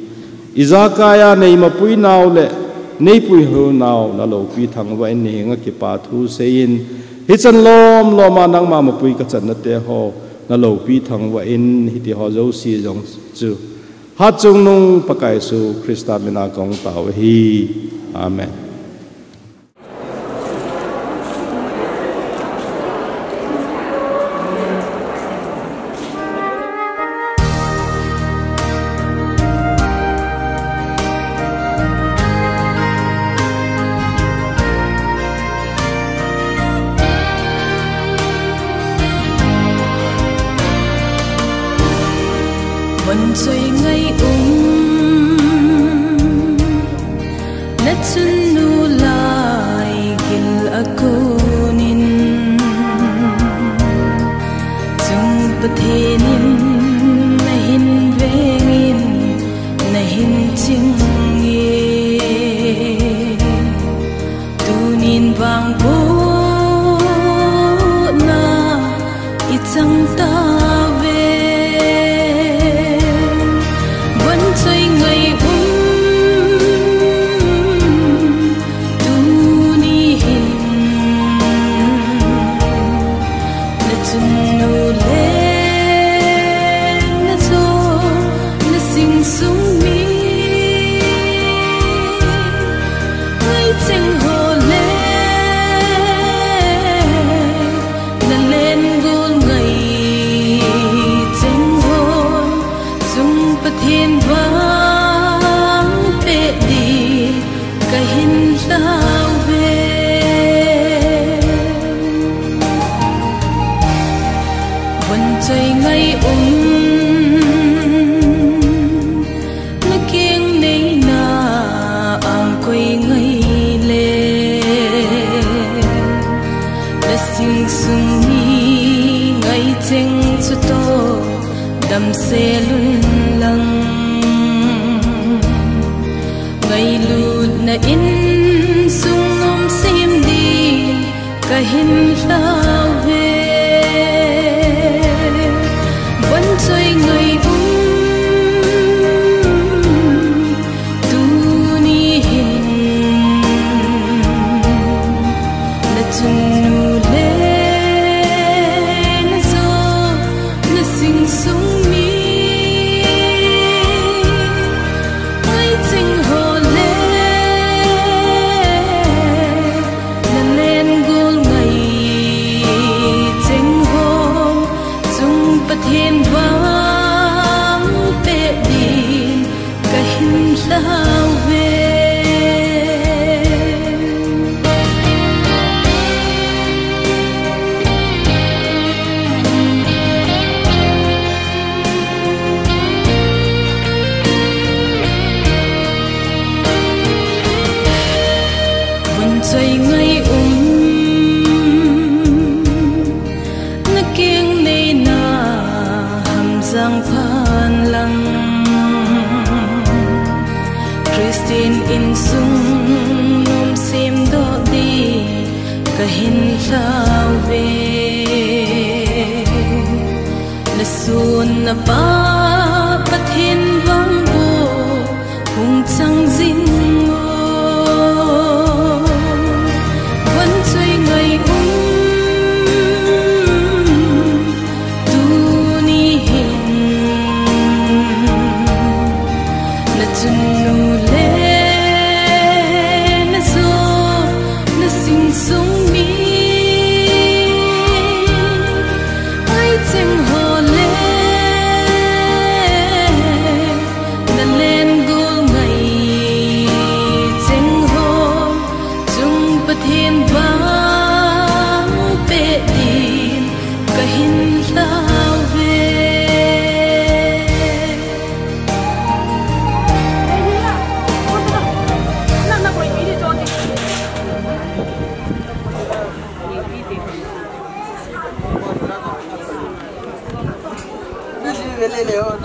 izakaya nei ma pui naw le nei pui ho naw na lo pi thang wa in henga ki pa thu sein hi chan lom loma nang ma pui ka chan na te ho na lo pi thang wa in hi ti ho zo si jong chu ha chung nung pakai su Krista mina kong taw hi amen.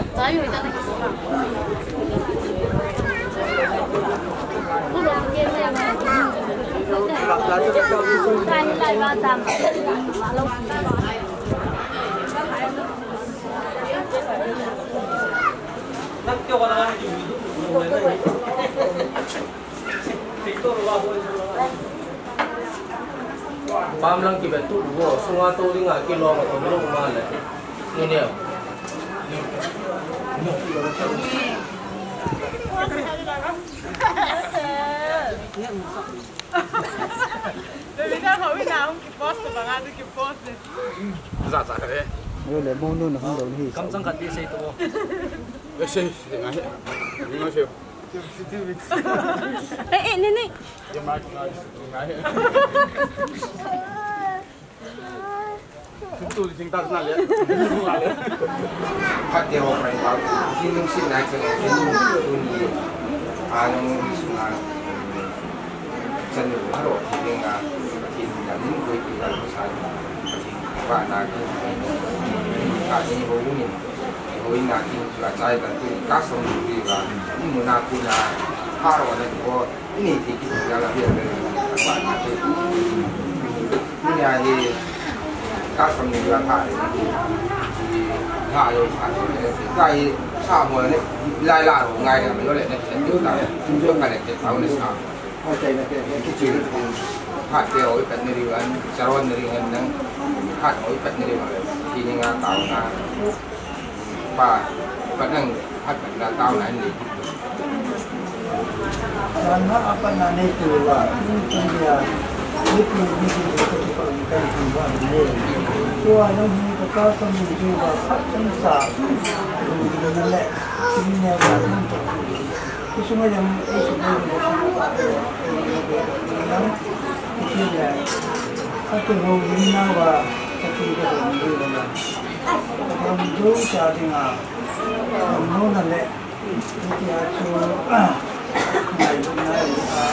Hãy subscribe cho kênh Ghiền Mì Gõ để không bỏ lỡ những video hấp dẫn. bam lang kibet tu go sunga to dinga kilo ma to lo ma le ni ne Vì sao hỏi vì nào không kịp post được bằng anh kịp post đi. Dạ dạ thế. Rồi lại mong luôn là không đồng ý. Cắm răng cắt đi xây to. Xây ngay. Đi ngay siêu. Ê nè nè. Giờ mai ngay. Chúng tôi ta nào vậy? Phát điều học này bảo khi mình xin lại cho người dân tuân thủ anh là dân được hết rồi thì nên là những người bị làm sai thì và là cái gì vô mình hồi nào thì là sai là cái các số người là những người nào cũng là hai rồi là có những thì cái là việc và là cái này các số người là thải rồi cái sao mà này lại là một ngày này mình có thể này chúng trước ngày này cái tháo này sao cái chuyện hạt tiêu ấy bệnh này anh saron này anh hạt ấy bệnh này thì những tạo ra và bệnh năng hạt bệnh là tạo này này karena apa nane itu lah dia itu kan buat ni tu ada ni kata kami juga macam sah dengan lek ini ada tu semua yang itu dia satu hari nawa satu hari nawa orang jauh cari ngah mana lek dia tu ngày hôm nay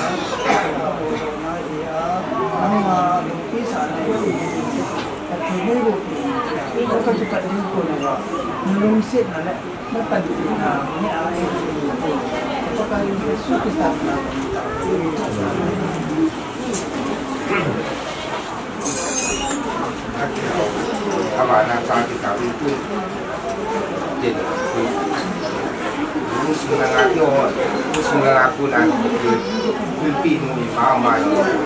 nama lukisan ini terkini bukti kalau kita ini pun ada melungsit nana bukan ini ada ini apakah ini suatu sana các bạn làm sao thì tạo itu jadi musim aku nanti lebih ramai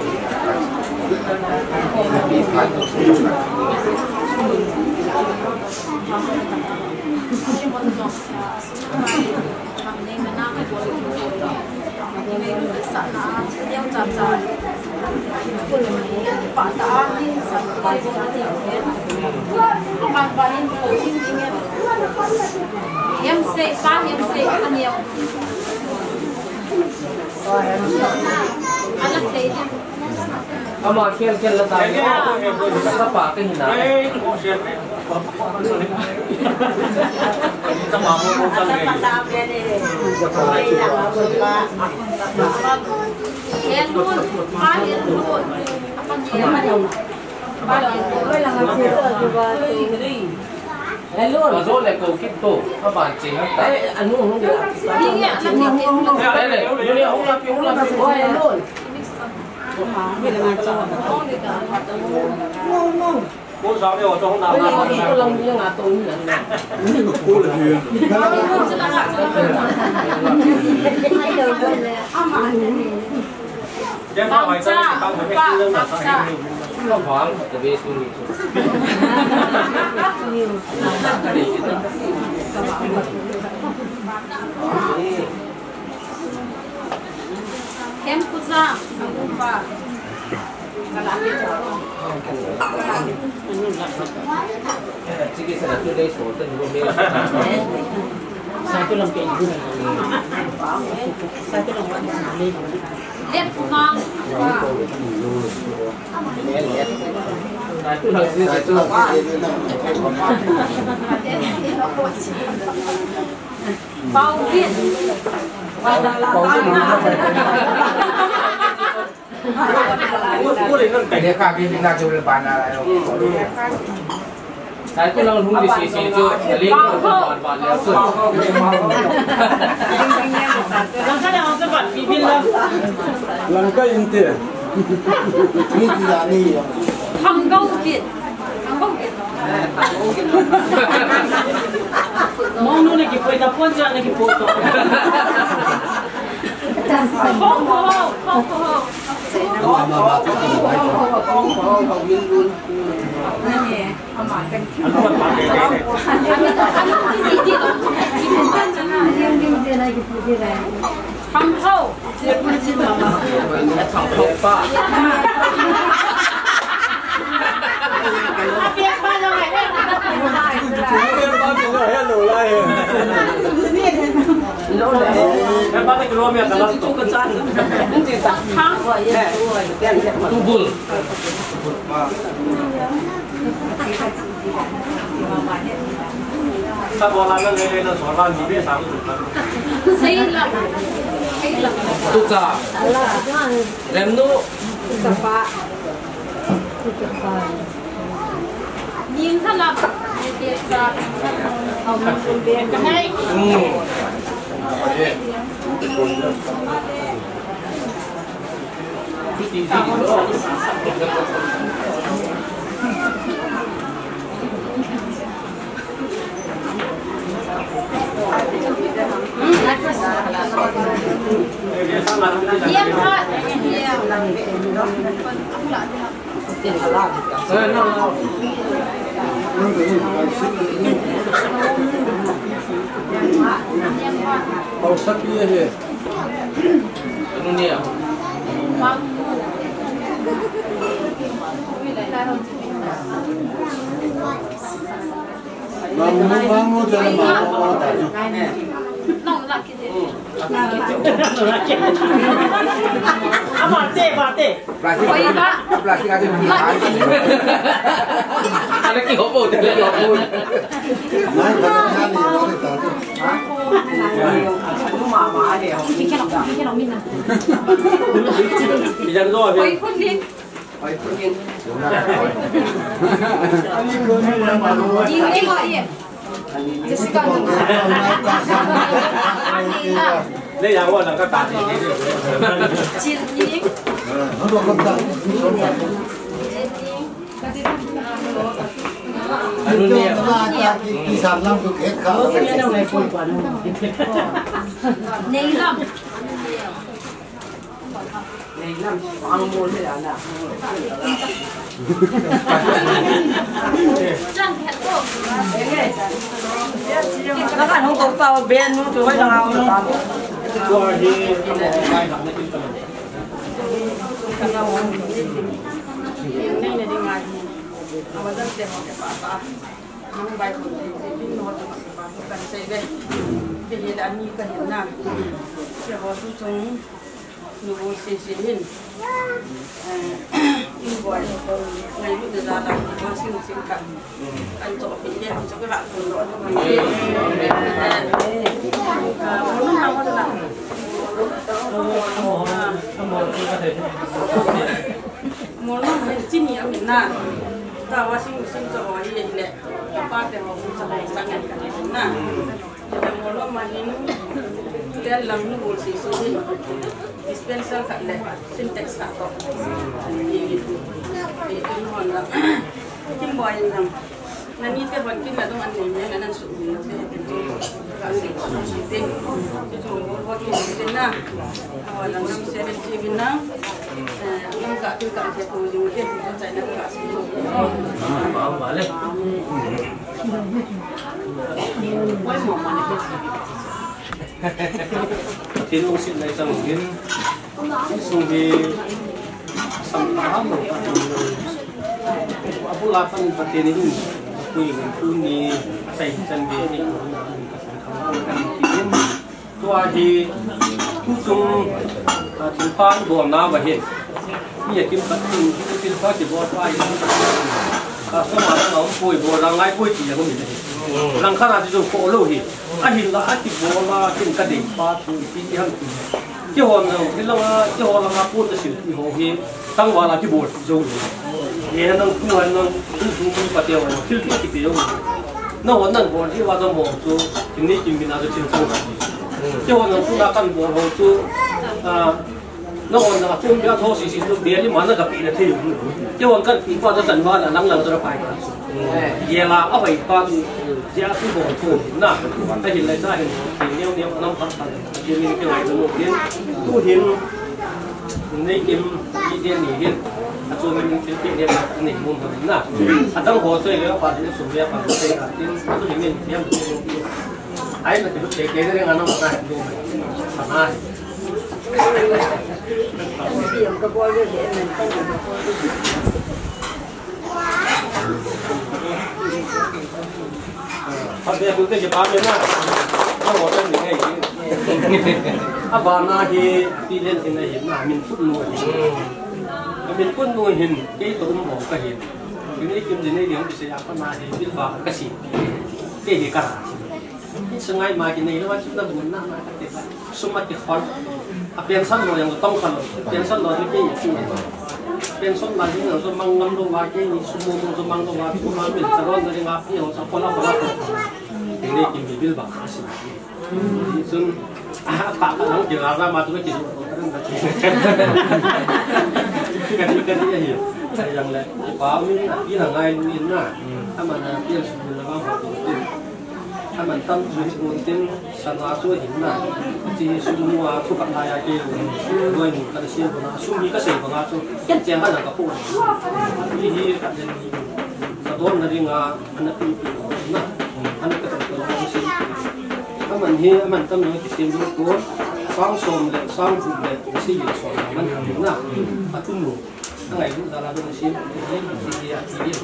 lebih banyak em sẽ ăn nhiều ăn lắc thế ama khen là tài sắp bạc cái hình này sama mau kan em luôn ba em luôn apa dia ba em là người chơi juga Lalu le ko kito ka ba che ha ta anu hong dia ini anak dia le ni hong la pi oh lalu cô giáo điều cho hôm nào làm cô long đi ngã tôi như này cô là gì hai đầu rồi em nói hỏi sao tao phải biết lương là sao không hoảng để về suy nghĩ em cũng ra Sige sa nato day so tan go mera. Satu lang kay ibu na. Satu lang wan na ni. Em cũng ngon. Satu lang si satu. Bao viên. Cô đến cái này khác cái nào chịu bán lại đâu. Saya tu lang hung di sisi tu, link buat leh tu. Langkah yang tepat, bibil lah. Langkah yang tepat. นี่คือยานี่ทำเก้ากินมองนู่นนี่กี่ปีตะพ่นจานนี่กี่ปีต่อพ่อนั่นไงเอามากันที่ทำเข้าเจ็บมันจิ้มมาทำเข้าป้าเปียกป้าจะไหนได้เปียกป้าจะไหนให้หนูไล่แม่ป้าไม่กลัวเมียกันแล้วตุ๊กตาทั้งตู้บุลถ้าบอกเราเรื่องอะไรเราสอนเราดีไม่สามสุดนะใช่ละตุ๊กตาเล่มนู้ตุ๊กตายิงสลับเปียกจะเอามันเป็นเปียกกันให้เยี่ยมค่ะเยี่ยมเอาสักเยอะเลยนู่นเนี่ย Bangun jangan mau tadi. Mati. Plastik ada di ada ki hobo ada hobo. Naik banyak ni tadi. Mama ada. Kita nak minum. Biar tu apa? Oi pun din. Oi pun din. Ini kau ye. Jessica. Đây là gọi là các bạn thì Chín nhí. Nó được không ta? Anh đi là đi sắm lắm được hết cả. Này lắm. này năm ăn mua thế nào nào các bạn không có tàu bên luôn chú phải nào qua đi này là đi ngay mà vẫn để họ cái bà mang bài của thầy thì nó cho bà cần xây đây thì hiện đã như cái hiện nào thì họ chú chúng nó xây hin in gọi ngày lúc ra là nó sinh cảnh anh cho bị đen cho cái bạn của nó nó nào có là một lúc mình chín nhiều mình na taว่าสิ่งจะว่าอย่างนี้แหละป้าแต่เราจะไปสังเกตกันนะแต่มองมาเห็นเรื่องลำนูนสีสุดดิสเพนเซอร์ขัดเลยซินเท็กซ์ขัดต่อนี่เป็นหัวละกินบ่อยจังนั่นนี่แต่วันกินแล้วต้องอันนี้นั่นสุดเลยใช่ไหมเป็นตัวการสิ่งที่เป็นที่ถูกว่ากินเป็นนะเอาหลังน้ำเสด็จจีบินนะน้ำกะที่กะจะปูอยู่ที่หัวใจน้ำกะสิ่งที่มาเลยว่าหมอมันเป็นที่ลูกศิษย์ในสังเกตส่งที่สัมภาระaku lapan pakai ini aku ni saya sendiri ni kan tim tua di kusung timpan buang nama bahaya ni ya tim patin kita timpan di bawah air kalau mana orang pui orang lain pui dia pun ni orang kan ada tu follow hi ahin lah hati bola tim kadang patu pilihanที่หัวเราที่หัวเราพูดจะสิ่งที่หัวที่ตั้งว่าเราที่บวชโจ้เนี่ยนั่งคุยนั่งทุ่งปะเดียวที่ที่เดียวนั่งวันนั้นบวชที่ว่าเราบวชโจ้ถึงนี้จริงๆเราจะเชื่อโจ้ที่หัวเราพูดกันบวชโจ้ nó còn là chung cái thô xí tôi biết nhưng mà nó gặp bị là thế chứ còn cái bị qua cho trận hoa là năng lượng cho nó phải giờ là ở phải qua giá cái bộ thô nè cái hiện lại ra hiện nhiều năm phát triển thì mình cái này nó tiến tu hiếnในเกมที่เรียนนี่เรียนส่วนมันเป็นเรียนในมุมของน่ะถ้าต้องหัวช่วยแล้วป่าที่สุริยะป่าที่เป็นที่ตัวเองเนี่ยไอ้มันจะเจ๊ๆเรื่องนั้นมาดูสามารถพอเดี๋ยวคุณจะพาไปนะต้องหัวเป็นยังไงอาบานาที่ที่เล่นที่ไหนเห็นมามินพุ่นนัวเห็นมินพุ่นนัวเห็นที่ตัวมันบอกก็เห็นทีนี้กินในเรื่องที่เสียก็มาเห็นบิลบาร์ก็สิเด็กกระไรสงายมากินในแล้วว่าชุดนั้นมันน่ามาตั้งแต่สมัยที่คนเปลี่ยนสั้นเรายังต้องคนเปลี่ยนสั้นเราที่เป็นอย่างนี้เปลี่ยนสั้นเราที่เราจะมังงำตัวว่าที่นี่สมมติจะมังตัวว่าที่มันเป็นสารวัตรในงานที่เราจะคนละทีนี้กินบิลบาร์ก็สิซึ่งpak nang jelara matu ke jisu kan dia ya yang le pa min pi na ngai min na amana pi su na ba ho tin aman tam su tin sana su hin na ji su mu wa thu ka na ya ke doi mu ka sia na su mi ka sei ba su ken chen ba na ka pu ni hi ka den ni sa don na ringa ana pi na ana ka ta ko siมันเฮียมันต้องมีสิ่งที่กูสร้างสมเลยสร้างบุญเลยสิ่งที่สอนมันทำอยู่นะมาทุ่มลงทั้งไงลูกดาราเป็นสิ่งที่สิ่งที่นี่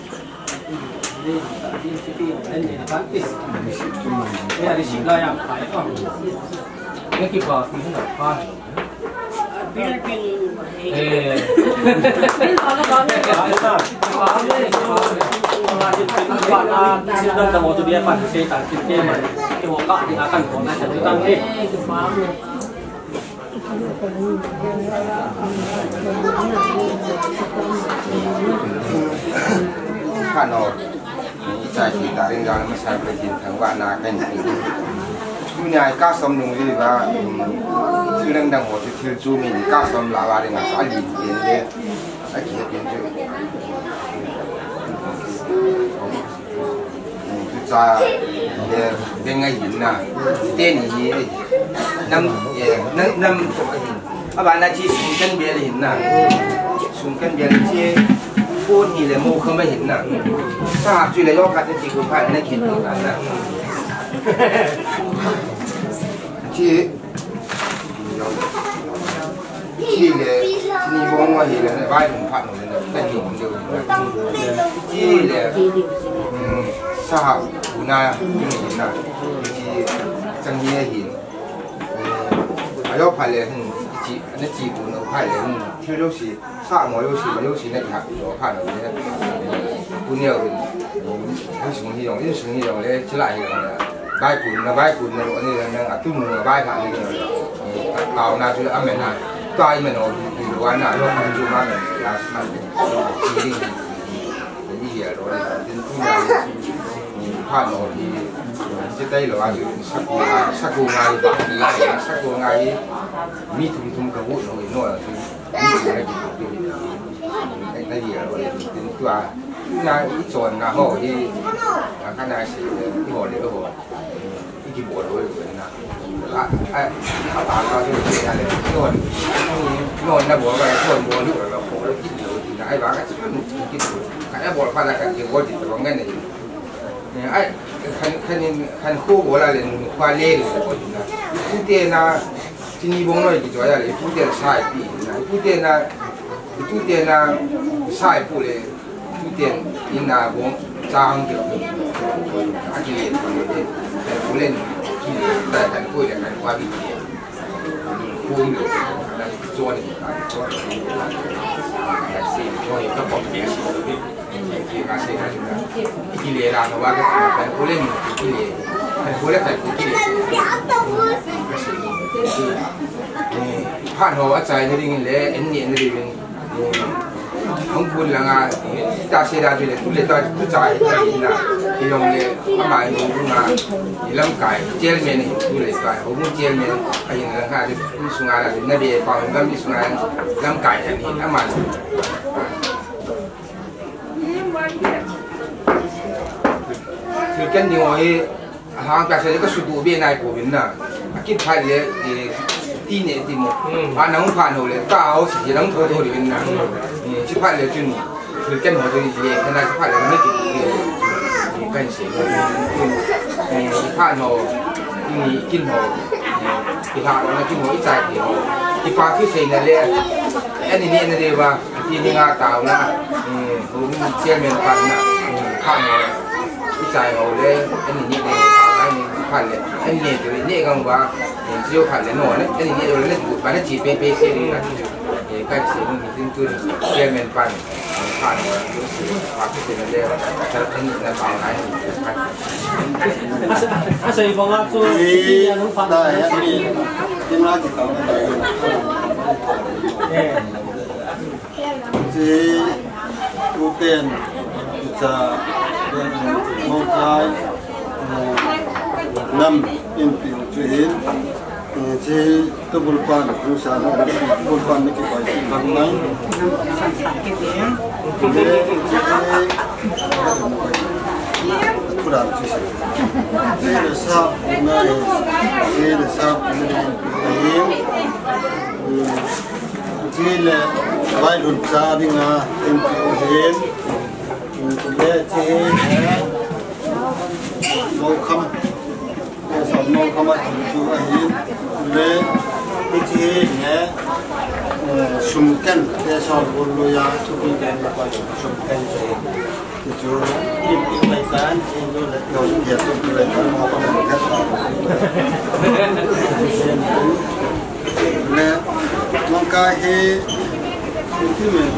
สิ่งที่อันนี้นะครับที่ไม่ได้สิ่งใดอย่างไรก็ไม่กี่บาทที่หนักฟ้าบิลบิลsedang dah mau tu dia pan saya tak kita mana kita wakak dia akan kena satu tang ni kan or saya kita ringgal masa berjin tangwa nak kan dunia ka som nung ni ba sedang dah mau tu tu min ka som lawa dengan salin dia akhir dia za de ngai yin na te ni nam a ba na chi sun kan bia le yin na sun kan bia le chi ko ni le mo kham ba yin na sa chui le yo ka te chi ko pha na khin ta na chi le ni bong wa hi le ba ni pha no le ta ni mo le chi le sahab guna ini na ji jangye hi ayo phale hin ji ane ji bu no phale hin thiu lo si sa mo lo si na ha lo pha no le bu ne hin sung hi yong le chi lai yong bai kun na lo ni na atu no bai pha ni lao na chu a me na tai me no ni lo wa na lo ma ju ma me la ma ji ni hi ya lo tin tu naผ่านโอทีจะได้หรือว่าสักกูไงแบบนี้สักกูไงมีทุ่มกระบุหน่อยหน่อยที่มีอะไรอยู่ในเดียวเลยถึงตัวนายอีส่วนนะฮะที่ข้างในสิที่หัวเลยก็หัวที่กี่บวชด้วยนะละไอ้ข้าวตาเขาที่เป็นอะไรนอนนะบัวไปส่วนบัวที่เราโผล่แล้วกินเลยนะไอ้บ้าก็กินไอ้บัวพันอะไรกันกินบัวจิตตรงนั้นเลยไอ้คันคู่บัวอะไรเนี่ยควายเลี้ยงเลยนะผู้เตี้ยนะที่นี่บ้งน้อยกี่ตัวอะไรผู้เตี้ยสายปีนะผู้เตี้ยนะสายผู้เลยผู้เตี้ยอินนาบ้งจ้างเดียวอาชีพคนนี้ผู้เล่นที่ได้กันคู่อย่างกันควายปีคู่เดียวนะจวนกันจวนแต่สิ่งที่ก็บอกเดียวที่การเสียกันนะที่เลี้ยงเราว่ากันผู้เล่นที่เลี้ยงผู้เล่นแต่ที่เลี้ยงผ่านหัวใจนี่ดิ้งเลยเอ็นนี่นี่ดิ้ง không buồn là ngà ta sẽ ra rồi tu lệ ta tu trái cái gì là thì ông lệ mà ông cũng ngà thì lâm cải chơi men tu lệ cải ông muốn chơi men cái gì là ngà thì xuống ngà là nên bị bảo ông lâm đi xuống ngà lâm cải thì mà thì cái điều ấy hàng cái sẽ có sự đua bên này của mình là cái phải là đi này thì một anh nông phản hồi là cao chỉ nông thôi thôi thì mình làm chứ phải là chuyên thì cái hồi thì cái này phải là mấy cái gì phản hồi thì kinh hồi thì họ là kinh hồi ít dài thì qua phía xây này là anh này và thì những người tạo là cũng chơi miền Bắc là phản hồi ít dài hồi đấy anh này phải là anh này thì này không qua只有看人哦，那你有那反正几杯些的，也该写东西真就是见面办，看就是把这些人的，他跟你那搞来， 他谁帮他做？你能发到你，你哪去搞的？ 这古典就是蒙开năm in tiền chuyện chỉ tôi buồn quan cũng sao nó buồn quan những cái bài bằng máy để tôi làm gì thế là sao này thế là sao này chỉ là bài luận ra đi nga in tiền để chỉ mau không sớm mau không ăn chú ấy để cái gì nhé sum ken để sớm buồn lùi ra chú đi đến là phải sum ken thì chú im lại tán thì chú lại ngồi nhiệt chú lại ngồi mau không ăn hết nè mong cái gì thì mình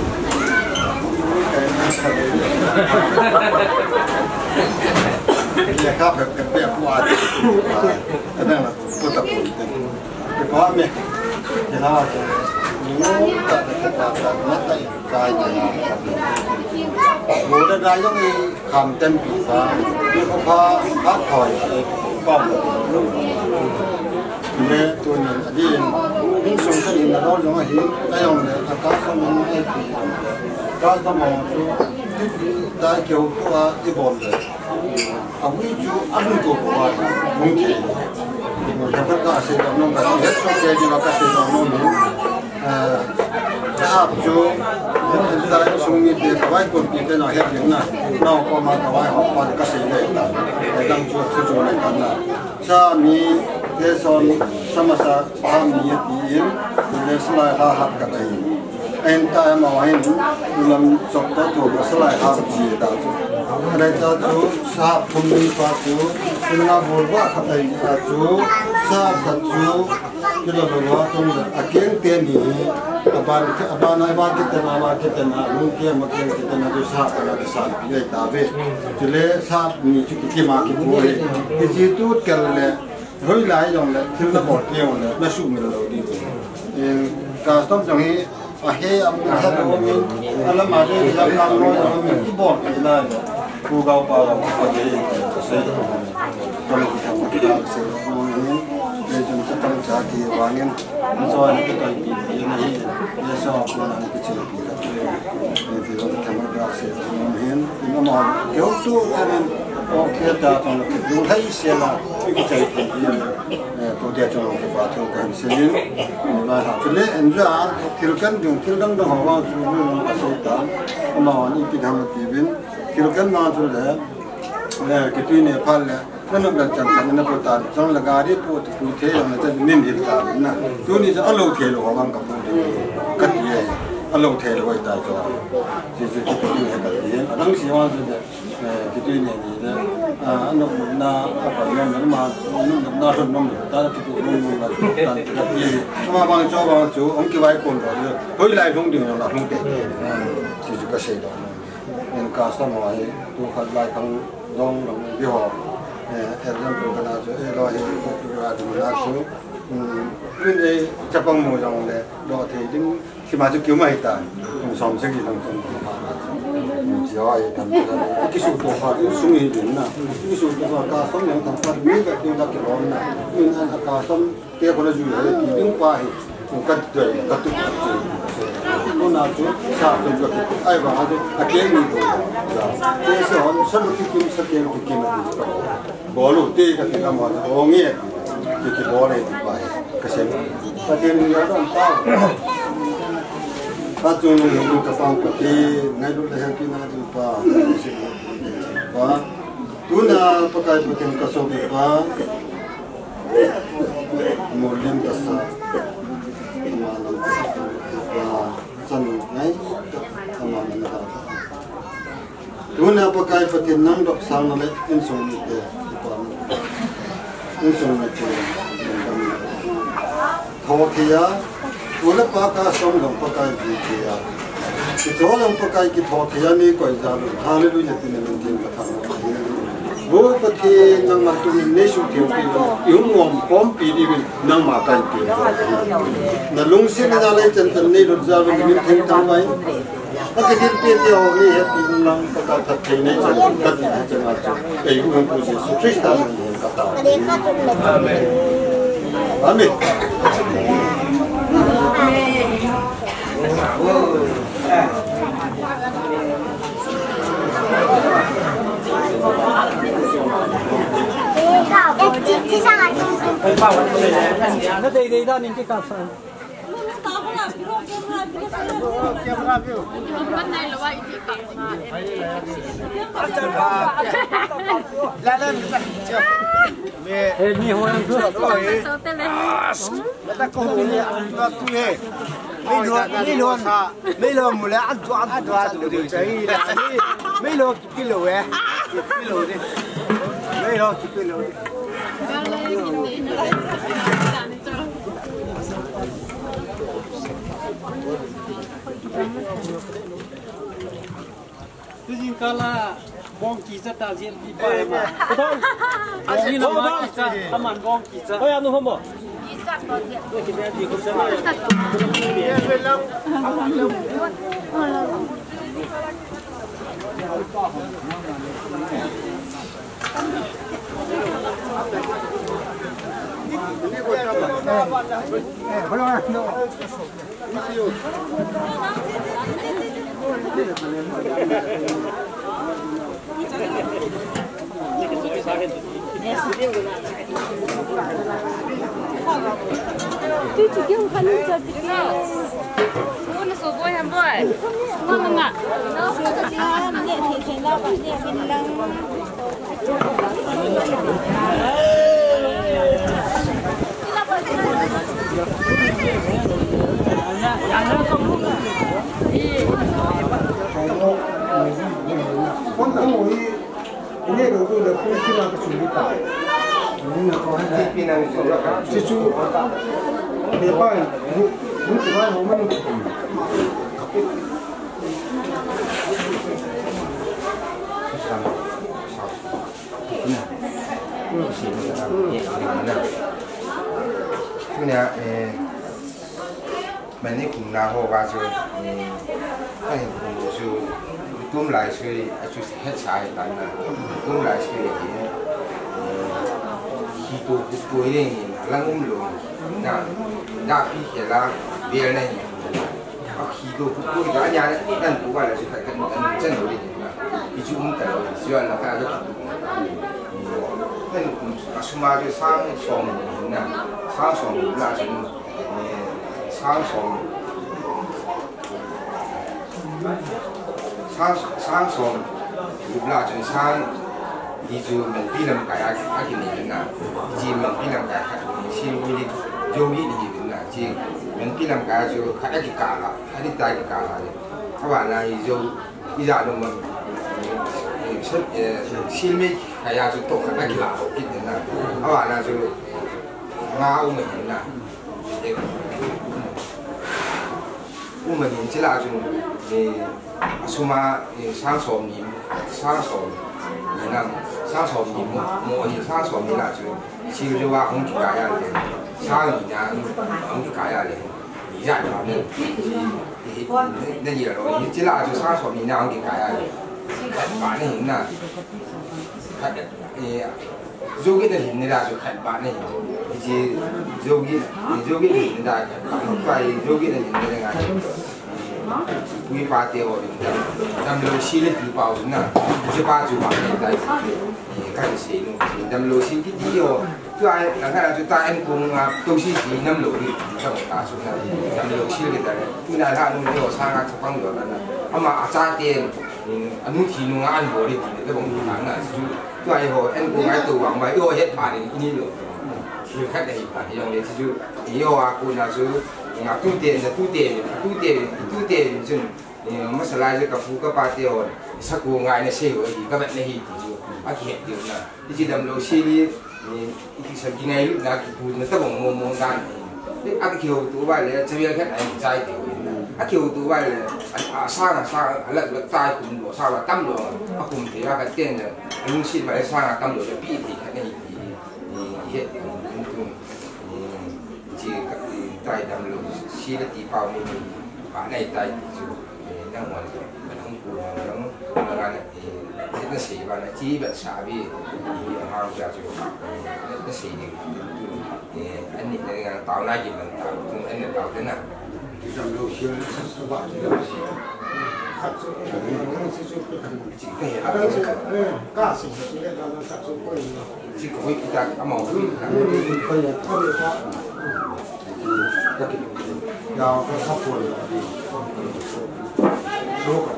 ครับแบบกันเปียกวาดก็นั่นแหละก็ตะกุนแต่พอเมื่อเวลาจะรู้ตัดแต่ตัดนัดแต่กายจะโมเดลได้ยังมีคำเต็มปีศาจมีเขาพาถอยป้อมลูกเนี่ยตัวนี้อดีตยิ่งสงสัยนะเราจะมาเห็นได้ยังไงอากาศสมองไอ้ปีก็สมองชูได้เกี่ยวตัวที่บนเลยเอาวิจูอันตัวบัวมุ่งที่เราก็การเสด็จน้องกันเด็กชอบเด็กเราก็เสด็จน้องนี่จะอาบจูเห็นได้ช่วงนี้เด็กไว้คนปีเป็นหน่อยเห็นอย่างนั้นเราก็มาไว้หอบปันก็เสด็จได้แต่ดังจูทุจูอะไรกันนะถ้ามีเทศนสมัสถ้ามีปีนเรื่องสลายลาหักกันเองเอ็นตายมาไว้หนึ่งลำจบได้ถูกสลายหักจีดาจูอะไรจะจูทราบทุ่มนี้ฟ้าจูเป็นงานบุญว่าขับไปจูทราบขัดจูที่เราบอกว่าจงอาเกียงเตียนนี้บ้านไหนบ้านที่เต็มบ้านที่เต็มลุงเกียงมาเกียงที่เต็มจูทราบกันที่สานปีเลยตาเวจุเลทราบมีจุดที่มากี่บัวเลยที่จีตูดกันเลยเฮ้ยหลายอย่างเลยที่เราบอกเกี่ยวเลยไม่สู้มือเราดีการต้องจังนี้อาเฮียอันนี้ถ้าเรามีอันละมาเลยจะทำน้อยเรามีที่บอกไม่ได้กูเกาปากเราก็จะเสียตอนที่ทำกิจกรรมเสร็จโอ้ยเนี่ยจนจะต้องจากที่วางเงินมันซอยนี่ก็ต้องปีนี้เนี่ยชอบคนนั้นก็เชื่อปีละเนี่ยที่เราทำกิจกรรมเสร็จเห็นที่น้ำมันเกี่ยวตัวจะเป็นโอเคแต่ตอนนี้ดูให้เสียละที่ก็ใจปีนี้ตัวเดียวจะลงไปปาทุกันเสียนี่มาหาจุดเล่นจ้าทิลกันถึงทิลกันต้องหาว่าจุดนี้มันก็เสียตาน้ำมันนี่ที่ทำกิจกรรมทิลกันมาจุดเล่เนี่ยกิจเนี่ยพันเลยนั่นเราจังสันนั่นพูดตาจังละการที่พูดคุยเที่ยวนั่นจะนิ่มหินตานะตัวนี้จะอารมณ์เที่ยวของกับพูดกัดเยี่ยอารมณ์เที่ยวไว้ตาจ้าที่จะกิจเนี่ยกัดเยี่ยนั่งสิว่าจะกิจเนี่ยนี่นะอันนั้นน่าอะไรนั่นมาน่าสนน้องตาที่พูดน้องมาตากัดเยี่ยมาบางจ้าบางจูองค์กี่ใบคนเราเนี่ยเฮ้ยไล่ลงดิ่งเราลงเตะที่จะกระเซ็นเราเนี่ยการสมัยตัวขัดไล่ทั้งลงเบี้ยวเรื่องตัวกันนะจูเราเห็นตัวดูนะจูคือจะปังมือลงเลยเราที่ดึงที่มาจูเกี่ยวไม่ตายสองสิ่งที่ต้องท giỏi thằng cái số tổ hợp cái suy nghĩ đến na cái số tổ hợp cả sống những thằng phát mấy cái điều đặc biệt lắm na nhưng anh cả sống cái con là gì đấy thì những qua thì một cách tuyệt cách tuyệt con nào chứ sao được được ai vào cái cái gì rồi cái số họ sắp được kim sắp được kim là gì bỏ lụt đi cái gì mà họ nghe cái bỏ này thì phải cái gì cái tiền nó đang cao ta chung những cái phong cách này lúc này khi nào chúng ta và tu na pakai putin kasobi pa mulim kasa malam và chân ngay sama mình ta tu na pakai putin nang dok sang na let insong ni te insong ni te thô thia tu na pa song dong pakai ji thia cái chỗ dong pakai ki thô thia ni koi za lu thale lu je tin men tin ka bố có thể năng mà tụi mình lấy số tiền thì yếu ngom phom pi đi bên năng mà cái tiền là lung xin ra lấy chân chân này đột ra bên mình thêm tăng vậy cái tiền tiền thì họ này hết tiền năng cái thật thì này chân cái gì chân là chân cái cũng không có gì số ít là mình cái tao amen nó đây ra những cái cà phê Ni hoa ăn cướp rồi. Ta có hồn này ăn cướp tu hè. Mấy lô mù lại ăn được chơi. Mấy lô kilo ấy. Kilo đi. Mấy lô kilo đi. Tự nhiên là bong kỳ rất đạo diễn bị bài mà thôi anh đi làm mà kỳ rất anh ăn bong kỳ rất thôi ăn được không bỏ kỳ rất còn điện tôi chỉ biết gì không sẽ nói về lâu Tôi chỉ kêu khăn cho chị mua nó số bôi ham bôi ngon không ạ nó số cho chị nhẹ thì thế nào bạn nhẹ bên lăng con tao ngồi ini đầu tư là không chỉ là cái chuẩn bị tài nhưng mà có hai cái này chỉ chú để bài muốn chỉ bài không mình cái này mình đi cùng nào họ vào rồi cái cùng rồi tôm lại rồi chú hết sai tại là tôm lại rồi khi tôi này lăng luôn na khi là bia này khi tôi cả nhà đấy nên cũng gọi là sự phải cẩn chân rồi thì chú cũng cần rồi là cái rất nên suma cho sang sòng nè sang sòng là chúng sang sòng là chúng sang đi chú mình đi làm cái gì nè chỉ mình đi làm cái chỉ mình vô đi nè chỉ mình đi làm cái chú cái cả là cái đi tay cả là các bạn này vô đi ra đâu mà 실미 가야 좀 또 가기 나오기 때문에 아나 저 나오면 있나 오면 지라 좀 수마 상소님 이랑 상소님 뭐 상소님이라 좀 지금 와 공주 가야 돼 상이냐 공주 가야 돼 이자 가면 내 일로 지라 저 상소님이랑 가야 돼 ขัดป่านี่เห็นนะขัดโยกินเห็นนี่ได้就ขัดป่านี่ที่โยกินเห็นได้ขัดป่าไปโยกินเห็นได้ไงวิปาเตียวดำโลชีเล็กหรือเปล่านะจะป้าจูบอะไรได้กันเสียงดำโลชีที่เดียวตัวไอ้หลังจากนั้นจะตายอันคงตัวชีสีน้ำโลนี่ชอบตาสุดนะดำโลชีเล็กแต่ที่นั่นถ้านุ่งเดียวสร้างจะฟังอยู่แล้วนะเอามาอาจารย์เตียนอันนู้นทีนุ่งอันบริสุทธิ์แต่ผมดูหนังนะตัวไอ้หัวอันคงไอ้ตัวหวังไว้โอ้เฮ็ดผ่านนี่เลยคือแค่ได้ผ่านอย่างเดียวที่จู่ที่ว่าคุณน่ะจู่ตู้เตียนจนมาสลายจะกับฟูกับปาเตียวสักกูง่ายในเชี่ยวอีกก็แบบนี้ที่จู่อาเขียนเดียวนะที่ดำโลชีนี่อีกสักกี่ไงลูกนักพูดนั่นต้องมองกันอาเขียวตัวไว้เลยจะเรียกแค่ไหนใจเดียวอาเขียวตัวไว้เลยสร้างอะไรตายคุณหลวงสร้างตั้มหลวงอาคุณที่ว่ากันเตียนเนี่ยลุงชีไปสร้างตั้มหลวงจะปีที่แค่นี้เฮ็ดที่ตายดำโลชีละตีเปล่าไม่มีป่าในตายจู่นั่งวันมันต้องกูนั่งงานนั่นสิบ้านที่แบบสาบีหางจากจู่นั่นสิอันนี้ในงานต่อหน้ากินมันต่อตรงอันนี้ต่อที่นั่นดำโลชีละสุภาพดำโลชีขัดสู้จีก็เห็นก้าสิบชีละเราขัดสู้ก็ยังจีก็ไม่คิดจะเอาหมอขึ้นก็ยังเข้าไปเพราะเราก็ครอบครัวลูก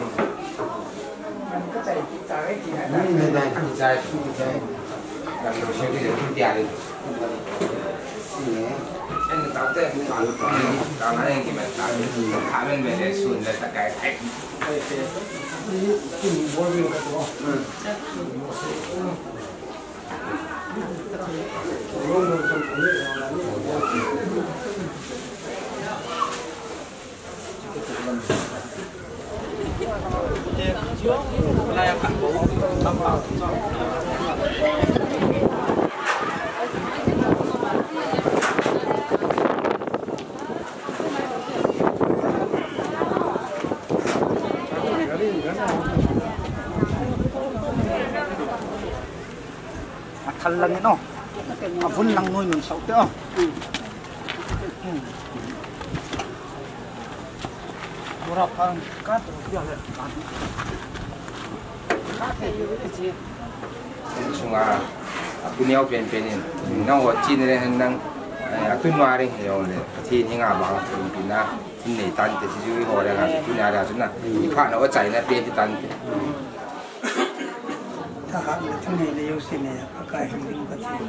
มันก็ใจไม่ดีนะไม่ได้ใจแบบเราใช้ที่จะทุ่มเทเลยอันนี้ตามแต่ตามนั้นเองที่มันตามขามันไม่ได้ส่วนเลยตะไคร้แข็งกินบัววิวกันตัวทันลังเนาะฝุ่นลังน้อยหนุนเสาเต้าเราพังกัดเยอะเลยช่วงคุณเยาเป็นน้องหัวจีนเลยนั่งขึ้นมาเลยเยาเลยที่นี่งาบางปีน่ะที่ไหนตันแต่ที่อยู่หัวเลยครับที่ไหนได้จุดน่ะที่ผ่านเอาใจนะเป็นที่ตันถ้าหากที่นี่เลี้ยวสิเนี่ยประกายแห่งดินประเทศ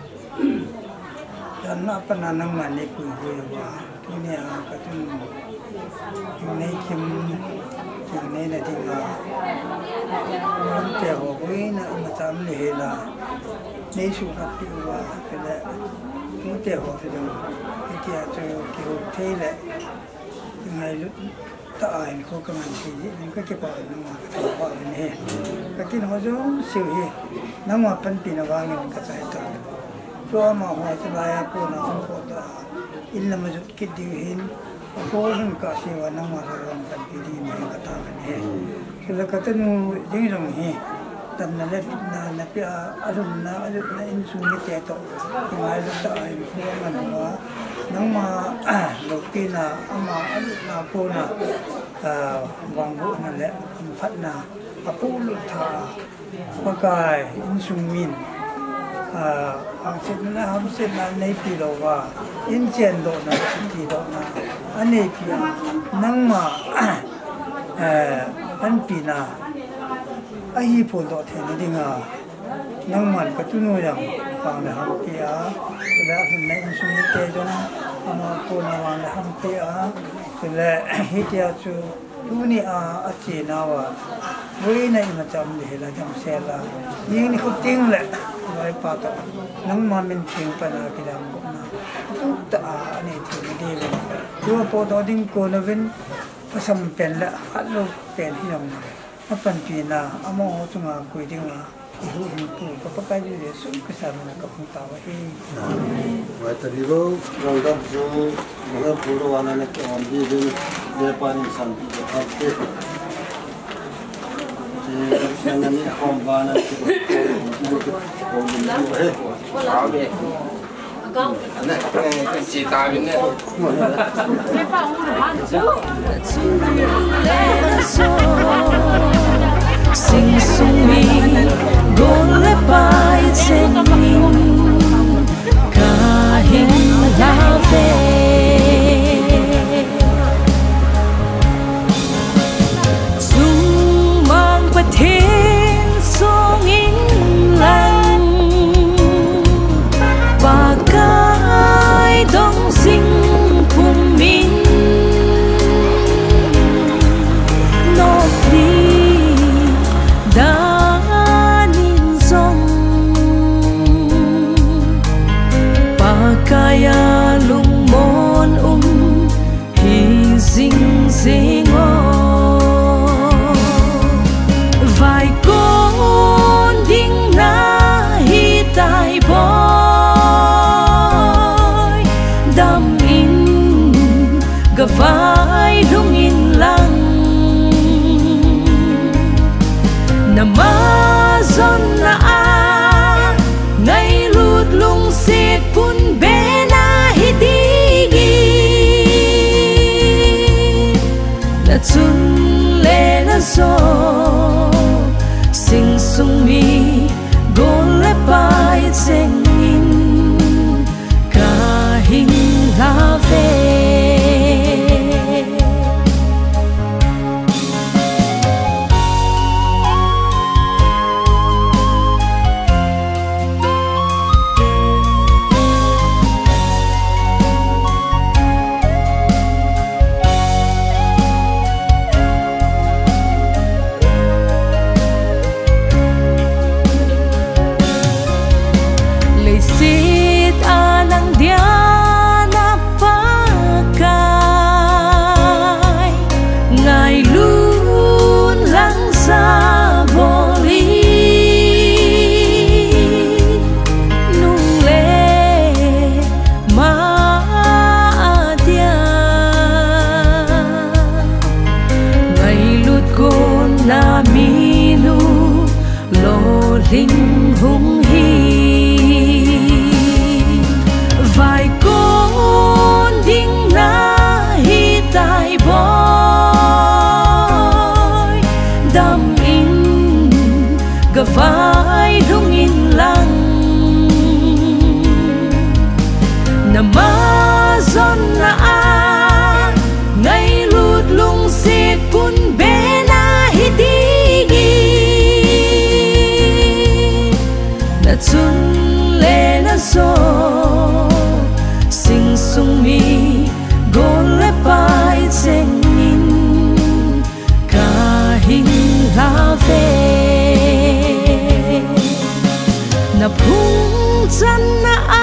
ดันนับปนันนังมันในคุยว่าที่นี่ก็ต้องอยู่ในคิมอยู่ในนาทีว่าวันเจ้าวินะมาทำเลยละในสุขภาพว่าเป็นแล้ววันเจ้าที่จะที่จะเกี่ยวเท่เลยยังไงลุตายเขากำลังชี้นี่ก็เก็บเอาหนังมาทำว่าเป็นเหตุก็ที่เขาจะเสียเหตุหนังมาเป็นปีนวางเงินก็ใช้ตัวเพราะมาหัวจะลายกูนะเขาพูดอินละมาจุดคิดดีเห็นเพราะเห็นก็เสียว่าหนังมาระวังเป็นปีดีนี่ก็ตามเป็นเหตุคือแล้วก็ต้องยิ่งตรงนี้แต่นั่นแหละนั่นเป็นอารมณ์นะอินสูงไม่เจตยังไงลุตายเพราะมันว่านังมาลูกที่น่ะอามานาปูน่ะวางบุนั่นแหละพัดนาอาปูลุทาปะกายอินสุมินอังเซนนะอังเซนนะในปีโลว่าอินเจนโดนะที่โดนะอันนี้ปีนังมาอันปีน่ะไอ้พูดโดเทนดิ้งนังมันก็ตุโนยังฟังนะฮะที่แล้วเห็นในอินสุมินเตจนะอาปูนาวานฮัมเตอาเลยฮิตยาจูดูนี่อาจีนาวาวุ้ยในมาจำเลยละจำเสละยิ่งนี่เขาติ้งเลยไว้ปาตนังมันเป็นติ้งปนาคิดามบุนะทุกตาอันนี้ที่ไม่ดีเลยดูว่าพอตอนดิ้งโกนวินผสมเป็นละฮัลโหลเป็นที่ยังมาเป็นปีน่ะอาโมจุงอาคุยดิ้งอ่ะitu itu apa kayu dia sungguh kesana kampung tawa ini. Wah tadi lo kalau jo mana puluh wana nak ambil di depan insan itu. Jadi Chị ta bên này. Sing sung mi gol le pai chen min ka hin la ve chung mang pa thiên song in lang ba kai dong sing phum min no pli kaya lung mon hi zing zing vai con ding na hi tai boy dam in ga vai lung in lang namazon na ngay lut lung siết pun chun le na so sing sung mi gol le pai cheng in ka hin la ve linh hung hi vài con đinh na hi tai boy đam in gà vai rung in lang namazon na ngay lut lung siết kun be na hi chun le na so sing sung mi gol le pai cheng in ka hin la ve na phung chan na